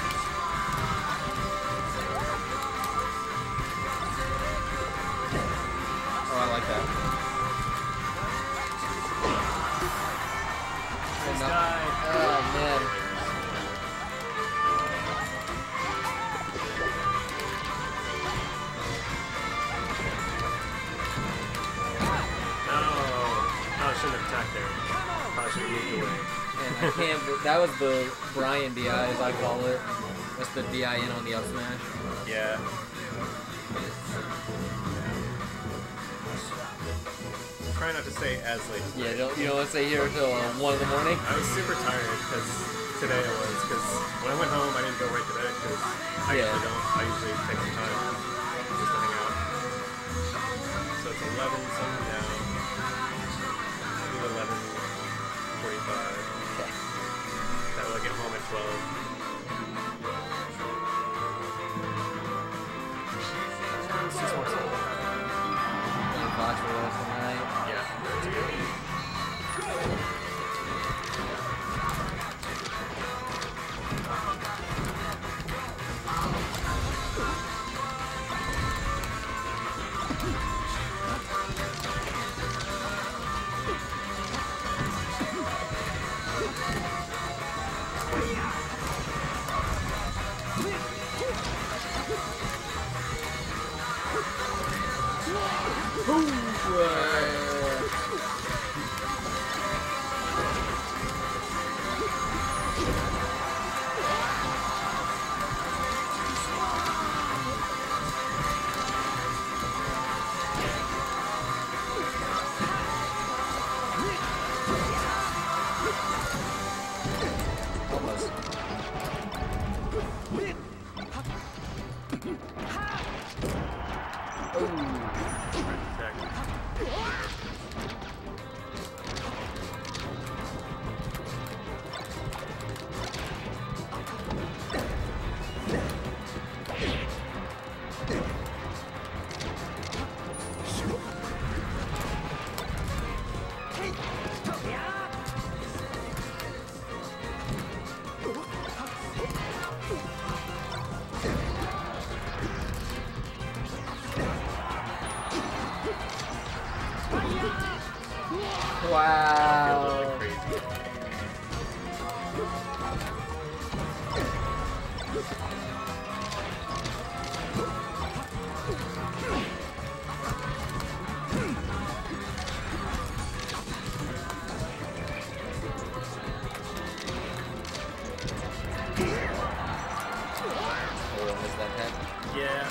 Oh, I like that. Nice guy. Oh, man. No. Oh, I shouldn't have attacked there. Probably should have moved away. Man, I can't. That was the Brian DI, as I call it. That's the DI in on the up smash. Yeah. Try not to stay as late. Yeah, you don't want to stay here until 1 in the morning. I was super tired because today I was, because when I went home I didn't go right to bed because I Yeah. usually don't. I usually take some time just to hang out. So it's 11 something now. Maybe 11:45. Okay. That will get home at 12. It's just more simple. Fox for the rest of the night. Yeah. That's good. Wow. Crazy. Oh, is that head? Yeah.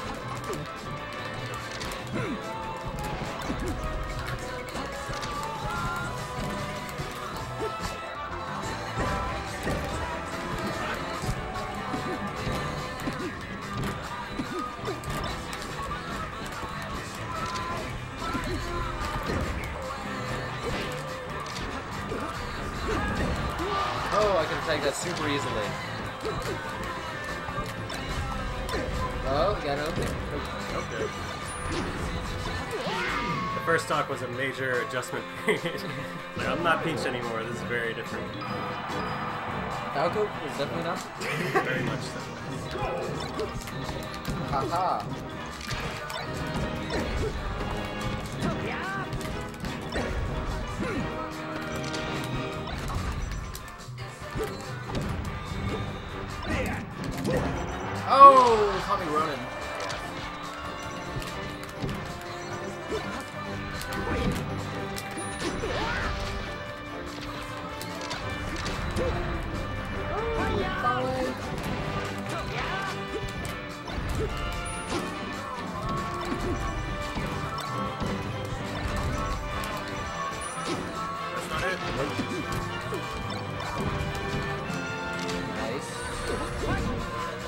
Oh, I can attack that super easily. Oh, got it open. Okay. The first talk was a major adjustment period. Like, I'm not Peach anymore. This is very different. Falco is definitely not. Very much so. Haha. Oh, caught me running. That's not it. Nice.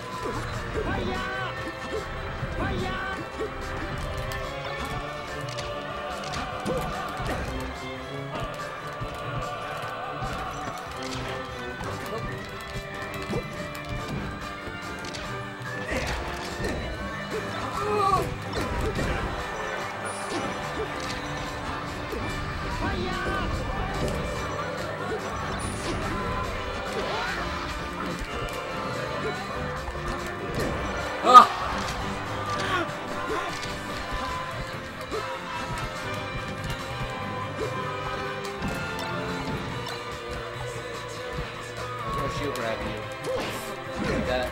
Ah! Oh, she'll grab you. Like that.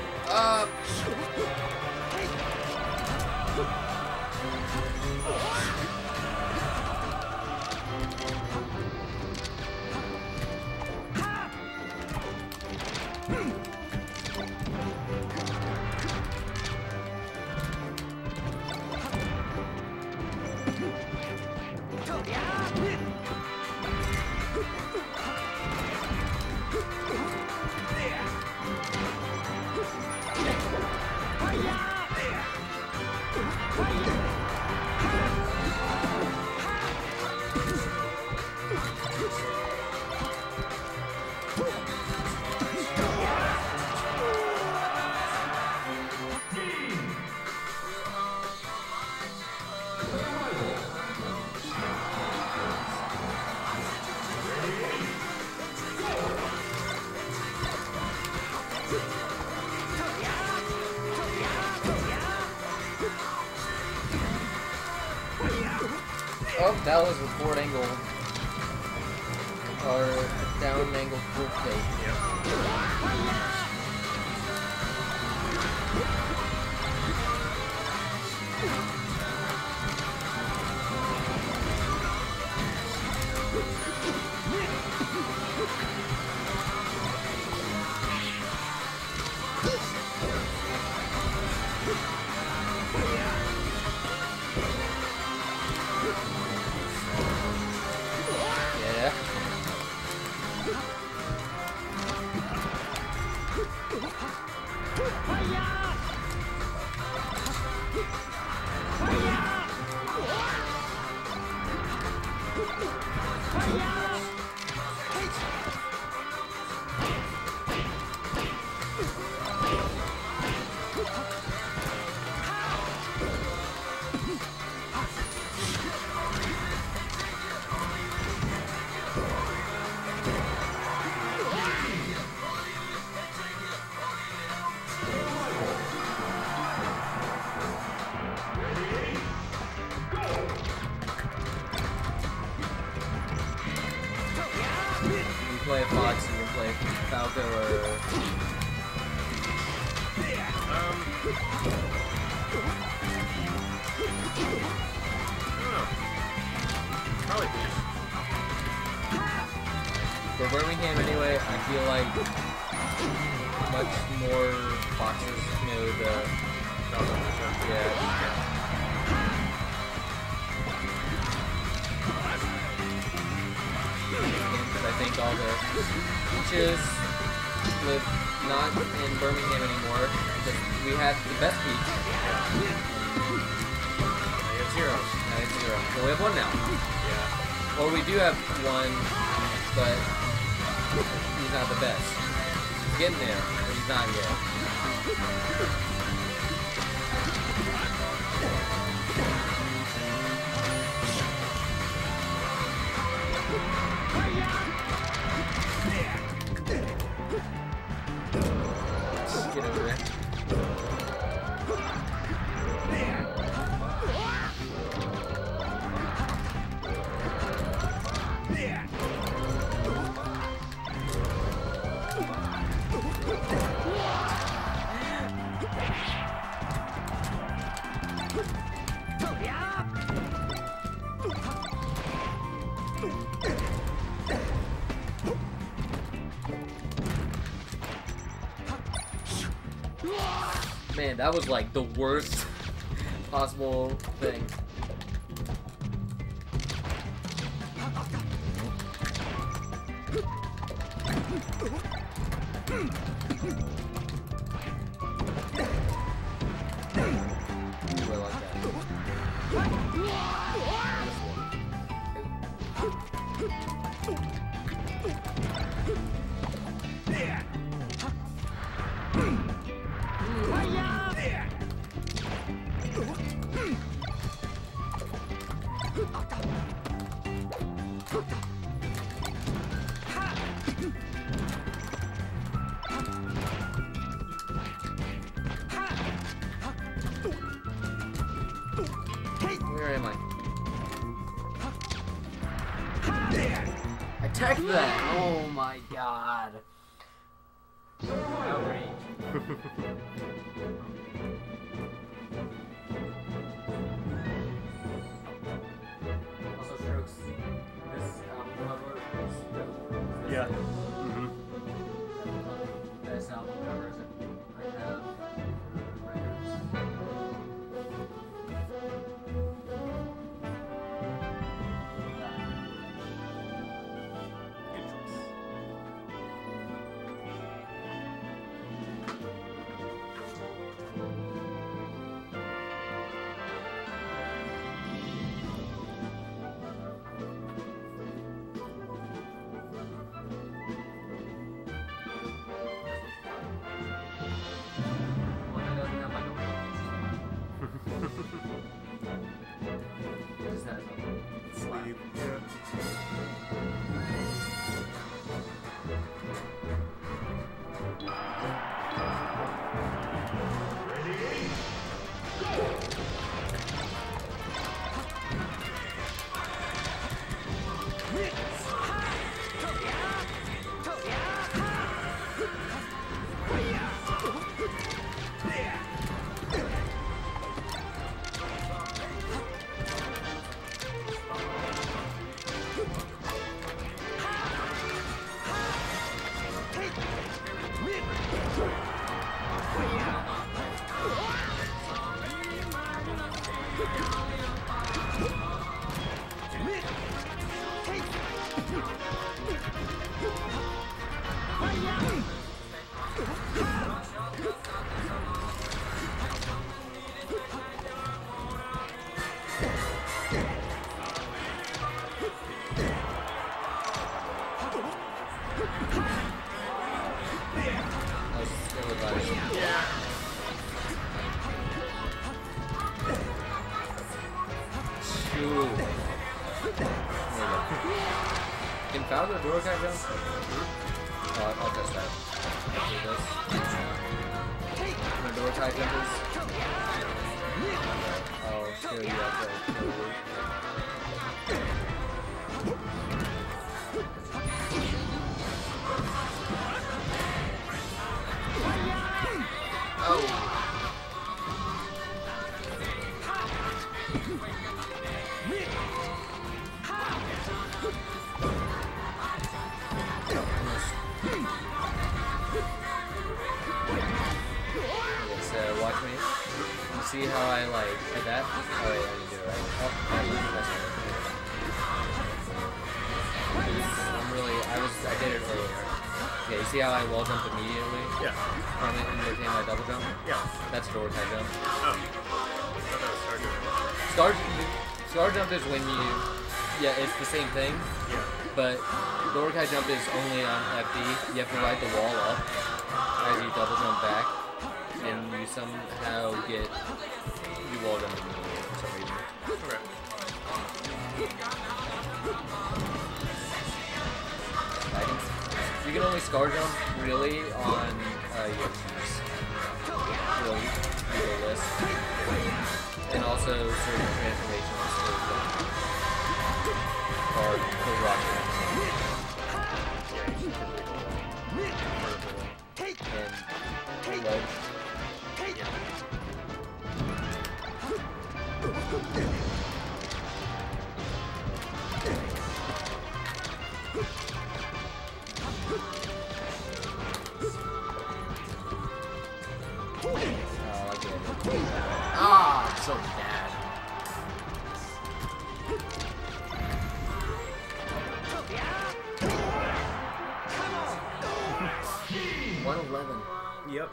Oh, that was a forward angle. Or down angle full fake. Yep. Play Fox, you can play Falco or... I don't know. Probably Peach. For Birmingham anyway, I feel like much more Foxes know the... Yeah. I think all the Peaches live not in Birmingham anymore. We had the best Peach. I have 0. Now it's 0. So we have 1 now. Yeah. Well, we do have 1, but he's not the best. He's getting there, but he's not yet. Get over there. Man, that was like the worst possible thing. Ooh, I like Where am I? Attack that! Oh my god. Outrage. Also, Strokes. This cover is Yeah. best album covers I have records. Good choice. Sleep. Yeah. Ooh. Can Falco Dorokai jump? Oh, I'll test that. After this. My Dorokai jump is. I'll show you after I kill you. Oh! Watch me. You see how I like did that? Oh wait, I didn't do it right. Oh, I did I did it earlier. Yeah, you see how I wall jumped immediately? Yeah. From it and rotated my double jump? Yeah. That's Dorokai jump. Oh. I thought that was Star Jump. Star jump is when you, yeah, it's the same thing. Yeah. But Dorokai jump is only on FD. You have to ride the wall up as you double jump back. And you somehow get you wall jump immediately for some reason. Okay. You can only scar jump really on Yoshi's real list. And also certain transformations or the rock and ledge. Ah, so bad. $111. Yep.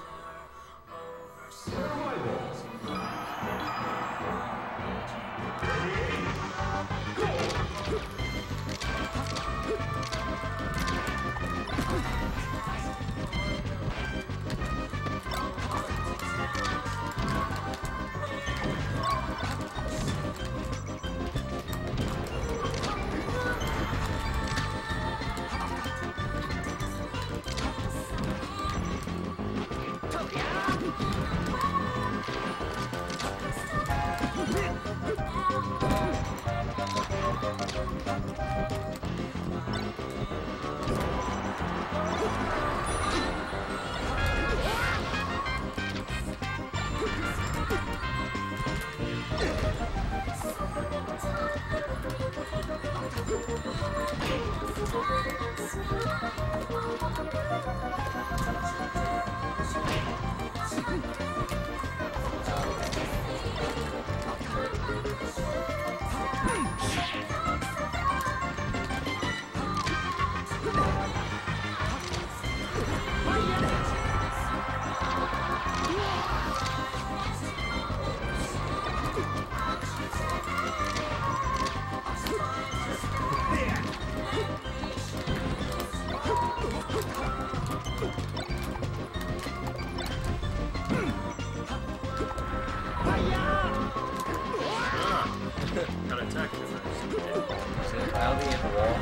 Got attacked. I'll be in the wall.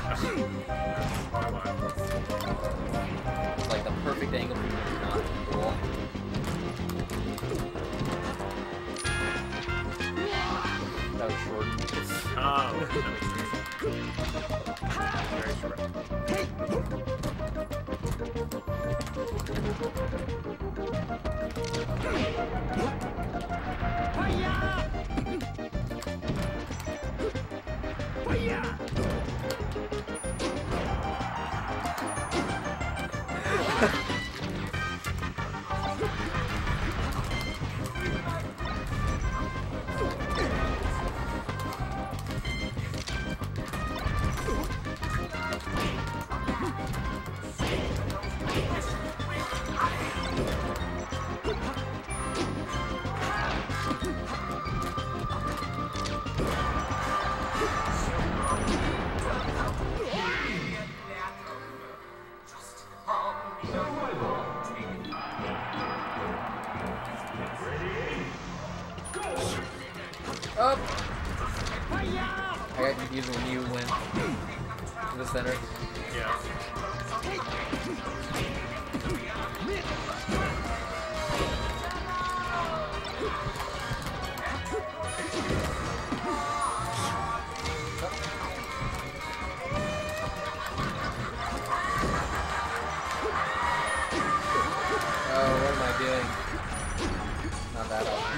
It's like the perfect angle for you to not hit the wall. That was short. Oh, very short. Up! got confused when you went to the center. Yeah. Oh, what am I doing? Not that often.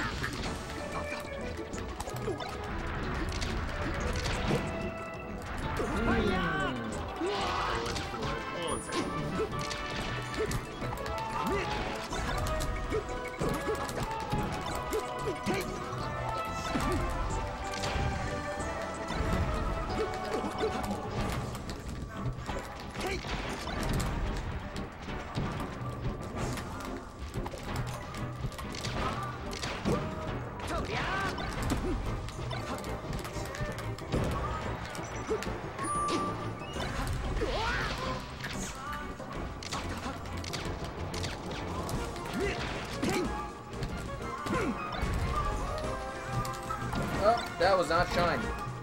Oh, that was not shine.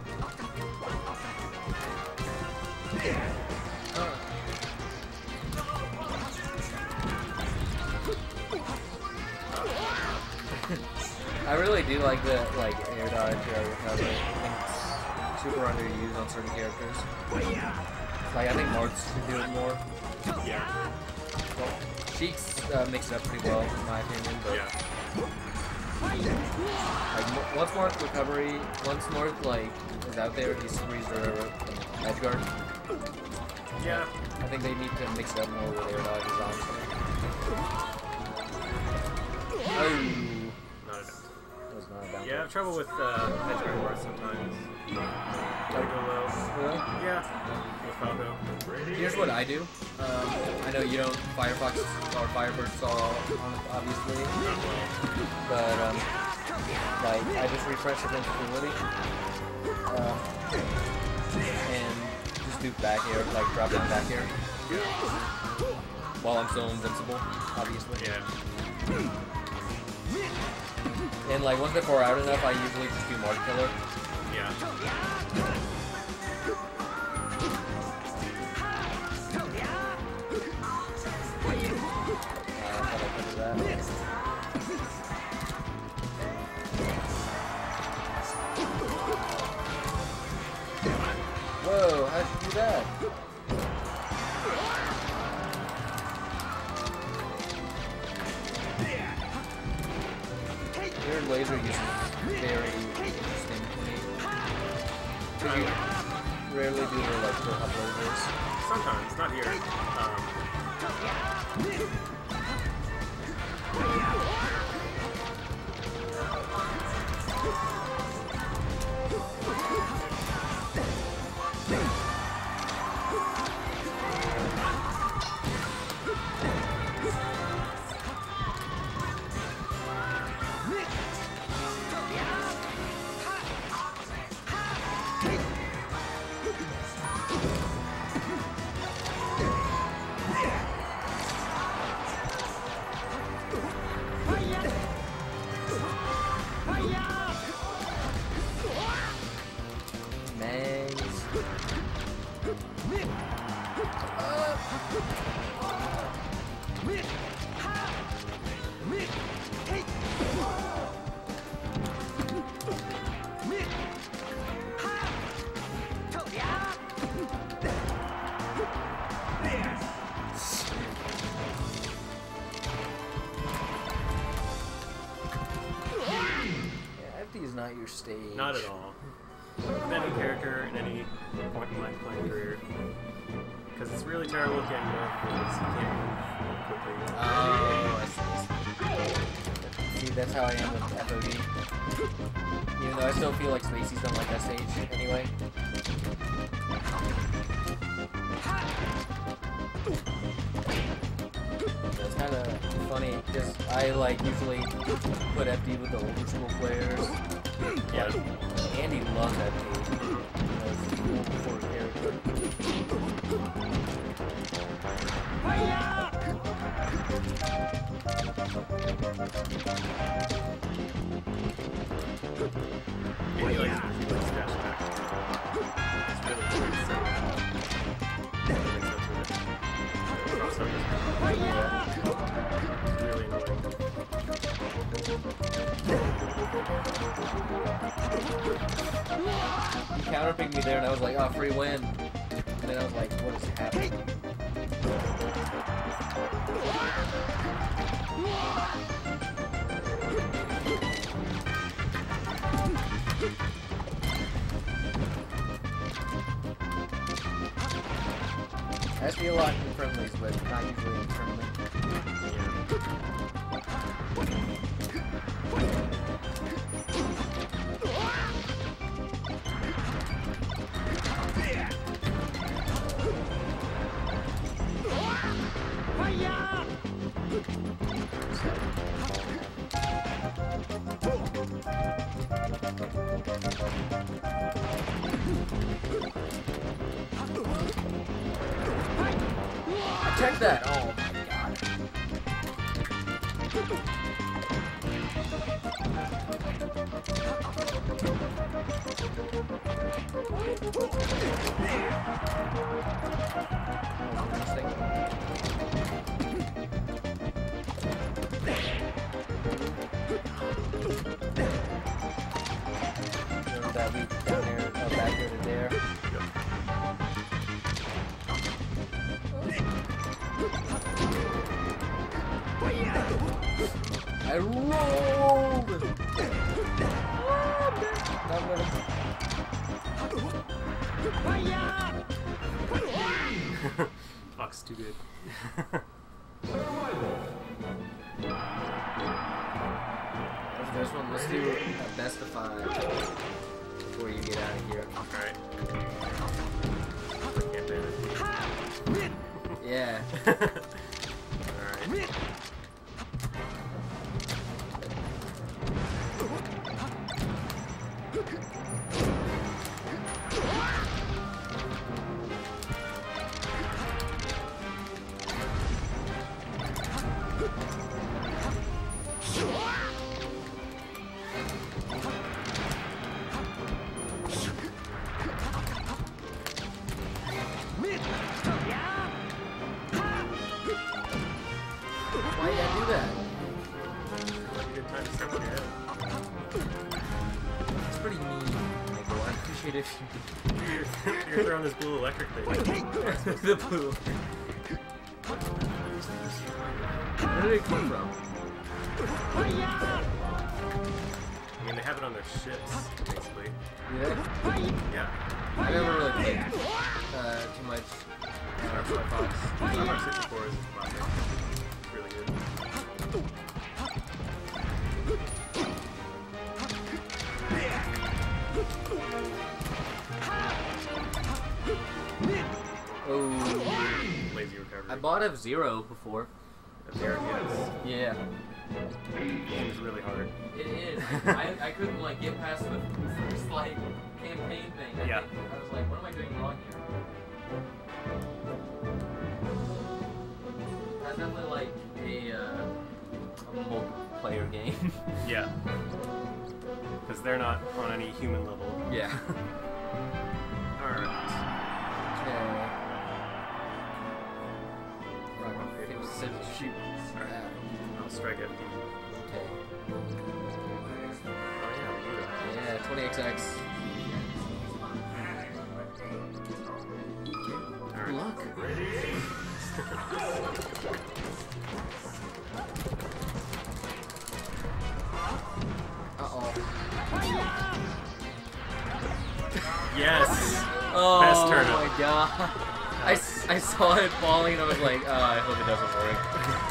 I really do like the air dodge recovery. I think it's super underused on certain characters. Like I think Marks should do it more. Yeah. Well, Sheik's mixed it up pretty well in my opinion, but Yeah. like once Mark's recovery, once Mark like is out there, he's frees the edge guard. Yeah. I think they need to mix it up more with air dodges, honestly. Oh, Not enough. that was not a down. Yeah, I have trouble with edge guard bars sometimes. Gotta go low. Really? Yeah. With Falco. Here's what I do. I know you don't Firefox or Fireburst all obviously, Not well. but like I just refresh the invincibility and just do back air, like drop down back air while I'm still invincible, obviously. Yeah. And like once they're 4 out enough, I usually just do Mark Killer. Yeah. I thought I could do that. Whoa, how'd you do that? Your laser use is very interesting to me. Because you rarely do the like for up lasers. Sometimes, not here. Not your stage. Not at all. With any character in any point in my playing career. Because it's really terrible at getting more because you can't move quickly. Oh, I see. See, that's how I am with FOD. Even though I still feel like Spacey's don't like that stage anyway. It's kind of funny because I like usually put FD with the older school players. Yeah. Andy loves that stage. It's a cool before character. Yeah, he likes dash attack. He counterpicked me there, and I was like, oh, free win. And then I was like, what is happening? I see a lot in friendlies, but not usually in tournament. Check that! Oh my god. That leap down there, back here to there. I rolled! Fuck's too good. First one, let's do a best of 5 before you get out of here. Alright. I can't do it. Yeah. Alright. Why did I do that? Good time to step on your head. It's pretty mean, Michael. I appreciate it if you You're throwing this blue electric thing. did. The blue. Where did it come from? I mean, they have it on their ships, basically. Do they? Yeah. I never really played too much Star Fox. Star Fox 64 is classic. It's really good. Oh. Lazy recovery. I bought F-Zero before. There it is. Yeah. Game is really hard. It is. I couldn't like get past the first like campaign thing. I Yeah. think. I was like, what am I doing wrong here? That's definitely like a multiplayer game. Yeah. Because they're not on any human level. Yeah. Alright. Okay. Rock, paper, scissors, shoot. Alright. I'll strike FD. Okay. Oh yeah, Yeah, 20XX. Alright. Good luck. Uh-oh. Yes! Oh Best turnip. my god. I saw it falling and I was like, oh, I hope it doesn't work.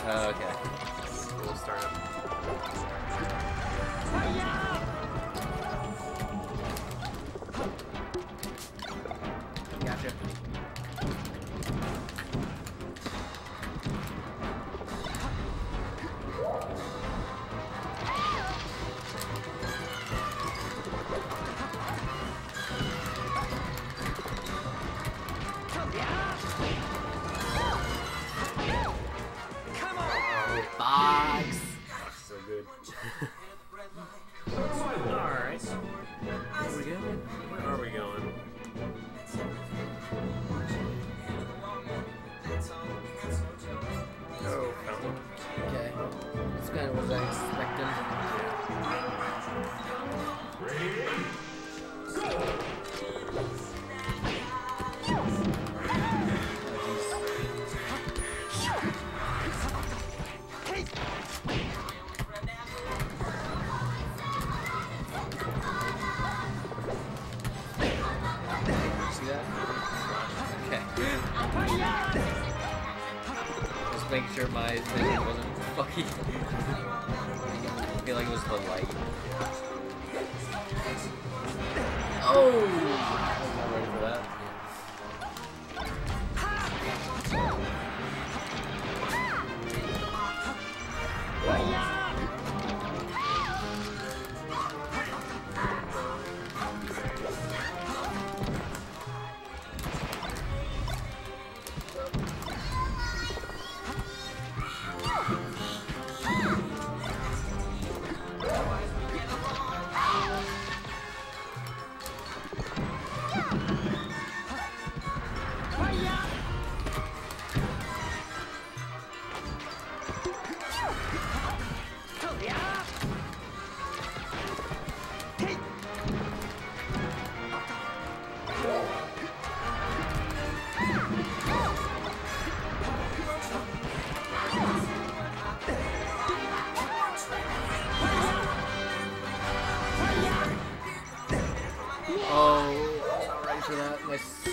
Okay. We'll start it. Gotcha. Box. So good. Alright. Where we going? Where are we going? Oh, fountain. Okay. That's kind of what I expected. See that? Okay. Just making sure my thing wasn't fucking. I feel like it was the light. Oh! I was not ready for that. Oh, I was not ready for that.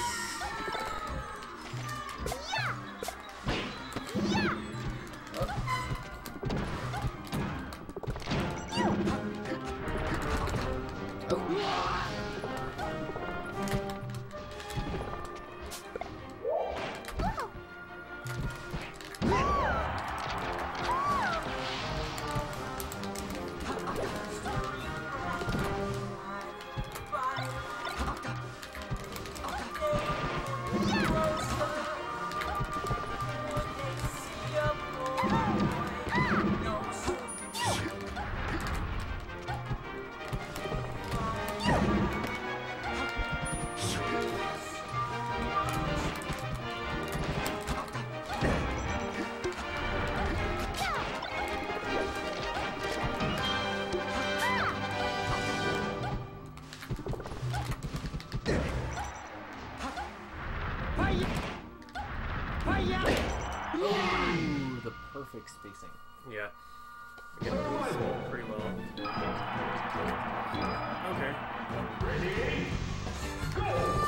Ooh, the perfect spacing. Yeah. We get those pretty well. Okay. Ready? Go!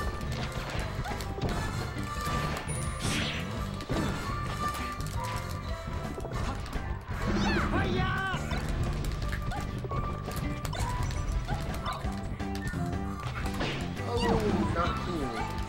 Oh, not cool.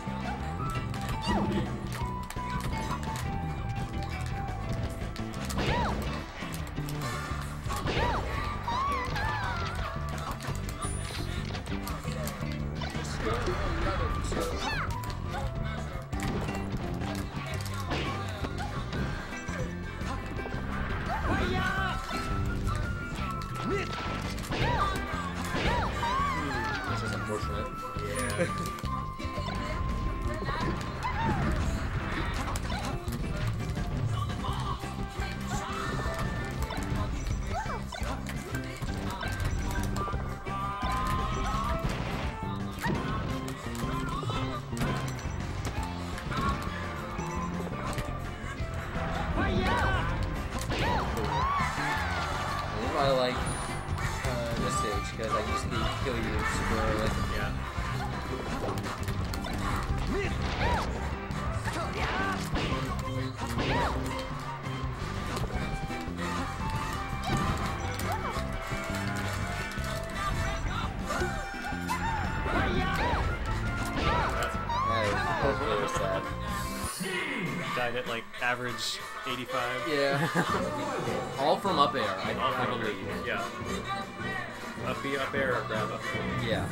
This is unfortunate. Yeah. I like this stage because I used to kill you super early. Yeah. That's really sad. Died at like average 85. Yeah. All from up air, I believe. Yeah. Up B, up air, or grab up. Yeah.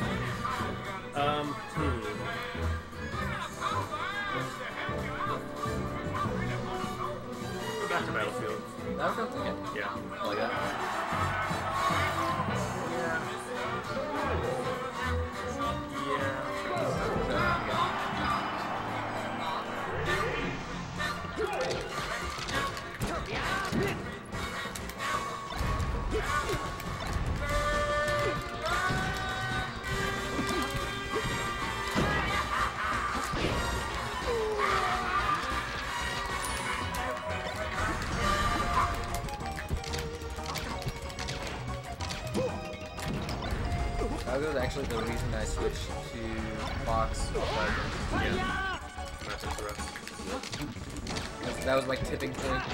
Go back to Battlefield. That was okay. Yeah. I like that. That was actually the reason I switched to box. Yeah. Match up the rest. That was my tipping point.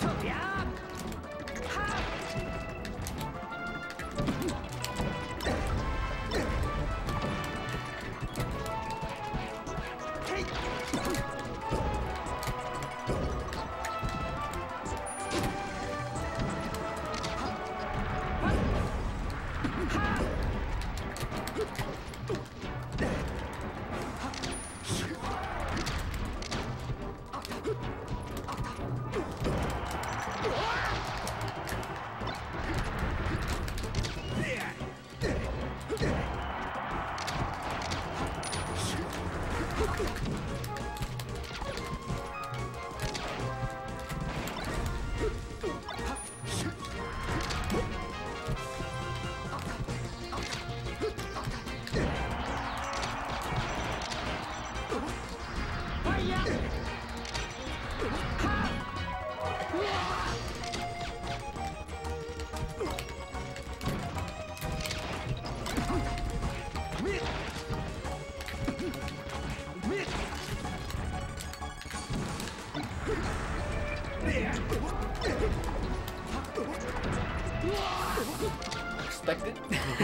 Expected.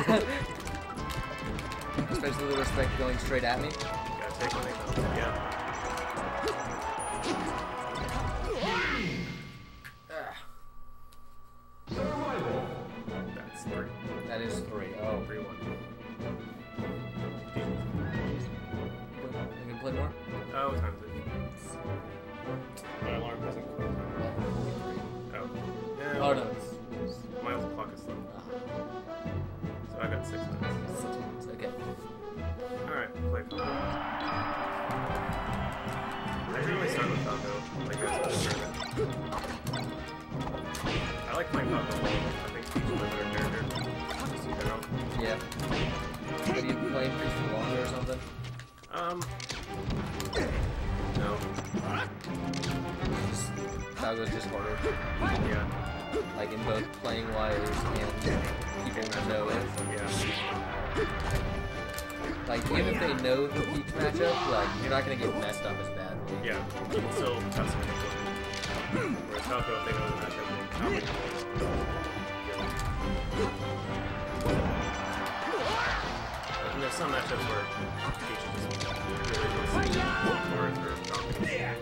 Especially the respect going straight at me. Gotta take one of them. Yeah. That's 3. That is 3. Oh. 3-1. We can play more? Oh, what time is it? My alarm doesn't close. Oh. Yeah, Oh no. my clock is slow. So I got 6 minutes. 6 minutes. Okay. Alright, play Falco. I usually start with Falco, like as a tournament. I like playing Falco. I think he's a better character. Just in general. Yeah. Have you played Priest for longer or something? No. Falco's just harder. Yeah. Like in both playing wise and keeping their nose. Yeah. Like even if they know the each matchup, like you're not gonna get messed up as badly. Yeah. You can still have some control. Whereas Falco, if they know the matchup, they probably and there's some matchups where Peach is really good or dominant.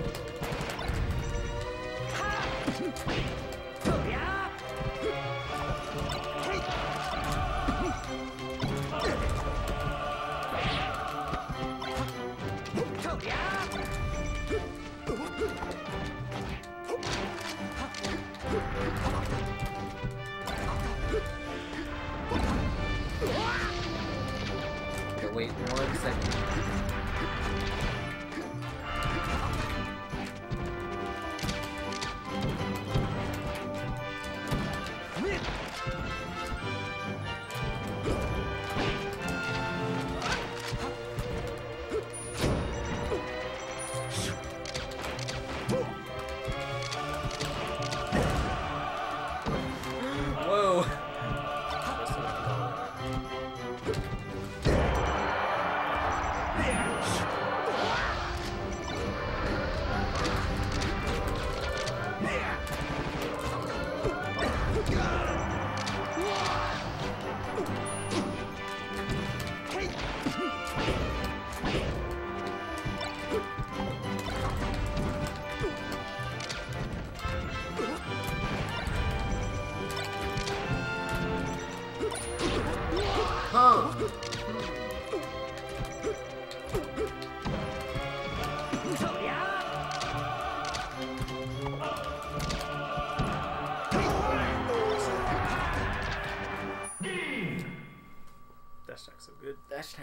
Okay, wait 1 second. Whoa!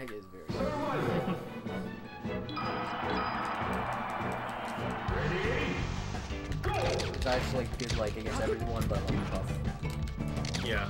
tag is very good. It's actually like good like against everyone but like tough. Yeah.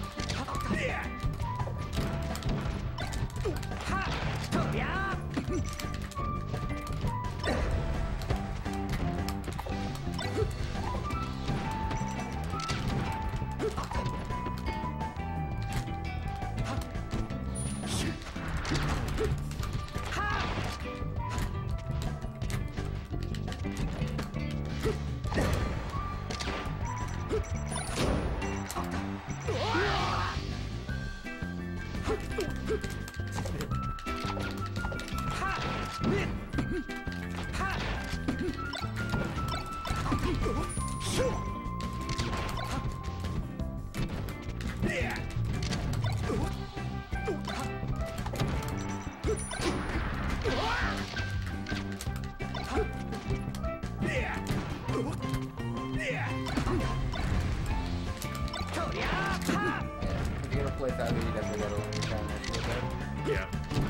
If you're gonna play Falco, you definitely gotta learn your combination with that. Yeah.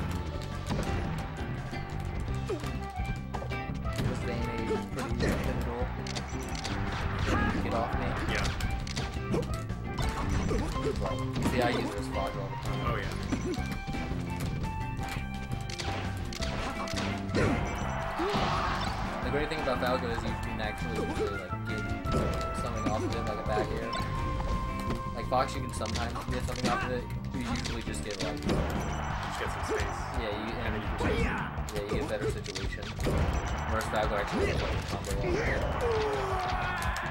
This Vayne is pretty pivotal. Get off me. Yeah. Well, see, I use this fog all the time. Oh yeah. The great thing about Falco is you can actually usually like get something off of it, like a back air. Like Fox, you can sometimes get something off of it. You usually just get like Just get some space. yeah, you get a better situation. Whereas Falco actually has like a combo off of it.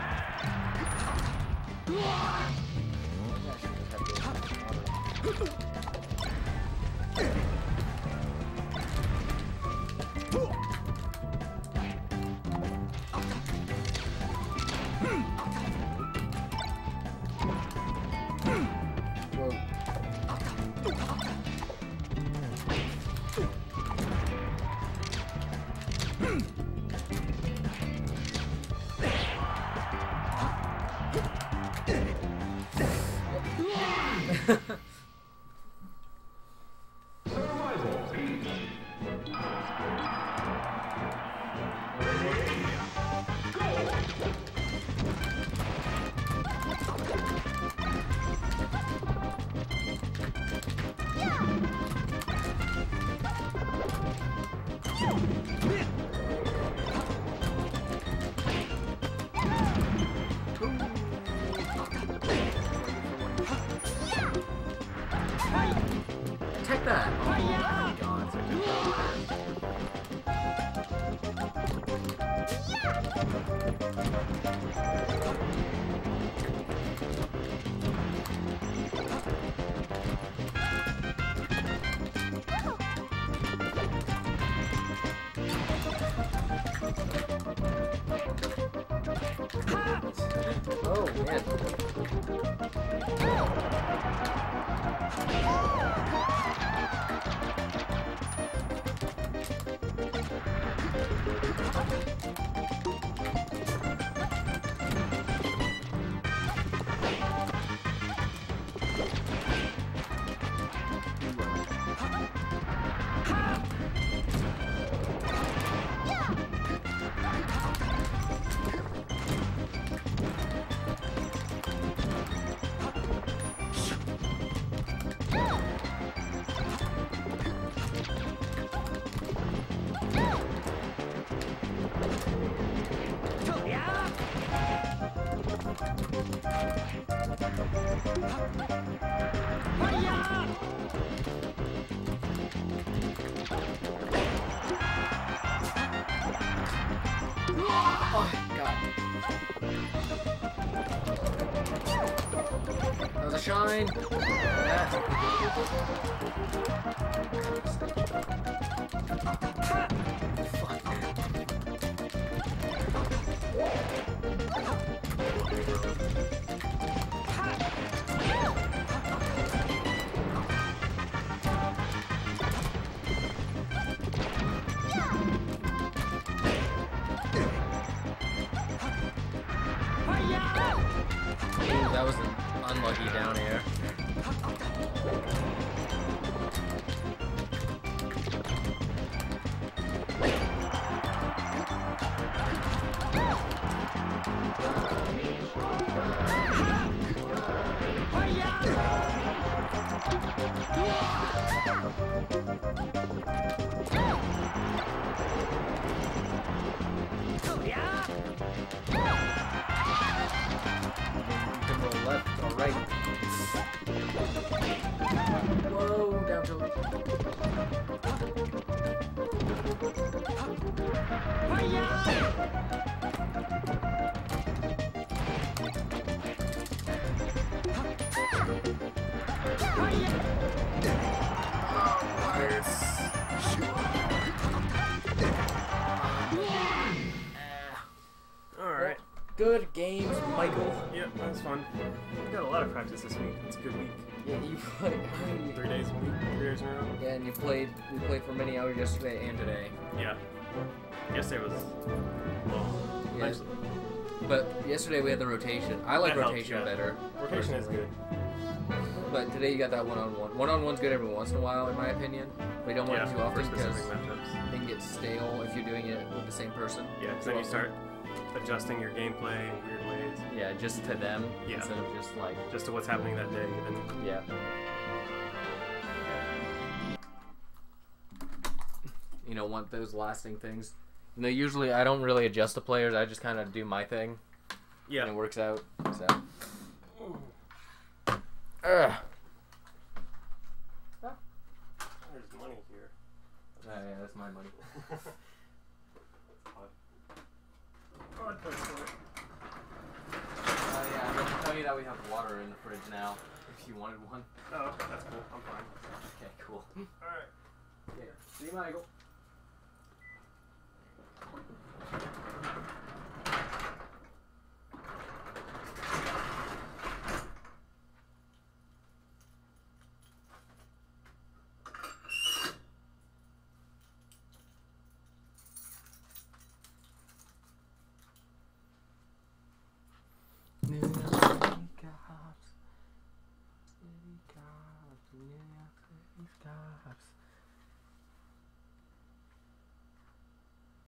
Take that! Oh my god. Oh man. Oh god. That was a shine. Ooh, that was an unlucky down air. Good games, Michael. Yep, that was fun. We got a lot of practice this week. It's a good week. Yeah, you played how many? 3 days, 3 days in a row. Yeah, and we played for many hours yesterday and today. Yeah. Yesterday was long. Yeah. Actually, But yesterday we had the rotation. I like That helps, rotation yeah. better. rotation is personally. good. But today you got that one-on-one. One-on-one's good every once in a while, in my opinion. We don't want Yeah, it too often for because specific matchups. it can get stale if you're doing it with the same person. Yeah, because then you start adjusting your gameplay in weird ways. Yeah, just to them Yeah. instead of just like Just to what's happening that day, even. yeah. You know, want those lasting things. You know, usually I don't really adjust the players. I just kind of do my thing. Yeah. And it works out. So. Ugh. There's money here. Yeah, that's my money. Yeah, I meant to tell you that we have water in the fridge now. If you wanted one. Oh, that's cool. I'm fine. Okay, cool. Alright. Okay, see you, Michael. New York City cops. City cops. New York City cops.